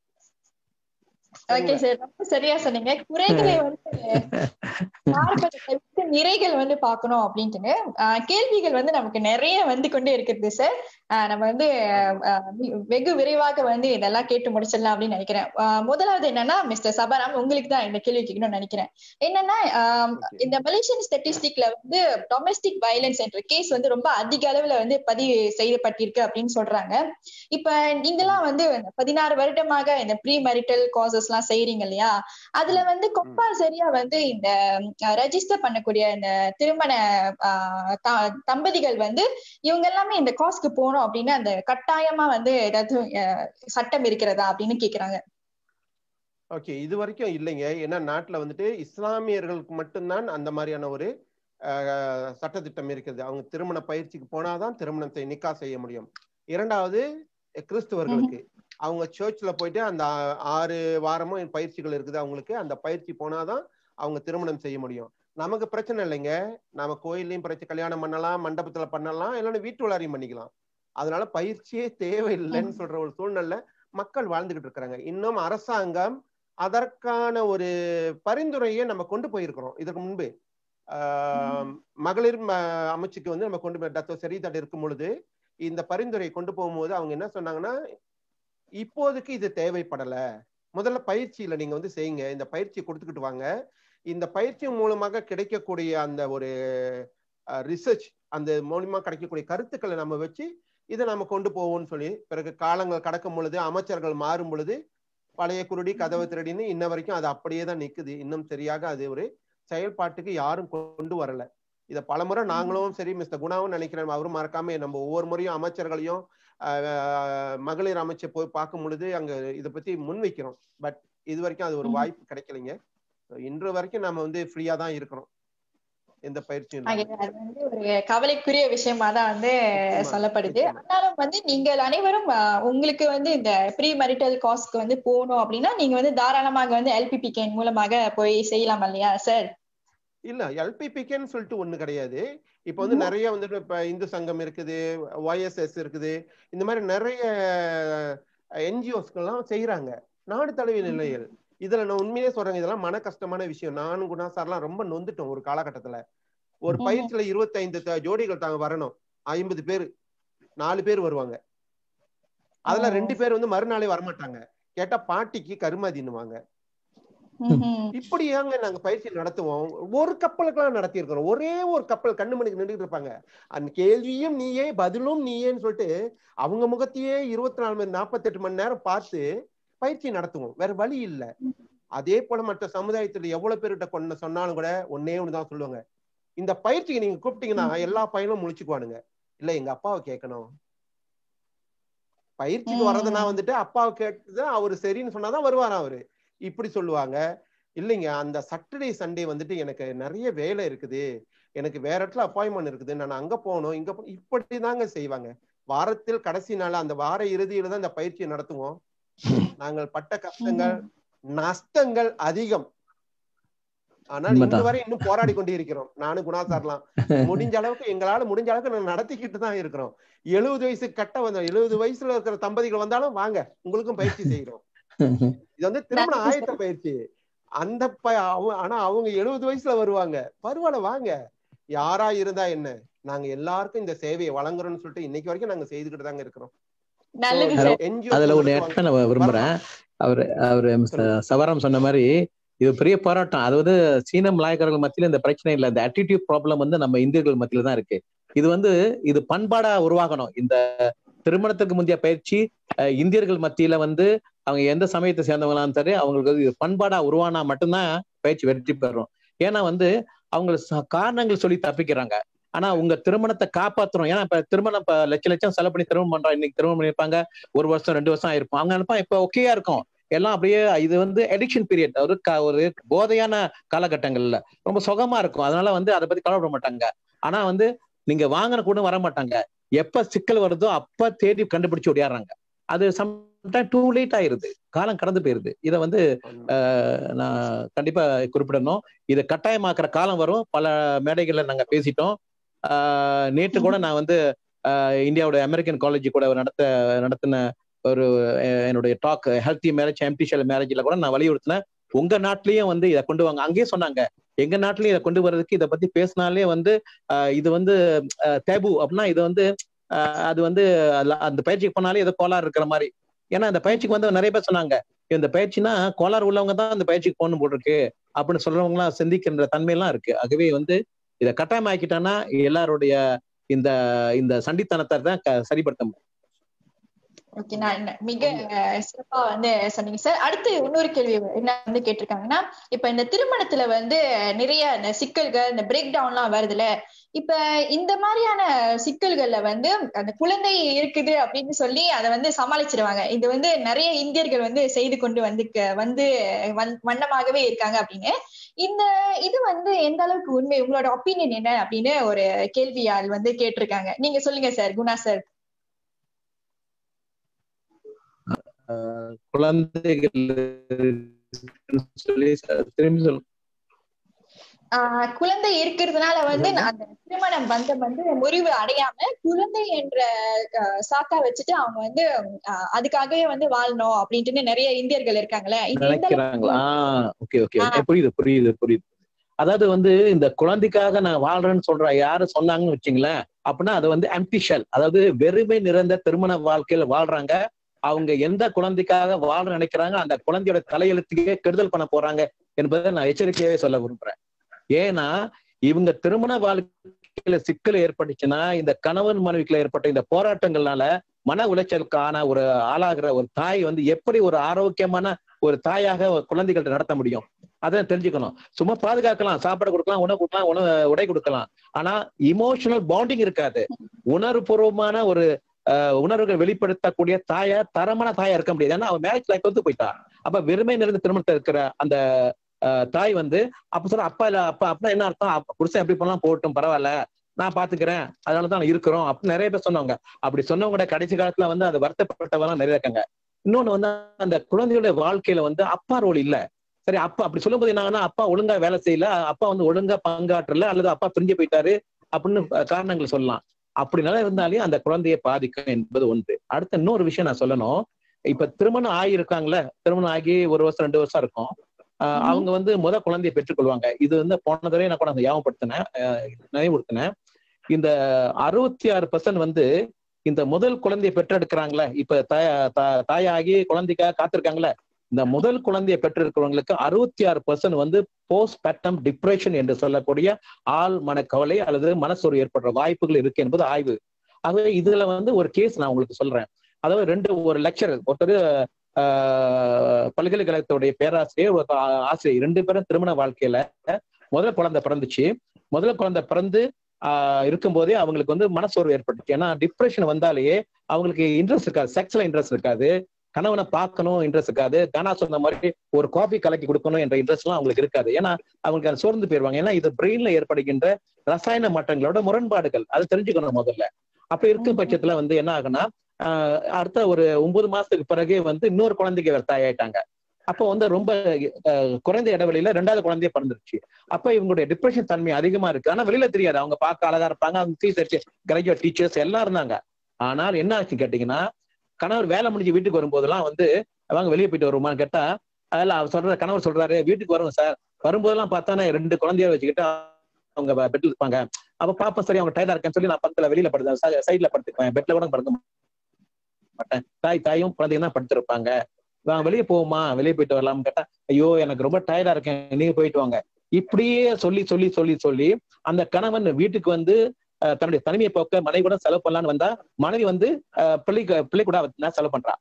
ஓகே சார், ரொம்ப சரியா சொன்னீங்க. குறைகளை வந்து நிறைகள் வந்து பாக்கணும் அப்படின்ட்டு கேள்விகள் வந்து நமக்கு நிறைய வந்து கொண்டே இருக்குது சார். நம்ம வந்து வெகு விரைவாக வந்து இதெல்லாம் கேட்டு முடிச்சிடலாம் அப்படின்னு நினைக்கிறேன். முதலாவது என்னன்னா, மிஸ்டர் சபராம், உங்களுக்கு தான் இந்த கேள்வி கேட்கணும்னு நினைக்கிறேன். என்னன்னா, இந்த மலேசியன் ஸ்டாட்டிஸ்டிக்ல வந்து டொமெஸ்டிக் வயலன்ஸ் என்ற கேஸ் வந்து ரொம்ப அதிக அளவுல வந்து பதிவு செய்யப்பட்டிருக்கு அப்படின்னு சொல்றாங்க. இப்ப நீங்கெல்லாம் வந்து 16 வருடமாக இந்த ப்ரீ மேரிட்டல் காசஸ் எல்லாம் செய்யறீங்க இல்லையா? அதுல வந்து கம்பல்சரியா வந்து இந்த ரெஜிஸ்டர் பண்ணக்கூடிய இந்த திருமண தம்பதிகள் வந்து இவங்க எல்லாமே இந்த காஸ்க்கு போகணும் அப்படின்னு அந்த கட்டாயமா வந்து ஏதாவது சட்டம் இருக்கிறதா அப்படின்னு கேக்குறாங்க. ஓகே, இது வரைக்கும் இல்லைங்க. ஏன்னா நாட்டுல வந்துட்டு இஸ்லாமியர்களுக்கு மட்டும்தான் அந்த மாதிரியான ஒரு சட்டத்திட்டம் இருக்குது. அவங்க திருமண பயிற்சிக்கு போனாதான் திருமணம் நிக்கா செய்ய முடியும். இரண்டாவது கிறிஸ்துவர்களுக்கு அவங்க சர்ச்ல போயிட்டு அந்த 6 வாரமும் பயிற்சிகள் இருக்குது அவங்களுக்கு, அந்த பயிற்சி போனாதான் அவங்க திருமணம் செய்ய முடியும். நமக்கு பிரச்சனை இல்லைங்க, நம்ம கோயிலையும் கல்யாணம் பண்ணலாம், மண்டபத்துல பண்ணலாம், இல்லைன்னா வீட்டு உள்ளாரையும் பண்ணிக்கலாம். அதனால பயிற்சியே தேவையில்லைன்னு சொல்ற ஒரு சூழ்நிலை மக்கள் வாழ்ந்துகிட்டு இருக்கிறாங்க. இன்னும் அரசாங்கம் அதற்கான ஒரு பரிந்துரையை நம்ம கொண்டு போயிருக்கிறோம். இதற்கு முன்பு மகளிர் அமைச்சுக்கு வந்து நம்ம கொண்டு போய் டாக்டர் சரிதட் இருக்கும் பொழுது இந்த பரிந்துரையை கொண்டு போகும்போது அவங்க என்ன சொன்னாங்கன்னா, இப்போதைக்கு இது தேவைப்படல. முதல்ல பயிற்சியில நீங்க வந்து செய்யுங்க, இந்த பயிற்சி கொடுத்துக்கிட்டு வாங்க. இந்த பயிற்சி மூலமாக கிடைக்கக்கூடிய அந்த ஒரு ரிசர்ச், அந்த மூலமா கிடைக்கக்கூடிய கருத்துக்களை நம்ம வச்சு இதை நம்ம கொண்டு போவோம்னு சொல்லி, பிறகு காலங்கள் கடக்கும் பொழுது, அமைச்சர்கள் மாறும் பொழுது, பழைய குருடி கதவை திருடின்னு இன்ன வரைக்கும் அது அப்படியே தான் நிக்குது. இன்னும் சரியாக அது ஒரு செயல்பாட்டுக்கு யாரும் கொண்டு வரல. இதை பலமுறை நாங்களும் சரி, மிஸ்டர் குணாவும் நினைக்கிறேன், அவரும் மறக்காம நம்ம ஒவ்வொரு முறையும் அமைச்சர்களையும் மகளிர் அமைச்சை போய் பார்க்கும் பொழுது அங்க இதை பத்தி முன்வைக்கிறோம். பட் இது வரைக்கும் அது ஒரு வாய்ப்பு கிடைக்கலைங்க. இன்று வரைக்கும் நம்ம வந்து ஃப்ரீயா தான் இருக்கிறோம், எந்த பயிற்சியும். அது வந்து ஒரு கவலைக்குரிய விஷயமா தான் வந்து சொல்லப்படுது. ஆனாலும் வந்து நீங்கள் அனைவரும் உங்களுக்கு வந்து இந்த ப்ரீ மேரிட்டல் காஸ்ட்க்கு வந்து போகணும் அப்படின்னா நீங்க வந்து தாராளமாக வந்து LPPK மூலமாக போய் செய்யலாம் இல்லையா சார்? இல்ல, LPPKன்னு சொல்லிட்டு ஒண்ணு கிடையாது. இப்ப வந்து நிறைய வந்துட்டு இப்ப இந்து சங்கம் இருக்குது, YSS இருக்குது, இந்த மாதிரி நிறைய NGOஸ்கெல்லாம் செய்யறாங்க, நாடு தழுவிய நிலையில். இதுல நான் உண்மையே சொல்றேங்க, இதெல்லாம் மன கஷ்டமான விஷயம். நானும் குணா சார்லாம் ரொம்ப நொந்துட்டோம் ஒரு காலகட்டத்துல. ஒரு பயிற்சியில 25 ஜோடிகள் தாங்க வரணும், 50 பேர், 4 பேர் வருவாங்க. அதுல 2 பேர் வந்து மறுநாளே வரமாட்டாங்க. கேட்டா பாட்டிக்கு கருமாதின்னுவாங்க. இப்படியாங்க நாங்க பயிற்சி நடத்துவோம். ஒரு கப்பலுக்கெல்லாம் நடத்தி இருக்கிறோம். ஒரே ஒரு கப்பல் கண்ணு மணிக்கு நின்றுட்டு இருப்பாங்க. அந்த கேள்வியும் நீயே பதிலும் நீயேன்னு சொல்லிட்டு அவங்க முகத்தையே 48 மணி நேரம் பார்த்து பயிற்சி நடத்துவோம். வேற வழி இல்லை. அதே போல மற்ற சமுதாயத்துல எவ்வளவு பேர்கிட்ட கொண்டு சொன்னாலும் கூட ஒன்னே ஒண்ணுதான் சொல்லுவாங்க, இந்த பயிற்சிக்கு நீங்க கூப்பிட்டீங்கன்னா எல்லா பையனும் முழிச்சுக்குவானுங்க. இல்ல, எங்க அப்பாவை கேட்கணும். பயிற்சிக்கு வர்றதுனா வந்துட்டு அப்பாவை கேட்டுதான் அவரு சரின்னு சொன்னாதான் வருவாராம் அவரு. இப்படி சொல்லுவாங்க. இல்லைங்க, அந்த சாட்டர்டே சண்டே வந்துட்டு எனக்கு நிறைய வேலை இருக்குது, எனக்கு வேற இடத்துல அப்பாயின்மெண்ட் இருக்குது, நான் அங்க போகணும் இங்க இப்படிதாங்க செய்வாங்க. வாரத்தில் கடைசி நாள் அந்த வார இறுதியில தான் இந்த பயிற்சியை நடத்துவோம். நாங்கள் பட்ட கஷ்டங்கள் நஷ்டங்கள் அதிகம். ஆனால் இன்று வரை இன்னும் போராடி கொண்டு இருக்கிறோம். நானும் குணா சார்லாம் முடிஞ்ச அளவுக்கு எங்களால முடிஞ்ச அளவுக்கு நாங்கள் நடத்திக்கிட்டு தான் இருக்கிறோம். 70 வயசு கட்ட வந்தோம், 70 வயசுல இருக்கிற தம்பதிகள் வந்தாலும் வாங்க, உங்களுக்கும் பயிற்சி செய்கிறோம். இது வந்து திருமண ஆயத்த பயிற்சி. அந்த ஆனா அவங்க 70 வயசுல வருவாங்க. பரவாயில்ல, வாங்க, யாரா இருந்தா என்ன, நாங்க எல்லாருக்கும் இந்த சேவையை வழங்குறோம்னு சொல்லிட்டு இன்னைக்கு வரைக்கும் நாங்க செய்துக்கிட்டு தாங்க இருக்கிறோம். அதுல ஒண்ணு ஆட் பண்ண விரும்புறேன். அவரு சவரம் சொன்ன மாதிரி இது பெரிய போராட்டம். அதாவது சீன மலாய்க்காரர்கள் மத்தியில இந்த பிரச்சனை இல்லை, இந்த ஆட்டிடியூட் ப்ராப்ளம் வந்து நம்ம இந்தியர்கள் மத்தியில தான் இருக்கு. இது வந்து இது பண்பாடா உருவாகணும். இந்த திருமணத்துக்கு முந்தைய பயிற்சி இந்தியர்கள் மத்தியில வந்து அவங்க எந்த சமயத்தை சேர்ந்தவங்களான்னு சரி, அவங்களுக்கு இது பண்பாடா உருவானா மட்டும்தான் பயிற்சி வெற்றி பெறும். ஏன்னா வந்து அவங்க காரணங்கள் சொல்லி தப்பிக்கிறாங்க. ஆனா உங்க திருமணத்தை காப்பாத்துறோம். ஏன்னா இப்ப திருமணம் இப்ப லட்சம் செலவு பண்ணி திருமணம் பண்றோம். இன்னைக்கு திருமணம் பண்ணிருப்பாங்க, 1 வருஷம் 2 வருஷம் ஆயிருக்கும். அவங்க நினைப்பா இப்ப ஓகேயா இருக்கும் எல்லாம். அப்படியே இது வந்து அடிக்ஷன் பீரியட், ஒரு போதையான காலகட்டங்கள்ல ரொம்ப சுகமா இருக்கும். அதனால வந்து அதை பத்தி கவலைப்பட மாட்டாங்க. ஆனா வந்து நீங்க வாங்கின கூட வர மாட்டாங்க. எப்ப சிக்கல் வருதோ அப்ப தேடி கண்டுபிடிச்சு ஓடியாடுறாங்க. அது சம்டைம் டூ லேட் ஆயிருது, காலம் கடந்து போயிருது. இதை வந்து நான் கண்டிப்பா குறிப்பிடணும். இதை கட்டாயமாக்குற காலம் வரும். பல மேடைகள்ல நாங்க பேசிட்டோம். நேற்று கூட நான் வந்து இந்தியாவோட அமெரிக்கன் காலேஜ் கூட நடத்தின ஒரு என்னுடைய talk, healthy marriage empty shell மேரேஜ்ல கூட நான் வலியுறுத்தினேன். உங்க நாட்டிலயும் வந்து இதை கொண்டு வாங்க. அங்கேயே சொன்னாங்க, எங்க நாட்டிலயும் இதை கொண்டு வர்றதுக்கு இதை பத்தி பேசினாலே வந்து இது வந்து டேபு அப்படின்னா இது வந்து அது வந்து அந்த பயிற்சிக்கு போனாலே ஏதோ கோளாறு இருக்கிற மாதிரி. ஏன்னா இந்த பயிற்சிக்கு வந்து நிறைய பேர் சொன்னாங்க, இந்த பயிற்சினா கோளாறு உள்ளவங்க தான் இந்த பயிற்சிக்கு போகணும் போட்டிருக்கு அப்படின்னு சொல்றவங்க எல்லாம் சிந்திக்கின்ற தன்மையெல்லாம் இருக்கு. ஆகவே வந்து இதை கட்டாயமாக்கிட்டான்னா எல்லாருடைய இந்த இந்த சண்டித்தனத்தை தான் சரிப்படுத்த முடியும். ஓகே, நான் மிக சிறப்பா வந்து சொன்னீங்க சார். அடுத்து இன்னொரு கேள்வி என்ன வந்து கேட்டிருக்காங்கன்னா, இப்ப இந்த திருமணத்துல வந்து நிறைய இந்த சிக்கல்கள், இந்த பிரேக் டவுன் எல்லாம் வருதுல, இப்ப இந்த மாதிரியான சிக்கல்கள்ல வந்து அந்த குழந்தை இருக்குது அப்படின்னு சொல்லி அதை வந்து சமாளிச்சிருவாங்க. இது வந்து நிறைய இந்தியர்கள் வந்து செய்து கொண்டு வந்து வண்ணமாகவே இருக்காங்க அப்படின்னு. இது வந்து எந்த அளவுக்கு உண்மை, உங்களோட ஒப்பீனியன் என்ன அப்படின்னு ஒரு கேள்வியால் வந்து கேட்டிருக்காங்க. நீங்க சொல்லுங்க சார், குணா சார். குழந்தைகள் குழந்தை இருக்கிறதுனால வந்து அந்த திருமணம் பந்தம் வந்து முறிவு அடையாம குழந்தை என்ற சாக்கா வச்சுட்டு அவங்க வந்து அதுக்காகவே வந்து வாழணும் அப்படின்ட்டு நிறைய இந்தியர்கள் இருக்காங்களே, புரியுது. அதாவது வந்து இந்த குழந்தைக்காக நான் வாழ்றேன்னு சொல்ற யாரு சொன்னாங்கன்னு வச்சுங்களேன், அப்படின்னா அது வந்து எம்ப்டி ஷெல், அதாவது வெறுமை நிறைந்த திருமண வாழ்க்கையில வாழ்றாங்க. அவங்க எந்த குழந்தைக்காக வாழ நினைக்கிறாங்க அந்த குழந்தையோட தலையெழுத்துக்கே கெடுதல் பண்ண போறாங்க என்பதை நான் எச்சரிக்கையாவே சொல்ல விரும்புறேன். ஏன்னா இவங்க திருமண வாழ்க்கையில சிக்கல் ஏற்பட்டுச்சுன்னா இந்த கணவன் மனைவிக்குள்ள ஏற்பட்ட இந்த போராட்டங்கள்னால மன உளைச்சலுக்கான ஒரு ஆளாகிற ஒரு தாய் வந்து எப்படி ஒரு ஆரோக்கியமான ஒரு தாயாக குழந்தைகள்ட்ட நடத்த முடியும்? அதான் தெரிஞ்சுக்கணும். சும்மா பாதுகாக்கலாம், சாப்பாடு கொடுக்கலாம், உணவு கொடுக்கலாம், உடை கொடுக்கலாம். ஆனா இமோஷனல் பாண்டிங் இருக்காது. உணர்வுபூர்வமான ஒரு உணர்வுகள் வெளிப்படுத்தக்கூடிய தாயா, தரமான தாயா இருக்க முடியாது. ஏன்னா அவன் மேரேஜ் லைஃப் வந்து போயிட்டா. அப்ப வெறுமை நிறைந்த திருமணத்தில் இருக்கிற அந்த தாய் வந்து அப்ப சொல்ற அப்பா இல்ல அப்பா அப்படின்னா என்ன அர்த்தம்? புருஷன் எப்படி பண்ணலாம், போகட்டும், பரவாயில்ல, நான் பாத்துக்கிறேன், அதனாலதான் இருக்கிறோம் அப்படின்னு நிறைய பேர் சொன்னவங்க. அப்படி சொன்னவங்க கடைசி காலத்துல வந்து அது வருத்தப்பட்டவங்க நிறைய இருக்காங்க. இன்னொன்னு வந்து அந்த குழந்தையோட வாழ்க்கையில வந்து அப்பா ரோல் இல்ல. சரி, அப்பா அப்படி சொல்லும் போது என்ன, அப்பா ஒழுங்கா வேலை செய்யல, அப்பா வந்து ஒழுங்கா பங்காற்றல, அல்லது அப்பா பிரிஞ்சு போயிட்டாரு அப்படின்னு காரணங்கள் சொல்லலாம். அப்படினால இருந்தாலே அந்த குழந்தையை பாதிக்கும் என்பது ஒன்று. அடுத்த இன்னொரு விஷயம் நான் சொல்லணும். இப்ப திருமணம் ஆகியிருக்காங்களே, திருமணம் ஆகி 1 வருஷம் 2 வருஷம் இருக்கும், அவங்க வந்து குழந்தையை பெற்றுக்கொள்வாங்க. இது வந்து போன தடவை நான் கூட ஞாபகப்படுத்தினேன், நினைவுறுத்தினேன். இந்த 66% வந்து இந்த முதல் குழந்தையை பெற்றெடுக்கிறாங்களே, இப்ப தாயாகி குழந்தைக்காக காத்திருக்காங்களே, இந்த முதல் குழந்தையை பெற்றிருக்கிறவங்களுக்கு 66% வந்து போஸ்ட் பேர்டம் டிப்ரெஷன் என்று சொல்லக்கூடிய ஆள் மனக்கவலை அல்லது மனசோர்வு ஏற்படுற வாய்ப்புகள் இருக்கு என்பது ஆய்வு. ஆகவே இதுல வந்து ஒரு கேஸ் நான் உங்களுக்கு சொல்றேன். அதாவது ஒரு லெக்சரர், ஒருத்தர் பல்கலைக்கழகத்துடைய பேராசிரியர், ஒரு ஆசிரியர், 2 பேரும் திருமண வாழ்க்கையில முதல் குழந்தை பிறந்துச்சு. முதல் குழந்தை பிறந்து இருக்கும் போதே அவங்களுக்கு வந்து மனசோர்வு ஏற்பட்டுச்சு. ஏன்னா டிப்ரெஷன் வந்தாலேயே அவங்களுக்கு இன்ட்ரெஸ்ட் இருக்காது, செக்ஸ்ல இன்ட்ரெஸ்ட் இருக்காது, கணவனை பார்க்கணும் இன்ட்ரெஸ்ட் இருக்காது, தானா சொன்ன மாதிரி ஒரு காஃபி கலக்கி கொடுக்கணும் என்ற இன்ட்ரெஸ்ட் எல்லாம் அவங்களுக்கு இருக்காது. ஏன்னா அவங்களுக்கு அது சோர்ந்து போயிருவாங்க. ஏன்னா இது பிரெயின்ல ஏற்படுகின்ற ரசாயன மாற்றங்களோட முரண்பாடுகள், அது தெரிஞ்சுக்கணும் முதல்ல. அப்படி இருக்கும் பட்சத்துல வந்து என்ன ஆகுனா, அடுத்த ஒரு 9 மாசத்துக்கு பிறகே வந்து இன்னொரு குழந்தைக்கு தாயாயிட்டாங்க. அப்போ வந்து ரொம்ப குறைந்த இடைவெளியில 2வது குழந்தைய பிறந்துருச்சு. அப்ப இவங்களுடைய டிப்ரெஷன் தன்மை அதிகமா இருக்கு. ஆனா வெளியில தெரியாது, அவங்க பார்க்க அழகா இருப்பாங்க, அவங்க கிராஜுவேட் டீச்சர்ஸ் எல்லாம் இருந்தாங்க. ஆனால் என்ன ஆச்சு கேட்டீங்கன்னா, கணவர் வேலை முடிஞ்சு வீட்டுக்கு வரும்போதெல்லாம் வந்து அவங்க வெளியே போயிட்டு வருமான்னு கேட்டா, அதெல்லாம் அவர் சொல்ற கணவர் சொல்றாரு, வீட்டுக்கு வருவோம் சார், வரும்போதெல்லாம் பார்த்தானே 2 குழந்தைய வச்சுக்கிட்டு அவங்க பெட்ல இருப்பாங்க. அப்ப பாப்பா சரி அவங்க டயர்டா இருக்கேன்னு சொல்லி நான் பக்கத்துல வெளியில படுத்தேன், சைட்ல படுத்துக்குவேன், பெட்ல கூட படுக்க மாட்டேன், தாயும் குழந்தைங்க தான் படுத்திருப்பாங்க, வெளியே போவோமா, வெளியே போயிட்டு வரலாம்னு கேட்டா, ஐயோ எனக்கு ரொம்ப டயர்டா இருக்கேன், நீங்க போயிட்டு வாங்க. இப்படியே சொல்லி சொல்லி சொல்லி சொல்லி அந்த கணவன் வீட்டுக்கு வந்து தன்னுடைய தனிமையை போக்க மனைவி கூட செலவு பண்ணலான்னு வந்தா, மனைவி வந்து பிள்ளை கூட செலவு பண்றா.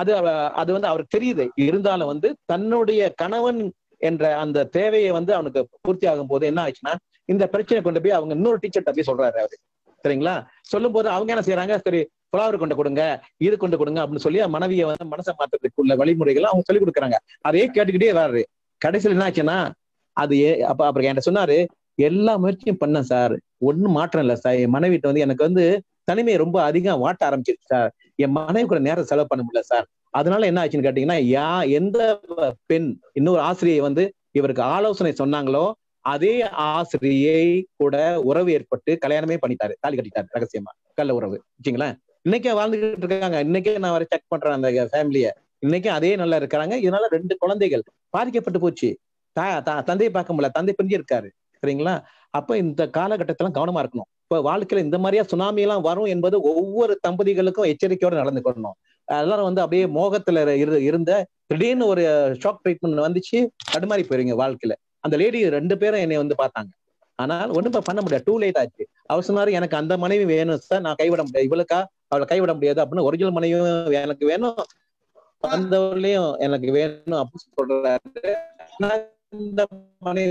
அது வந்து அவருக்கு தெரியுது. இருந்தாலும் வந்து தன்னுடைய கணவன் என்ற அந்த தேவையை வந்து அவனுக்கு பூர்த்தி ஆகும் போது என்ன ஆச்சுன்னா, இந்த பிரச்சனை கொண்டு போய் அவங்க இன்னொரு டீச்சர் போய் சொல்றாரு அவரு. சரிங்களா? சொல்லும் போது அவங்க என்ன செய்யறாங்க, சரி புலாவர் கொண்டு கொடுங்க, இது கொண்டு கொடுங்க அப்படின்னு சொல்லி மனைவியை வந்து மனசை மாற்றத்துக்குள்ள வழிமுறைகளை அவங்க சொல்லி கொடுக்குறாங்க. அதையே கேட்டுக்கிட்டே வர்றாரு. கடைசியில் என்ன ஆச்சுன்னா, அது அப்புறம் என்கிட்ட சொன்னாரு, எல்லா முயற்சியும் பண்ணேன் சார், ஒன்னும் மாற்றம் இல்லை சார், என் மனைவிட்ட வந்து எனக்கு வந்து தனிமையை ரொம்ப அதிகம் வாட்ட ஆரம்பிச்சிருச்சு சார், என் மனைவி கூட நேரம் செலவு பண்ண முடியல சார். அதனால என்ன ஆச்சுன்னு கேட்டீங்கன்னா, எந்த பெண் இன்னொரு ஆசிரியை வந்து இவருக்கு ஆலோசனை சொன்னாங்களோ அதே ஆசிரியை கூட உறவு ஏற்பட்டு கல்யாணமே பண்ணிட்டாரு, தாலி கட்டிட்டாரு ரகசியமா, கள்ள உறவு. வச்சுங்களேன், இன்னைக்கே வாழ்ந்துகிட்டு இருக்காங்க. இன்னைக்கே நான் வரை செக் பண்றேன் அந்த ஃபேமிலிய, இன்னைக்கே அதே நல்லா இருக்கிறாங்க. இதனால 2 குழந்தைகள் பாதிக்கப்பட்டு போச்சு. தந்தையை பார்க்க முடியல, தந்தை பிரிஞ்சு இருக்காரு. சரிங்களா? அப்ப இந்த காலகட்டத்தில கவனமா இருக்கணும். இப்ப வாழ்க்கையில இந்த மாதிரியா சுனாமி எல்லாம் வரும் என்பது ஒவ்வொரு தம்பதிகளுக்கும் எச்சரிக்கையோட நடந்துக்கணும். எல்லாரும் வந்து அப்படியே மோகத்துல இருந்த திடீர்னு ஒரு ஷாக் ட்ரீட்மெண்ட் வந்துச்சு, தடுமாறி போயிருங்க வாழ்க்கையில. அந்த லேடி 2 பேரும் என்னை வந்து பார்த்தாங்க. ஆனால் ஒண்ணும் பண்ண முடியாது, டூ லேட் ஆச்சு. அவர் சொன்னாரு, எனக்கு அந்த மனைவி வேணும் சார், நான் கைவிட முடியாது, இவளுக்கா அவளை கைவிட முடியாது அப்படின்னு. ஒரிஜினல் மனைவியும் எனக்கு வேணும், வந்தவர்களையும் எனக்கு வேணும் அப்படின்னு சொல்றாரு. இந்த மனைவி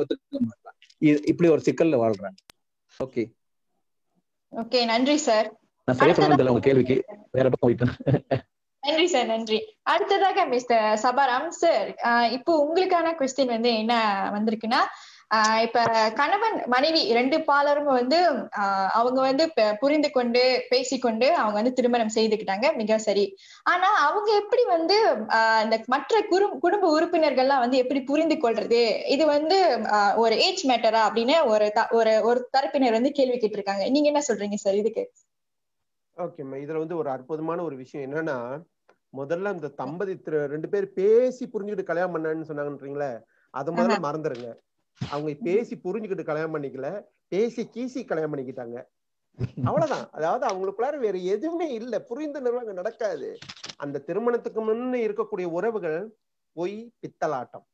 இப்படி ஒரு சிக்கல்ல வாழ்றாங்க. ஓகே ஓகே, நன்றி சார். நான் சரியா சொன்னதில்ல உங்க கேள்விக்கு, வேற பக்கம் போயிட்டேன். நன்றி சார், நன்றி. அடுத்ததாக மிஸ்டர் சபாராம் சார், இப்போ உங்களுக்கான கொஸ்டின் வந்து என்ன வந்திருக்குன்னா, இப்ப கணவன் மனைவி 2 பாலரும் வந்து அவங்க வந்து புரிந்து கொண்டு பேசிக்கொண்டு அவங்க வந்து திருமணம் செய்துக்கிட்டாங்க, மிக சரி. ஆனா அவங்க எப்படி வந்து இந்த மற்ற குடும்ப உறுப்பினர்கள்லாம் வந்து எப்படி புரிந்து கொள்றது, இது வந்து ஒரு ஏஜ் மேட்டரா அப்படின்னு ஒரு தரப்பினர் வந்து கேள்வி கேட்டிருக்காங்க. நீங்க என்ன சொல்றீங்க சார் இதுக்கு? ஓகேம்மா, இதுல வந்து ஒரு அற்புதமான ஒரு விஷயம் என்னன்னா, முதல்ல இந்த தம்பதி 2 பேர் பேசி புரிஞ்சுக்கிட்டு கல்யாணம் பண்ணான்னு சொன்னாங்கன்றீங்களே, அது முதல்ல மறந்துருங்க. அவங்க பேசி புரிஞ்சுக்கிட்டு கல்யாணம் பண்ணிக்கல, பேசி கீசி கல்யாணம் பண்ணிக்கிட்டாங்க, அவ்வளவுதான். அதாவது அவங்களுக்குள்ளார வேற எதுவுமே இல்ல, புரிந்துணர்வு அங்க நடக்காது. அந்த திருமணத்துக்கு முன்ன இருக்கக்கூடிய உறவுகள் பொய் பித்தலாட்டம்.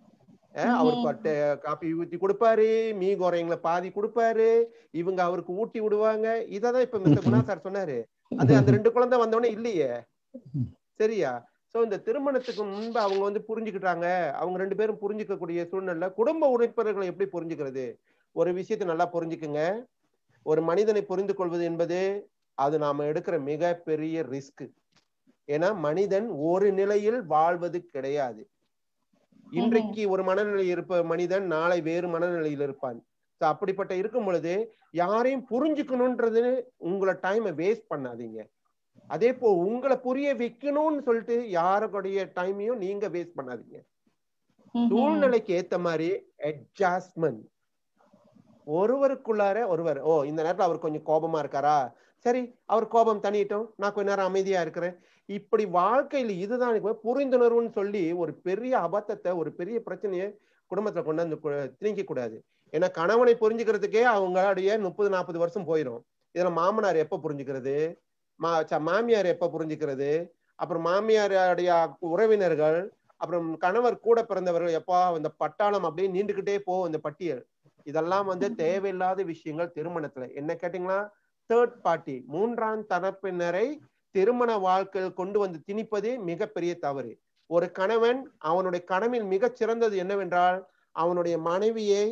அவர் காப்பி ஊத்தி கொடுப்பாரு, மீ கோரைங்களை பாதி கொடுப்பாரு, இவங்க அவருக்கு ஊட்டி விடுவாங்க. இததான் இப்ப மிஸ்டர் குணா சார் சொன்னாரு. அது அந்த 2 குழந்தை வந்தவொடனே இல்லையே, சரியா? சோ இந்த திருமணத்துக்கு முன்பு அவங்க புரிஞ்சுக்கிட்டாங்க. அவங்க 2 பேரும் புரிஞ்சுக்கக்கூடிய சூழ்நிலை. குடும்ப உறுப்பினர்களை எப்படி புரிஞ்சுக்கிறது? ஒரு விஷயத்தை நல்லா புரிஞ்சுக்குங்க. ஒரு மனிதனை புரிந்து கொள்வது என்பது அது நாம எடுக்கிற மிகப்பெரிய ரிஸ்க். ஏன்னா மனிதன் ஒரு நிலையில் வாழ்வது கிடையாது. இன்றைக்கு ஒரு மனநிலையில் இருப்ப மனிதன் நாளை வேறு மனநிலையில் இருப்பான். அப்படிப்பட்ட இருக்கும் பொழுது யாரையும் புரிஞ்சுக்கணும்ன்றது உங்களை டைமை வேஸ்ட் பண்ணாதீங்க. அதே போ உங்களை புரிய வைக்கணும்னு சொல்லிட்டு யாருடைய டைமையும் நீங்க வேஸ்ட் பண்ணாதீங்க. சூழ்நிலைக்கு ஏத்த மாதிரி அட்ஜஸ்ட்மெண்ட். ஒருவருக்குள்ளார ஒருவர், இந்த நேரத்துல அவர் கொஞ்சம் கோபமா இருக்காரா, சரி அவர் கோபம் தனியிட்டோம், நான் கொஞ்ச நேரம் அமைதியா இருக்கிறேன். இப்படி வாழ்க்கையில இதுதான் புரிந்துணர்வுன்னு சொல்லி ஒரு பெரிய அபத்தத்தை, ஒரு பெரிய பிரச்சனையை குடும்பத்துல கொண்டாந்து திணிக்க கூடாது. ஏன்னா கணவனை புரிஞ்சுக்கிறதுக்கே அவங்களுடைய 30-40 வருஷம் போயிடும். இதுல மாமனார் எப்ப புரிஞ்சுக்கிறது, மாமியார் எப்ப புரிஞ்சுக்கிறது, அப்புறம் மாமியாருடைய உறவினர்கள், அப்புறம் கணவர் கூட பிறந்தவர்கள், எப்பா அந்த பட்டாளம் அப்படியே நீண்டுகிட்டே போகும் இந்த பட்டியல். இதெல்லாம் தேவையில்லாத விஷயங்கள் திருமணத்துல. என்ன கேட்டீங்களா, தேர்ட் பார்ட்டி, 3ஆம் தரப்பினரை திருமண வாழ்க்கையில் கொண்டு வந்து திணிப்பது மிகப்பெரிய தவறு. ஒரு கணவன் அவனுடைய கடமையில் மிகச் சிறந்தது என்னவென்றால் அவனுடைய மனைவியை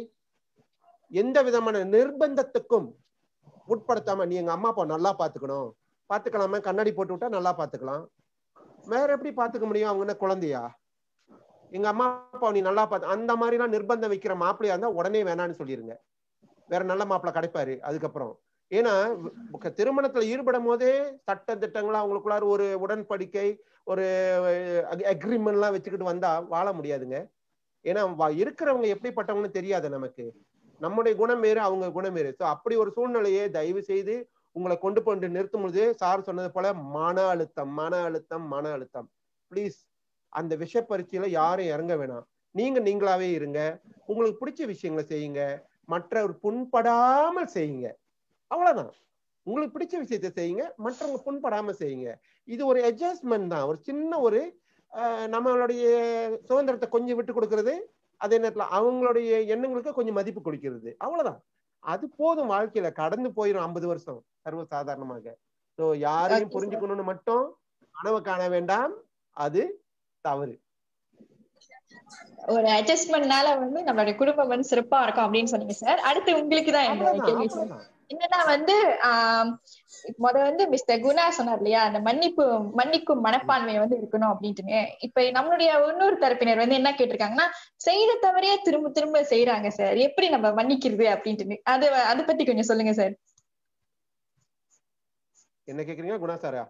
எந்த விதமான நிர்பந்தத்துக்கும் உட்படுத்தாம, நீ எங்க அம்மா அப்பா நல்லா பாத்துக்கணும், பாத்துக்கலாமா, கண்ணாடி போட்டு விட்டா நல்லா பாத்துக்கலாம், வேற எப்படி பாத்துக்க முடியும், அவங்க என்ன குழந்தையா, எங்க அம்மா அப்பா நீ நல்லா பார்த்து, அந்த மாதிரி எல்லாம் நிர்பந்தம் வைக்கிற மாப்பிள்ளையா இருந்தா உடனே வேணான்னு சொல்லிருங்க. வேற நல்ல மாப்பிள்ளை கிடைப்பாரு அதுக்கப்புறம். ஏன்னா திருமணத்துல ஈடுபடும் போதே சட்ட திட்டங்களா அவங்களுக்குள்ளார ஒரு உடன்படிக்கை, ஒரு அக்ரிமெண்ட் எல்லாம் வச்சுக்கிட்டு வந்தா வாழ முடியாதுங்க. ஏன்னா இருக்கிறவங்க எப்படிப்பட்டவங்கன்னு தெரியாது நமக்கு. நம்முடைய குணம் வேறு, அவங்க குணம் வேறு. ஸோ அப்படி ஒரு சூழ்நிலையை தயவு செய்து உங்களை கொண்டு நிறுத்தும் பொழுது சார் சொன்னது போல மன அழுத்தம். பிளீஸ் அந்த விஷ பரீட்சையில யாரும் இறங்க வேணாம். நீங்களாவே இருங்க. உங்களுக்கு பிடிச்ச விஷயங்களை செய்யுங்க, மற்றவர் புண்படாமல் செய்யுங்க. அவ்வளவுதான். உங்களுக்கு பிடிச்ச விஷயத்த செய்யுங்க, மற்றவங்க புண்படாம செய்யுங்க. இது ஒரு அட்ஜஸ்ட்மெண்ட் தான். ஒரு சின்ன ஒரு நம்மளுடைய சுதந்திரத்தை கொஞ்சம் விட்டு கொடுக்கறது, அதே நேரத்துல அவங்களுடைய எண்ணங்களுக்கு கொஞ்சம் மதிப்பு கொடுக்கிறது. அவ்வளவுதான். அது போதும். வாழ்க்கையில கடந்து போயிடும் 50 வருஷம் சர்வசாதாரணமாக. ஸோ யாரையும் புரிஞ்சுக்கணும்னு மட்டும் கனவு காண வேண்டாம், அது தவறு. ஒரு அட்ஜஸ்ட்மெண்ட்னால நம்மளுடைய குடும்பம் சிறப்பா இருக்கும் அப்படின்னு சொன்னீங்க சார். அடுத்து உங்களுக்கு தான் என்னோட கேள்வி சார். என்னன்னா மிஸ்டர் குணா சொன்னார் இல்லையா, அந்த மன்னிக்கும் மனப்பான்மை இருக்கணும் அப்படின்ட்டுன்னு. இப்ப நம்மளுடைய இன்னொரு தரப்பினர் என்ன கேட்டிருக்காங்கன்னா, செய்த தவறையே திரும்ப திரும்ப செய்யறாங்க சார், எப்படி நம்ம மன்னிக்கிறது அப்படின்ட்டு. அதை பத்தி கொஞ்சம் சொல்லுங்க சார். என்ன கேக்குறீங்க குணா சாரா?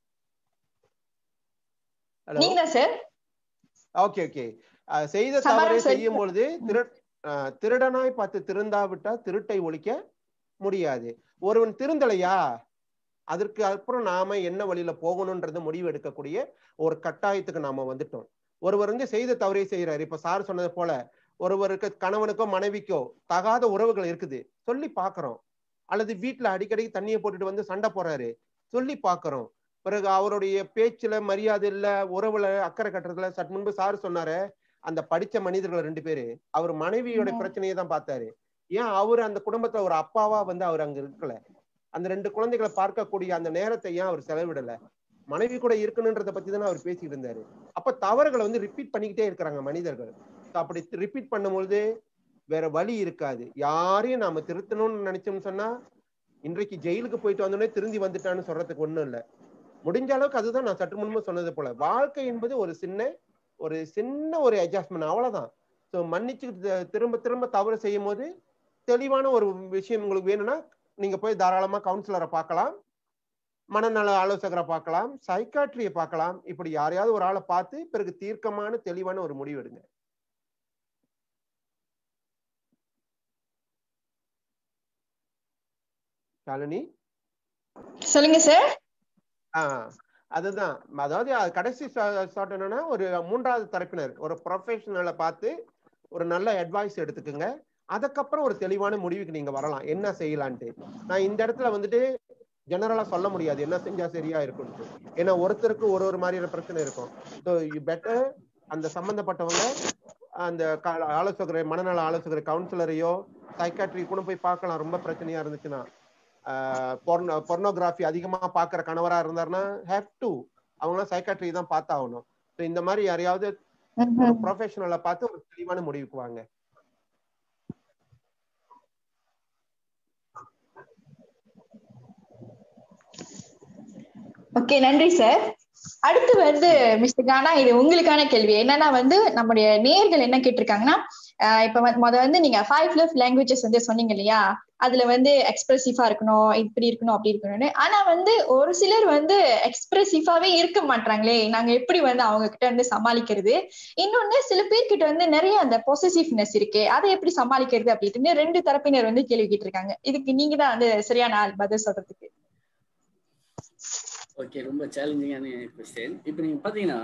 நீங்க சார். ஓகே. செய்த தவறை செய்யும் பொழுது திருடனாய் பார்த்து திருந்தாவிட்டா திருட்டை ஒழிக்க முடியாது. ஒருவன் திருந்தலையா, அதற்கு அப்புறம் நாம என்ன வழியில போகணும்ன்றது முடிவு எடுக்கக்கூடிய ஒரு கட்டாயத்துக்கு நாம வந்துட்டோம். ஒருவர் செய்த தவறை செய்யறாரு. இப்ப சார் சொன்னது போல ஒருவருக்கு கணவனுக்கோ மனைவிக்கோ தகாத உறவுகள் இருக்குது, சொல்லி பாக்குறோம். அல்லது வீட்டுல அடிக்கடி தண்ணியை போட்டுட்டு சண்டை போடுறாரு, சொல்லி பாக்குறோம். பிறகு அவருடைய பேச்சுல மரியாதை இல்ல, உறவுல அக்கறை கட்டுறதுல. சற்று முன்பு சார் சொன்னாரு, அந்த படிச்ச மனிதர்கள் 2 பேரு அவர் மனைவியோட பிரச்சனையை தான் பார்த்தாரு. ஏன் அவரு அந்த குடும்பத்துல ஒரு அப்பாவா அவர் அங்க இருக்கல? அந்த 2 குழந்தைகளை பார்க்கக்கூடிய அந்த நேரத்தை ஏன் அவர் செலவிடல? மனைவி கூட இருக்கணும்ன்றத பத்தி தானே அவர் பேசிட்டு இருந்தாரு. அப்ப தவறுகளை ரிப்பீட் பண்ணிக்கிட்டே இருக்கிறாங்க மனிதர்கள். அப்படி ரிப்பீட் பண்ணும்பொழுது வேற வழி இருக்காது. யாரையும் நாம திருத்தணும்னு நினைச்சோம்னு சொன்னா, இன்றைக்கு ஜெயிலுக்கு போயிட்டு வந்தோடனே திருந்தி வந்துட்டான்னு சொல்றதுக்கு ஒண்ணும் இல்லை. முடிஞ்ச அளவுக்கு அதுதான் நான் சற்று முன்பு சொன்னது போல, வாழ்க்கை என்பது ஒரு சின்ன ஒரு அட்ஜஸ்ட்மெண்ட், அவ்வளவுதான். ஸோ மன்னிச்சு திரும்ப தவறு செய்யும் போது தெளிவான ஒரு விஷயம் உங்களுக்கு வேணும்னா நீங்க போய் தாராளமா கவுன்சிலரை பார்க்கலாம், மனநல ஆலோசகரை பார்க்கலாம், சைக்காட்ரியை பார்க்கலாம். இப்படி யாரையாவது ஒரு ஆளை பார்த்து பிறகு தீர்க்கமான தெளிவான ஒரு முடிவு எடுங்க. ஷாலினி சொல்லுங்க சார். அதுதான். அதாவது கடைசி ஷார்ட் என்னன்னா, ஒரு 3வது தரப்பினர், ஒரு ப்ரொஃபஷனலை பார்த்து ஒரு நல்ல அட்வைஸ் எடுத்துக்குங்க. அதுக்கப்புறம் ஒரு தெளிவான முடிவுக்கு நீங்க வரலாம், என்ன செய்யலான்ட்டு. நான் இந்த இடத்துல ஜெனரலா சொல்ல முடியாது என்ன செஞ்சா சரியா இருக்கும்னு. ஏன்னா ஒருத்தருக்கு ஒரு மாதிரியான பிரச்சனை இருக்கும். ஸோ பெட்டர் அந்த சம்பந்தப்பட்டவங்க அந்த ஆலோசகரை, மனநல ஆலோசகரை, கவுன்சிலரையோ சைக்காட்ரி கூட போய் பார்க்கலாம். ரொம்ப பிரச்சனையா இருந்துச்சுன்னா, பொர்னோகிராஃபி அதிகமா பாக்குற கணவரா இருந்தாருன்னா அவங்களாம் சைக்காட்ரி தான் பார்த்தாகணும். ஸோ இந்த மாதிரி யாரையாவது ஒரு ப்ரொஃபஷனலை பார்த்து ஒரு தெளிவான முடிவுக்கு வாங்க. ஓகே, நன்றி சார். அடுத்து வந்து மிஸ்டர் கானா, இது உங்களுக்கான கேள்வி. என்னன்னா வந்து நம்முடைய நேயர்கள் என்ன கேட்டிருக்காங்கன்னா, இப்ப வந்து நீங்க 5 love languages வந்து சொன்னீங்க இல்லையா, அதுல வந்து எக்ஸ்பிரசிவா இருக்கணும், இப்படி இருக்கணும், அப்படி இருக்கணும்னு. ஆனா வந்து ஒரு சிலர் வந்து எக்ஸ்பிரசிவாவே இருக்க மாட்டாங்களே, நாங்க எப்படி வந்து அவங்க கிட்ட வந்து சமாளிக்கிறது? இன்னொன்னு, சில பேர்கிட்ட வந்து நிறைய அந்த பொசசிவ்னஸ் இருக்கு, அதை எப்படி சமாளிக்கிறது அப்படின்னு 2 தரப்பினர் வந்து கேள்வி கேட்டிருக்காங்க. இதுக்கு நீங்க தான் வந்து சரியான ஆள் பதில் சொல்றதுக்கு. ஓகே, ரொம்ப சேலஞ்சிங்கான கொஸ்டின். இப்போ நீங்க பாத்தீங்கன்னா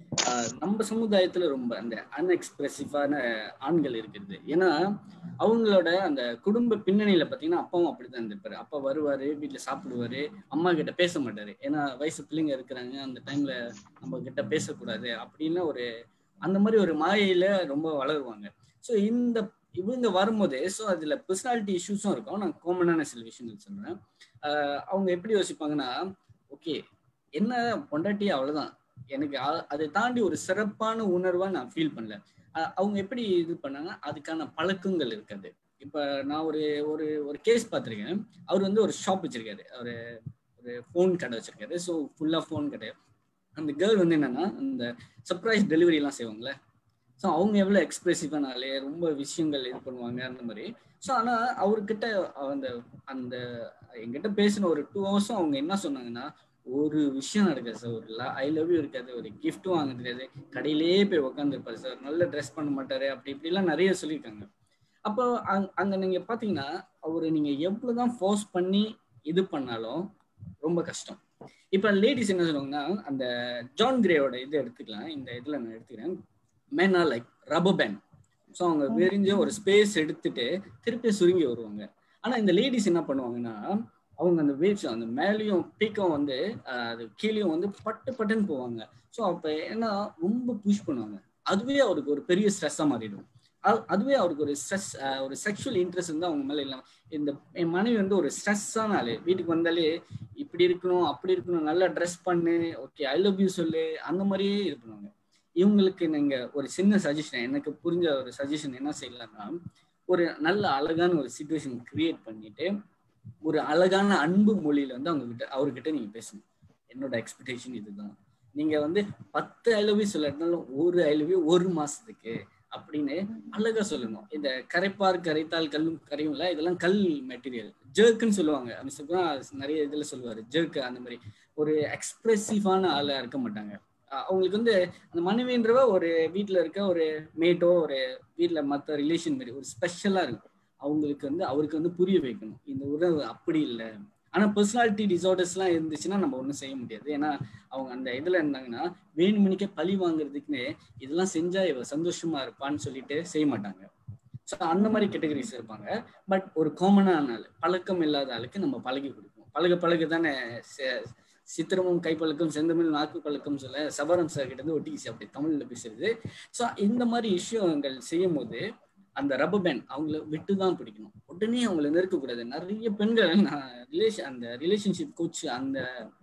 நம்ம சமுதாயத்துல ரொம்ப அந்த அன்எக்ஸ்பிரசிவான ஆண்கள் இருக்குது. ஏன்னா அவங்களோட அந்த குடும்ப பின்னணியில பாத்தீங்கன்னா அப்பாவும் அப்படித்தான் இருந்திருப்பாரு. அப்பா வருவாரு, வீட்டுல சாப்பிடுவாரு, அம்மா கிட்ட பேச மாட்டாரு. ஏன்னா வயசு பிள்ளைங்க இருக்கிறாங்க, அந்த டைம்ல நம்ம கிட்ட பேசக்கூடாது அப்படின்னு அந்த மாதிரி ஒரு மாயையில ரொம்ப வளருவாங்க. ஸோ இவங்க வரும்போது அதுல பர்சனாலிட்டி இஷ்யூஸும் இருக்கும். நான் காமனான சில விஷயங்கள் சொல்றேன். அவங்க எப்படி யோசிப்பாங்கன்னா, ஓகே என்ன பொண்டாட்டி அவ்வளவுதான், எனக்கு அதை தாண்டி ஒரு சிறப்பான உணர்வா நான் ஃபீல் பண்ணல. அவங்க எப்படி இது பண்ணாங்க, அதுக்கான பழக்கங்கள் இருக்காது. இப்ப நான் ஒரு ஒரு ஒரு கேஸ் பார்த்திருக்கேன். அவர் வந்து ஒரு ஷாப் வச்சிருக்காரு, ஒரு ஃபோன் கடை வச்சிருக்காரு. ஸோ ஃபுல்லா ஃபோன் கடை. அந்த கேர்ள் வந்து என்னன்னா அந்த சர்ப்ரைஸ் டெலிவரி எல்லாம் செய்வாங்களே, ஸோ அவங்க எவ்வளவு எக்ஸ்பிரசிவானாலே ரொம்ப விஷயங்கள் இது பண்ணுவாங்க அந்த மாதிரி. ஸோ ஆனா அவர்கிட்ட அந்த அந்த என்கிட்ட பேசின ஒரு 2 hours அவங்க என்ன சொன்னாங்கன்னா, ஒரு விஷயம் நடக்காது சார், ஒரு ஐ லவ் யூ இருக்காது, ஒரு கிஃப்ட்டும் வாங்க தெரியாது, கடையிலேயே போய் உட்காந்துருப்பாரு சார், நல்ல ட்ரெஸ் பண்ண மாட்டாரு, அப்படி இப்படிலாம் நிறைய சொல்லியிருக்காங்க. அப்போ அங்க நீங்க பாத்தீங்கன்னா அவரு நீங்க எவ்வளவுதான் ஃபோர்ஸ் பண்ணி இது பண்ணாலும் ரொம்ப கஷ்டம். இப்ப லேடிஸ் என்ன சொல்லுவாங்கன்னா, அந்த ஜான் கிரேயோட இது எடுத்துக்கலாம், இந்த இதுல நான் எடுத்துக்கிறேன், men are like rubber band. So அவங்க விரிஞ்ச ஒரு ஸ்பேஸ் எடுத்துட்டு திருப்பி சுருங்கி வருவாங்க. ஆனா இந்த லேடிஸ் என்ன பண்ணுவாங்கன்னா, அவங்க அந்த வேவ்ஸ் அந்த மேலேயும் பீக்கம் வந்து அது கீழேயும் வந்து பட்டு பட்டுன்னு போவாங்க. ஸோ அப்ப என்ன ரொம்ப புஷ் பண்ணுவாங்க. அதுவே அவருக்கு ஒரு பெரிய ஸ்ட்ரெஸ்ஸா மாறிடும். அதுவே அவருக்கு ஒரு ஸ்ட்ரெஸ், ஒரு செக்ஷுவல் இன்ட்ரெஸ்ட் வந்து அவங்க மேல இல்லாம, இந்த என் மனைவி வந்து ஒரு ஸ்ட்ரெஸ்ஸான ஆளு, வீட்டுக்கு வந்தாலே இப்படி இருக்கணும் அப்படி இருக்கணும், நல்லா ட்ரெஸ் பண்ணு, ஓகே ஐ லவ் யூ சொல்லு, அந்த மாதிரியே இது பண்ணுவாங்க. இவங்களுக்கு நீங்க ஒரு சின்ன சஜஷன், எனக்கு புரிஞ்ச ஒரு சஜஷன் என்ன செய்யலாம்னா, ஒரு நல்ல அழகான ஒரு சிச்சுவேஷன் கிரியேட் பண்ணிட்டு ஒரு அழகான அன்பு மொழியில வந்து அவர்கிட்ட நீங்க பேசணும். என்னோட எக்ஸ்பெக்டேஷன் இதுதான், நீங்க வந்து 10 ஐ லவ் யூ சொல்லனாலும் ஒரு ஐ லவ் யூ 1 மாசத்துக்கு அப்படின்னு அழகா சொல்லணும். இந்த கரைப்பார் கரைத்தால் கல்லும் கரையும்ல, இதெல்லாம் கல் மெட்டீரியல், ஜெர்க்குன்னு சொல்லுவாங்க. நிறைய இதுல சொல்லுவாரு ஜெர்க்கு. அந்த மாதிரி ஒரு எக்ஸ்பிரசிவான ஆளா இருக்க மாட்டாங்க. அவங்களுக்கு வந்து அந்த மனைவின்றவ ஒரு வீட்டுல இருக்க ஒரு மேட்டோ, ஒரு வீட்டுல மற்ற ரிலேஷன் மாதிரி ஒரு ஸ்பெஷலா இருக்கும். அவங்களுக்கு வந்து அவருக்கு வந்து புரிய வைக்கணும் இந்த உறவு அப்படி இல்லை. ஆனா பர்சனாலிட்டி டிசார்டர்ஸ் எல்லாம் இருந்துச்சுன்னா நம்ம ஒன்றும் செய்ய முடியாது. ஏன்னா அவங்க அந்த இதுல இருந்தாங்கன்னா வேணுமணிக்கே பழி வாங்குறதுக்குன்னு இதெல்லாம் செஞ்சா இவ சந்தோஷமா இருப்பான்னு சொல்லிட்டு செய்ய மாட்டாங்க. ஸோ அந்த மாதிரி கேட்டகரிஸ் இருப்பாங்க. பட் ஒரு காமனான ஆள், பழக்கம் இல்லாத ஆளுக்கு நம்ம பழகி கொடுப்போம். பழக தானே சித்திரமும் கைப்பழக்கம் செந்தமிழ் நாக்கு பழக்கம் சொல்ல சபரம் சார் கிட்ட இருந்து ஒட்டிக்கிச்சு அப்படி தமிழ்ல பேசுறது. ஸோ இந்த மாதிரி விஷயங்கள் செய்யும் போது அந்த ரப்பர் பேண்ட் அவங்கள விட்டுதான் பிடிக்கணும், உடனே அவங்கள நெருக்கக்கூடாது. நிறைய பெண்கள் அந்த ரிலேஷன்ஷிப் கோச், அந்த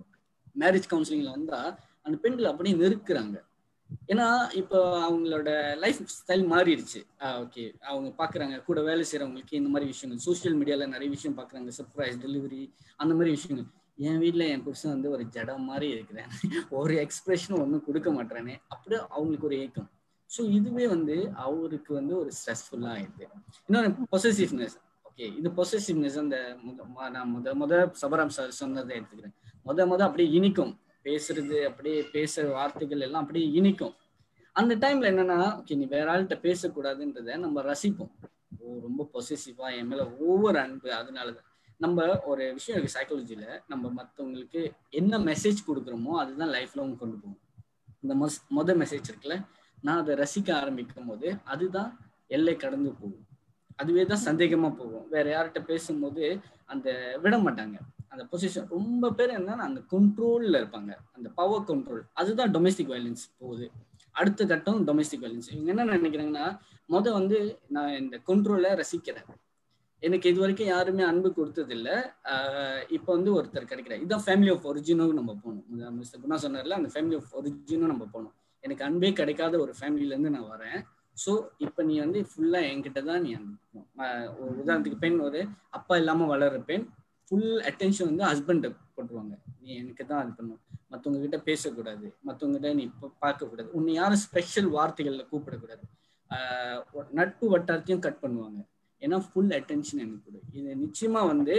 மேரேஜ் கவுன்சிலிங்ல வந்தா அந்த பெண்கள் அப்படியே நெருக்குறாங்க. ஏன்னா இப்போ அவங்களோட லைஃப் ஸ்டைல் மாறிடுச்சு. ஓகே, அவங்க பாக்குறாங்க கூட வேலை செய்யறவங்களுக்கு இந்த மாதிரி விஷயங்கள், சோசியல் மீடியால நிறைய விஷயம் பாக்குறாங்க, சர்ப்ரைஸ் டெலிவரி அந்த மாதிரி விஷயங்கள். என் வீட்டுல என் புருஷன் வந்து ஒரு ஜடம் மாதிரி இருக்கிறேன், ஒரு எக்ஸ்பிரஷனும் ஒன்றும் கொடுக்க மாட்டேறானே, அப்படியே அவங்களுக்கு ஒரு ஏக்கம். ஸோ இதுவே வந்து அவருக்கு வந்து ஒரு ஸ்ட்ரெஸ்ஃபுல்லா ஆயிடுது. இன்னொன்று பொசசிவ்னஸ். ஓகே, இது பொசசிவ்னஸ் அந்த நான் முத சபராம் சார் சொன்னதை எடுத்துக்கிறேன். முத அப்படியே இனிக்கும் பேசுறது, அப்படியே பேசுற வார்த்தைகள் எல்லாம் அப்படியே இனிக்கும். அந்த டைம்ல என்னன்னா, ஓகே நீ வேற ஆள்கிட்ட பேசக்கூடாதுன்றத நம்ம ரசிப்போம். ரொம்ப பொசசிவா என் மேல ஒவ்வொரு அன்பு. அதனாலதான் நம்ம ஒரு விஷயம் இருக்கு சைக்காலஜில, நம்ம மற்றவங்களுக்கு என்ன மெசேஜ் கொடுக்குறோமோ அதுதான் லைஃப்ல அவங்க கொண்டு போகும். இந்த மொத மெசேஜ் இருக்குல்ல, நான் அதை ரசிக்க ஆரம்பிக்கும் போது அதுதான் எல்லை கடந்து போகும். அதுவே தான் சந்தேகமா போகும். வேற யார்கிட்ட பேசும்போது அந்த விட மாட்டாங்க. அந்த பொசிஷன் ரொம்ப பேர் என்னன்னா அந்த கண்ட்ரோல்ல இருப்பாங்க, அந்த பவர் கண்ட்ரோல். அதுதான் டொமெஸ்டிக் வயலன்ஸ் போகுது. அடுத்த கட்டம் டொமெஸ்டிக் வயலன்ஸ். இவங்க என்ன நினைக்கிறாங்கன்னா, வந்து நான் இந்த கண்ட்ரோலை ரசிக்கிறேன், எனக்கு இது வரைக்கும் யாருமே அன்பு கொடுத்தது இல்லை, இப்போ வந்து ஒருத்தர் கிடைக்கிறார், இதுதான் ஃபேமிலி ஆஃப் ஒரிஜினும் நம்ம போகணும். மிஸ்டர் குணா சொன்னார்ல, அந்த ஃபேமிலி ஆஃப் ஒரிஜினும் நம்ம போகணும். எனக்கு அன்பே கிடைக்காத ஒரு ஃபேமிலியிலேருந்து நான் வரேன். ஸோ இப்போ நீ வந்து ஃபுல்லாக என்கிட்ட தான் நீ அனுப்பணும். ஒரு உதாரணத்துக்கு பெண், ஒரு அப்பா இல்லாமல் வளர்ற பெண், ஃபுல் அட்டென்ஷன் வந்து ஹஸ்பண்டை போட்டுருவாங்க. நீ எனக்கு தான் அது பண்ணணும், மற்றவங்க கிட்ட பேசக்கூடாது, மற்றவங்ககிட்ட நீ இப்போ பார்க்கக்கூடாது, உன்னை யாரும் ஸ்பெஷல் வார்த்தைகளில் கூப்பிடக்கூடாது, நட்பு வட்டாரத்தையும் கட் பண்ணுவாங்க. ஏன்னா ஃபுல் அட்டென்ஷன் எனக்கு கொடு. இது நிச்சயமா வந்து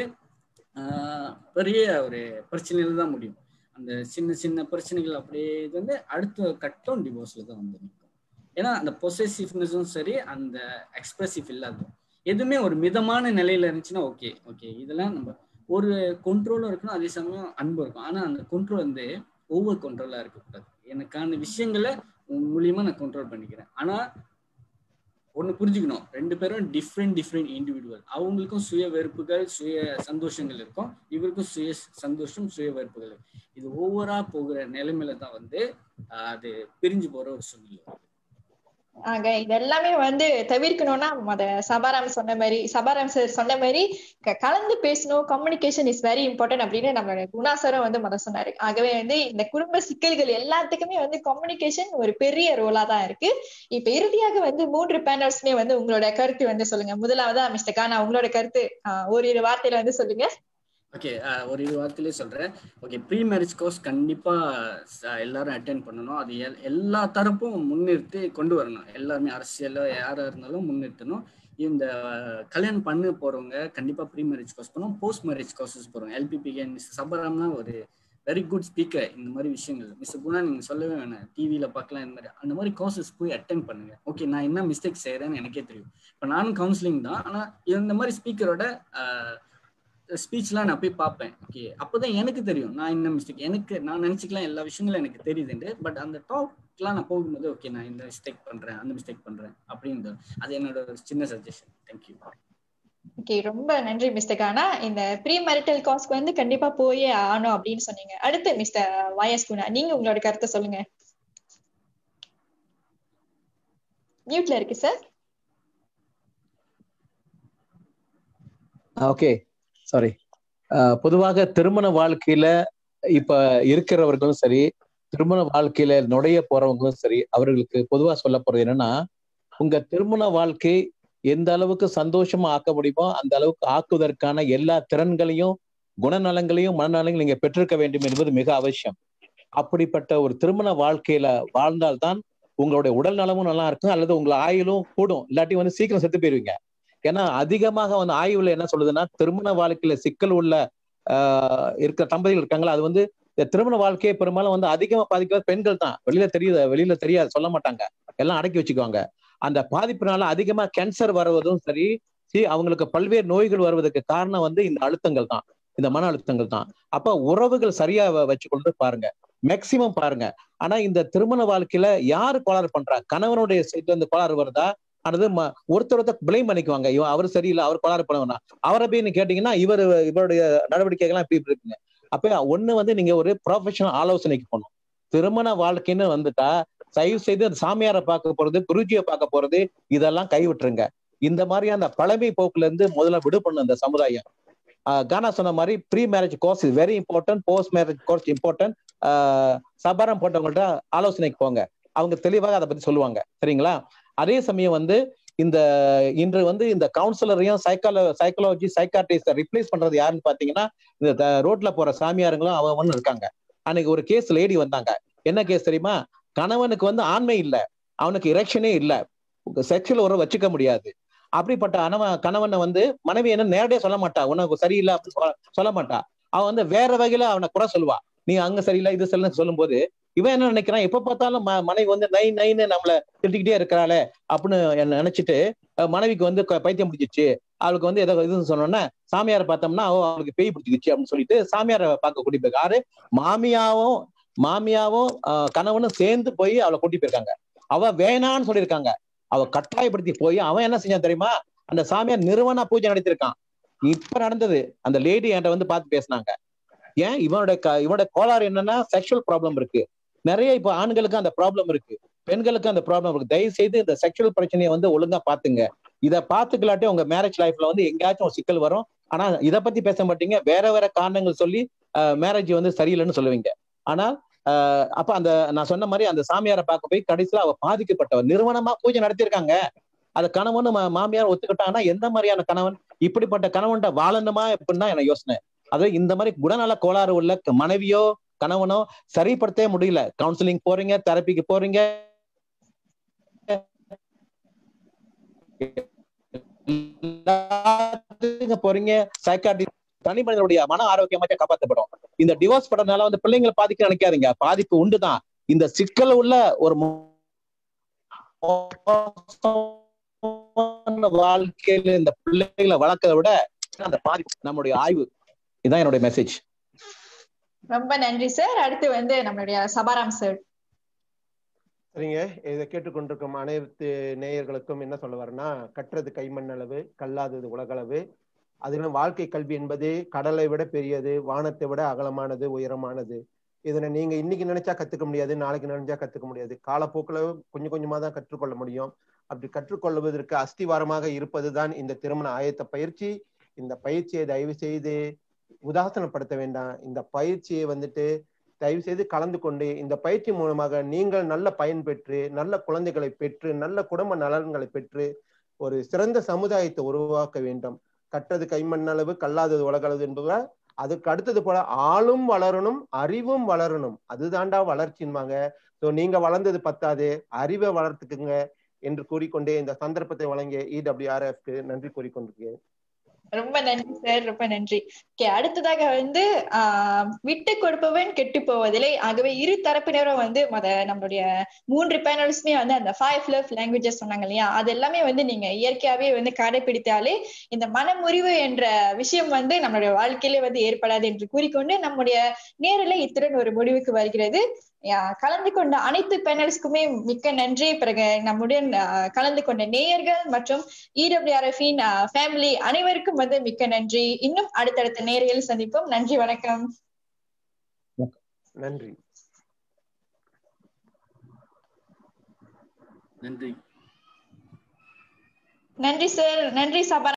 பெரிய ஒரு பிரச்சனையில தான் முடியும். அந்த சின்ன சின்ன பிரச்சனைகள் அப்படியே இது வந்து அடுத்த கட்டம் டிவோர்ஸ்ல தான் வந்து நிற்கும். ஏன்னா அந்த பொசசிவ்னஸும் சரி, அந்த எக்ஸ்பிரசிவ் இல்லாத எதுவுமே ஒரு மிதமான நிலையில இருந்துச்சுன்னா ஓகே ஓகே, இதெல்லாம் நம்ம ஒரு கண்ட்ரோலும் இருக்கணும், அதே சமயம் அன்பு இருக்கும். ஆனா அந்த கண்ட்ரோல் வந்து ஓவர் கண்ட்ரோலா இருக்கக்கூடாது. எனக்கான விஷயங்களை மூலியமா நான் கண்ட்ரோல் பண்ணிக்கிறேன். ஆனா ஒண்ணு புரிஞ்சுக்கணும், ரெண்டு பேரும் டிஃப்ரெண்ட் இண்டிவிஜுவல். அவங்களுக்கும் சுய வெறுப்புகள், சுய சந்தோஷங்கள் இருக்கும், இவருக்கும் சுய சந்தோஷம், சுய வெறுப்புகள். இது ஓவரா போகிற நிலைமையில தான் வந்து அது பிரிஞ்சு போற ஒரு சூழ்நிலை. இது எல்லாமே வந்து தவிர்க்கணும்னா சபாராம் சார் சொன்ன மாதிரி கலந்து பேசணும். கம்யூனிகேஷன் இஸ் வெரி இம்பார்ட்டன்ட் அப்படின்னு நம்மளோட குணாசரம் வந்து சொன்னாரு. ஆகவே வந்து இந்த குடும்ப சிக்கல்கள் எல்லாத்துக்குமே வந்து கம்யூனிகேஷன் ஒரு பெரிய ரோலா தான் இருக்கு. இப்ப இறுதியாக வந்து 3 பேனல்ஸ்மே வந்து உங்களோட கருத்து வந்து சொல்லுங்க. முதலாவதா மிஸ்டர் கானா, உங்களோட கருத்து ஒரு வார்த்தையில வந்து சொல்லுங்க. ஓகே, ஒரு 2 வார்த்தையிலே சொல்றேன். ஓகே, ப்ரீ மேரேஜ் கோர்ஸ் கண்டிப்பா எல்லாரும் அட்டென்ட் பண்ணணும். அது எல்லா தரப்பும் முன்னிறுத்தி கொண்டு வரணும். எல்லாருமே அரசியல யாரா இருந்தாலும் முன்னிறுத்தணும். இந்த கல்யாணம் பண்ண போறவங்க கண்டிப்பா ப்ரீ மேரேஜ் கோர்ஸ் பண்ணணும். போஸ்ட் மேரேஜ் கோர்சஸ் போறோம். எல்பிபிகே மிஸ்டர் சபராம்னா ஒரு வெரி குட் ஸ்பீக்கர். இந்த மாதிரி விஷயங்கள் மிஸ்டர் குணா நீங்க சொல்லவே வேணாம், டிவியில பார்க்கலாம். இந்த மாதிரி அந்த மாதிரி கோர்சஸ் போய் அட்டென்ட் பண்ணுங்க. ஓகே, நான் என்ன மிஸ்டேக் செய்யறேன்னு எனக்கே தெரியும். இப்போ நானும் கவுன்சிலிங் தான், ஆனா இந்த மாதிரி ஸ்பீக்கரோட ஸ்பீச்லாம் நான் போய் பார்ப்பேன். ஓகே, அப்போதான் எனக்கு தெரியும் நான் என்ன மிஸ்டேக், நான் நினைச்சுக்கலாம் எல்லா விஷயங்களும் எனக்கு தெரியுதுண்டு. பட் அந்த டாக்லாம் நான் போகும்போது ஓகே நான் இந்த மிஸ்டேக் பண்றேன், அந்த மிஸ்டேக் பண்றேன் அப்படின்னு அது என்னோட சின்ன சஜஷன். தேங்க்யூ. ஓகே, ரொம்ப நன்றி மிஸ்டர் கானா. இந்த ப்ரீ மேரிட்டல் காஸ்க்கு வந்து கண்டிப்பா போயே ஆகணும் அப்படின்னு சொன்னீங்க. அடுத்து மிஸ்டர் YS குணா, நீங்க உங்களோட கருத்தை சொல்லுங்க. மியூட்ல இருக்கு சார். Okay, sorry. பொதுவாக திருமண வாழ்க்கையில இப்ப இருக்கிறவர்களும் சரி, திருமண வாழ்க்கையில நுழைய போறவங்களும் சரி, அவர்களுக்கு பொதுவா சொல்ல போறது என்னன்னா, உங்க திருமண வாழ்க்கை எந்த அளவுக்கு சந்தோஷமா ஆக்க முடியுமோ அந்த அளவுக்கு ஆக்குவதற்கான எல்லா திறன்களையும், குணநலங்களையும், மனநலங்களையும் நீங்க பெற்றிருக்க வேண்டும் என்பது மிக அவசியம். அப்படிப்பட்ட ஒரு திருமண வாழ்க்கையில வாழ்ந்தால்தான் உங்களுடைய உடல் நலமும் நல்லா இருக்கும், அல்லது உங்களை ஆயுளும் கூடும். இல்லாட்டி வந்து சீக்கிரம் செத்து போயிருவீங்க. ஏன்னா அதிகமாக வந்து ஆய்வுல என்ன சொல்லுதுன்னா, திருமண வாழ்க்கையில சிக்கல் உள்ள இருக்கிற தம்பதிகள் இருக்காங்களா, அது வந்து திருமண வாழ்க்கையை பெரும்பாலும் வந்து அதிகமா பாதிக்கிறது பெண்கள் தான். வெளியில தெரியாது, சொல்ல மாட்டாங்க, எல்லாம் அடக்கி வச்சுக்குவாங்க. அந்த பாதிப்பினால அதிகமா கேன்சர் வருவதும் சரி, அவங்களுக்கு பல்வேறு நோய்கள் வருவதற்கு காரணம் வந்து இந்த அழுத்தங்கள் தான், இந்த மன அழுத்தங்கள் தான். அப்ப உறவுகள் சரியா வச்சுக்கொண்டு பாருங்க, மேக்சிமம் பாருங்க. ஆனா இந்த திருமண வாழ்க்கையில யாரு கோளாறு பண்றா? கணவனுடைய சைட்ல இருந்து கோளாறு வருதா, அல்லது ஒருத்தர் பிளேம் பண்ணிக்குவாங்க, இவன் அவர் சரியில்லை, அவர் கோளாறு பண்ணுவனா, அவரை போய் கேட்டீங்கன்னா இவருடைய நடவடிக்கைகள்லாம் இப்படி இருக்குங்க. அப்ப ஒண்ணு வந்து நீங்க ஒரு ப்ரொஃபஷனல் ஆலோசனைக்கு போகணும். திருமண வாழ்க்கைன்னு வந்துட்டா தயவு செய்து சாமியாரை பார்க்க போறது, குருஜியை பார்க்க போறது, இதெல்லாம் கைவிட்டுருங்க. இந்த மாதிரி அந்த பழமை போக்குல இருந்து முதல்ல விடுபடணும் இந்த சமுதாயம். கானா சொன்ன மாதிரி pre marriage course is very important, post marriage course important. சபாரம் போட்டவங்கள்ட்ட ஆலோசனைக்கு போங்க, அவங்க தெளிவாக அதை பத்தி சொல்லுவாங்க, சரிங்களா? அதே சமயம் வந்து இன்று வந்து இந்த கவுன்சிலரையும் சைக்காலஜி சைக்காட்ரிஸ்ட ரிப்ளேஸ் பண்றது யாருன்னு பாத்தீங்கன்னா, இந்த ரோட்ல போற சாமியாருங்களும் அவன் இருக்காங்க. அன்னைக்கு ஒரு கேஸ் லேடி வந்தாங்க. என்ன கேஸ் தெரியுமா? கணவனுக்கு வந்து ஆண்மை இல்ல, அவனுக்கு இரெக்ஷனே இல்ல, செக்ஷுவல் உறவு வச்சுக்க முடியாது. அப்படிப்பட்ட கணவனை வந்து மனைவி என்ன நேரடியா சொல்ல மாட்டா, உனக்கு சரியில்லை அப்படின்னு சொல்ல மாட்டா. அவன் வந்து வேற வகையில அவனை குறை சொல்லுவா, நீ அங்க சரியில்லை இது சரியில்லைன்னு சொல்லும் போது இவன் என்ன நினைக்கிறான், எப்ப பார்த்தாலும் மனைவி வந்து நைன்னு நம்மள திட்டிக்கிட்டே இருக்கிறாளே அப்படின்னு நினைச்சிட்டு மனைவிக்கு வந்து பைத்தியம் பிடிச்சிச்சு, அவளுக்கு வந்து ஏதோ இதுன்னு சொன்னோன்னா சாமியாரை பார்த்தோம்னா அவளுக்கு பேய் பிடிச்சிக்கிச்சு அப்படின்னு சொல்லிட்டு சாமியாரை பார்க்க கூட்டி போயிருக்காரு. மாமியாவும் கணவனும் சேர்ந்து போய் அவளை கூட்டி போயிருக்காங்க. அவ வேணான்னு சொல்லியிருக்காங்க. அவ கட்டாயப்படுத்தி போய் அவன் என்ன செஞ்சான் தெரியுமா, அந்த சாமியார் நிறுவன பூஜை நடத்திருக்கான். இப்ப நடந்தது, அந்த லேடி என்கிட்ட வந்து பார்த்து பேசினாங்க. ஏன் இவனோட கோளாறு என்னன்னா செக்ஷுவல் ப்ராப்ளம் இருக்கு. நிறைய இப்ப ஆண்களுக்கு அந்த ப்ராப்ளம் இருக்கு, பெண்களுக்கு அந்த ப்ராப்ளம் இருக்கு. தயவு செய்து இந்த செக்ஷுவல் பிரச்சனையை ஒழுங்கா பாத்துங்க. இதை பாத்துக்கலாட்டி உங்க மேரேஜ் லைஃப்ல எங்கேயாச்சும் ஒரு சிக்கல் வரும். ஆனா இதை பத்தி பேச மாட்டீங்க, வேற வேற காரணங்கள் சொல்லி மேரேஜ் சரியில்லைன்னு சொல்லுவீங்க. ஆனால் அப்ப நான் சொன்ன மாதிரி அந்த சாமியாரை பார்க்க போய் கடைசியில அவ பாதிக்கப்பட்டவர். நிறுவனமா பூஜை நடத்திருக்காங்க, அதை கணவன் மாமியார் ஒத்துக்கிட்டாங்கன்னா எந்த மாதிரியான கணவன் இப்படிப்பட்ட கணவன்கிட்ட வாழணுமா எப்படின்னா எனக்கு யோசனை. அது இந்த மாதிரி குணநல கோளாறு உள்ள மனைவியோ கணவனோ சரிப்படுத்தவே முடியல. கவுன்சிலிங் போறீங்க, தெரப்பிக்கு போறீங்க, போறீங்க, சைக்காட்ரிஸ்ட், தனி மனிதனுடைய மன ஆரோக்கியமாக காப்பாற்றப்படும். இந்த டிவோர்ஸ் படனால பிள்ளைங்களை பாதிக்க நினைக்காதீங்க, பாதிப்பு உண்டுதான். இந்த சிக்கல் உள்ள ஒரு வாழ்க்கையில இந்த பிள்ளைகளை வளர்க்கறத விட அந்த பாதிப்பு நம்மளுடைய ஆய்வு. இதுதான் என்னுடைய மெசேஜ். ரொம்ப நன்றி சார். அடுத்து நம்மளுடைய சபாராம் சார். சரிங்க, இதை கேட்டுக்கொண்டிருக்கும் அனைத்து நேயர்களுக்கும் என்ன சொல்ல வரேன்னா, கற்றது கைமண் அளவு, கல்லாதது உலகளவு. அதிலும் வாழ்க்கை கல்வி என்பது கடலை விட பெரியது, வானத்தை விட அகலமானது, உயரமானது. இதனை நீங்க இன்னைக்கு நினைச்சா கத்துக்க முடியாது, நாளைக்கு நினைச்சா கத்துக்க முடியாது. காலப்போக்கில் கொஞ்சம் கொஞ்சமா தான் கற்றுக்கொள்ள முடியும். அப்படி கற்றுக்கொள்வதற்கு அஸ்திவாரமாக இருப்பதுதான் இந்த திருமண ஆயத்த பயிற்சி. இந்த பயிற்சியை தயவு செய்து உதாசனப்படுத்த வேண்டாம். இந்த பயிற்சியை தயவு செய்து கலந்து கொண்டு இந்த பயிற்சி மூலமாக நீங்கள் நல்ல பயன் பெற்று, நல்ல குழந்தைகளை பெற்று, நல்ல குடும்ப நலன்களை பெற்று ஒரு சிறந்த சமுதாயத்தை உருவாக்க வேண்டும். கற்றது கைமண்ணளவு, கல்லாதது உலகளவு என்பதால் அதுக்கு அடுத்தது போல ஆளும் வளரணும், அறிவும் வளரணும். அதுதாண்டா வளர்ச்சின்பாங்க. ஸோ நீங்க வளர்ந்தது பத்தாது, அறிவை வளர்த்துக்குங்க என்று கூறிக்கொண்டே இந்த சந்தர்ப்பத்தை வழங்கிய EWRF நன்றி கூறிக்கொண்டிருக்கேன். ரொம்ப நன்றி சார், ரொம்ப நன்றி. அடுத்ததாக விட்டு கொடுப்பவன் கெட்டு போவதில்லை. ஆகவே இரு தரப்பினரும் நம்மளுடைய 3 பேனல்ஸுமே அந்த 5 லவ் லாங்குவேஜஸ் சொன்னாங்க இல்லையா, அது எல்லாமே நீங்க இயற்கையாவே கடைபிடித்தாலே இந்த மனமுறிவு என்ற விஷயம் நம்மளுடைய வாழ்க்கையிலே ஏற்படாது என்று கூறிக்கொண்டு நம்முடைய நேரில் இத்துடன் ஒரு முடிவுக்கு வருகிறது. கலந்து கொண்ட அனைத்து பேனல்ஸ்க்குமே மிக்க நன்றி. பிறகு நம்முடன் கலந்து கொண்ட நேயர்கள் மற்றும் EWRF-இன் ஃபேமிலி அனைவருக்கும் மிக்க நன்றி. இன்னும் அடுத்தடுத்த நேயர்கள் சந்திப்போம். நன்றி, வணக்கம். நன்றி. நன்றி. நன்றி சார். நன்றி சபா.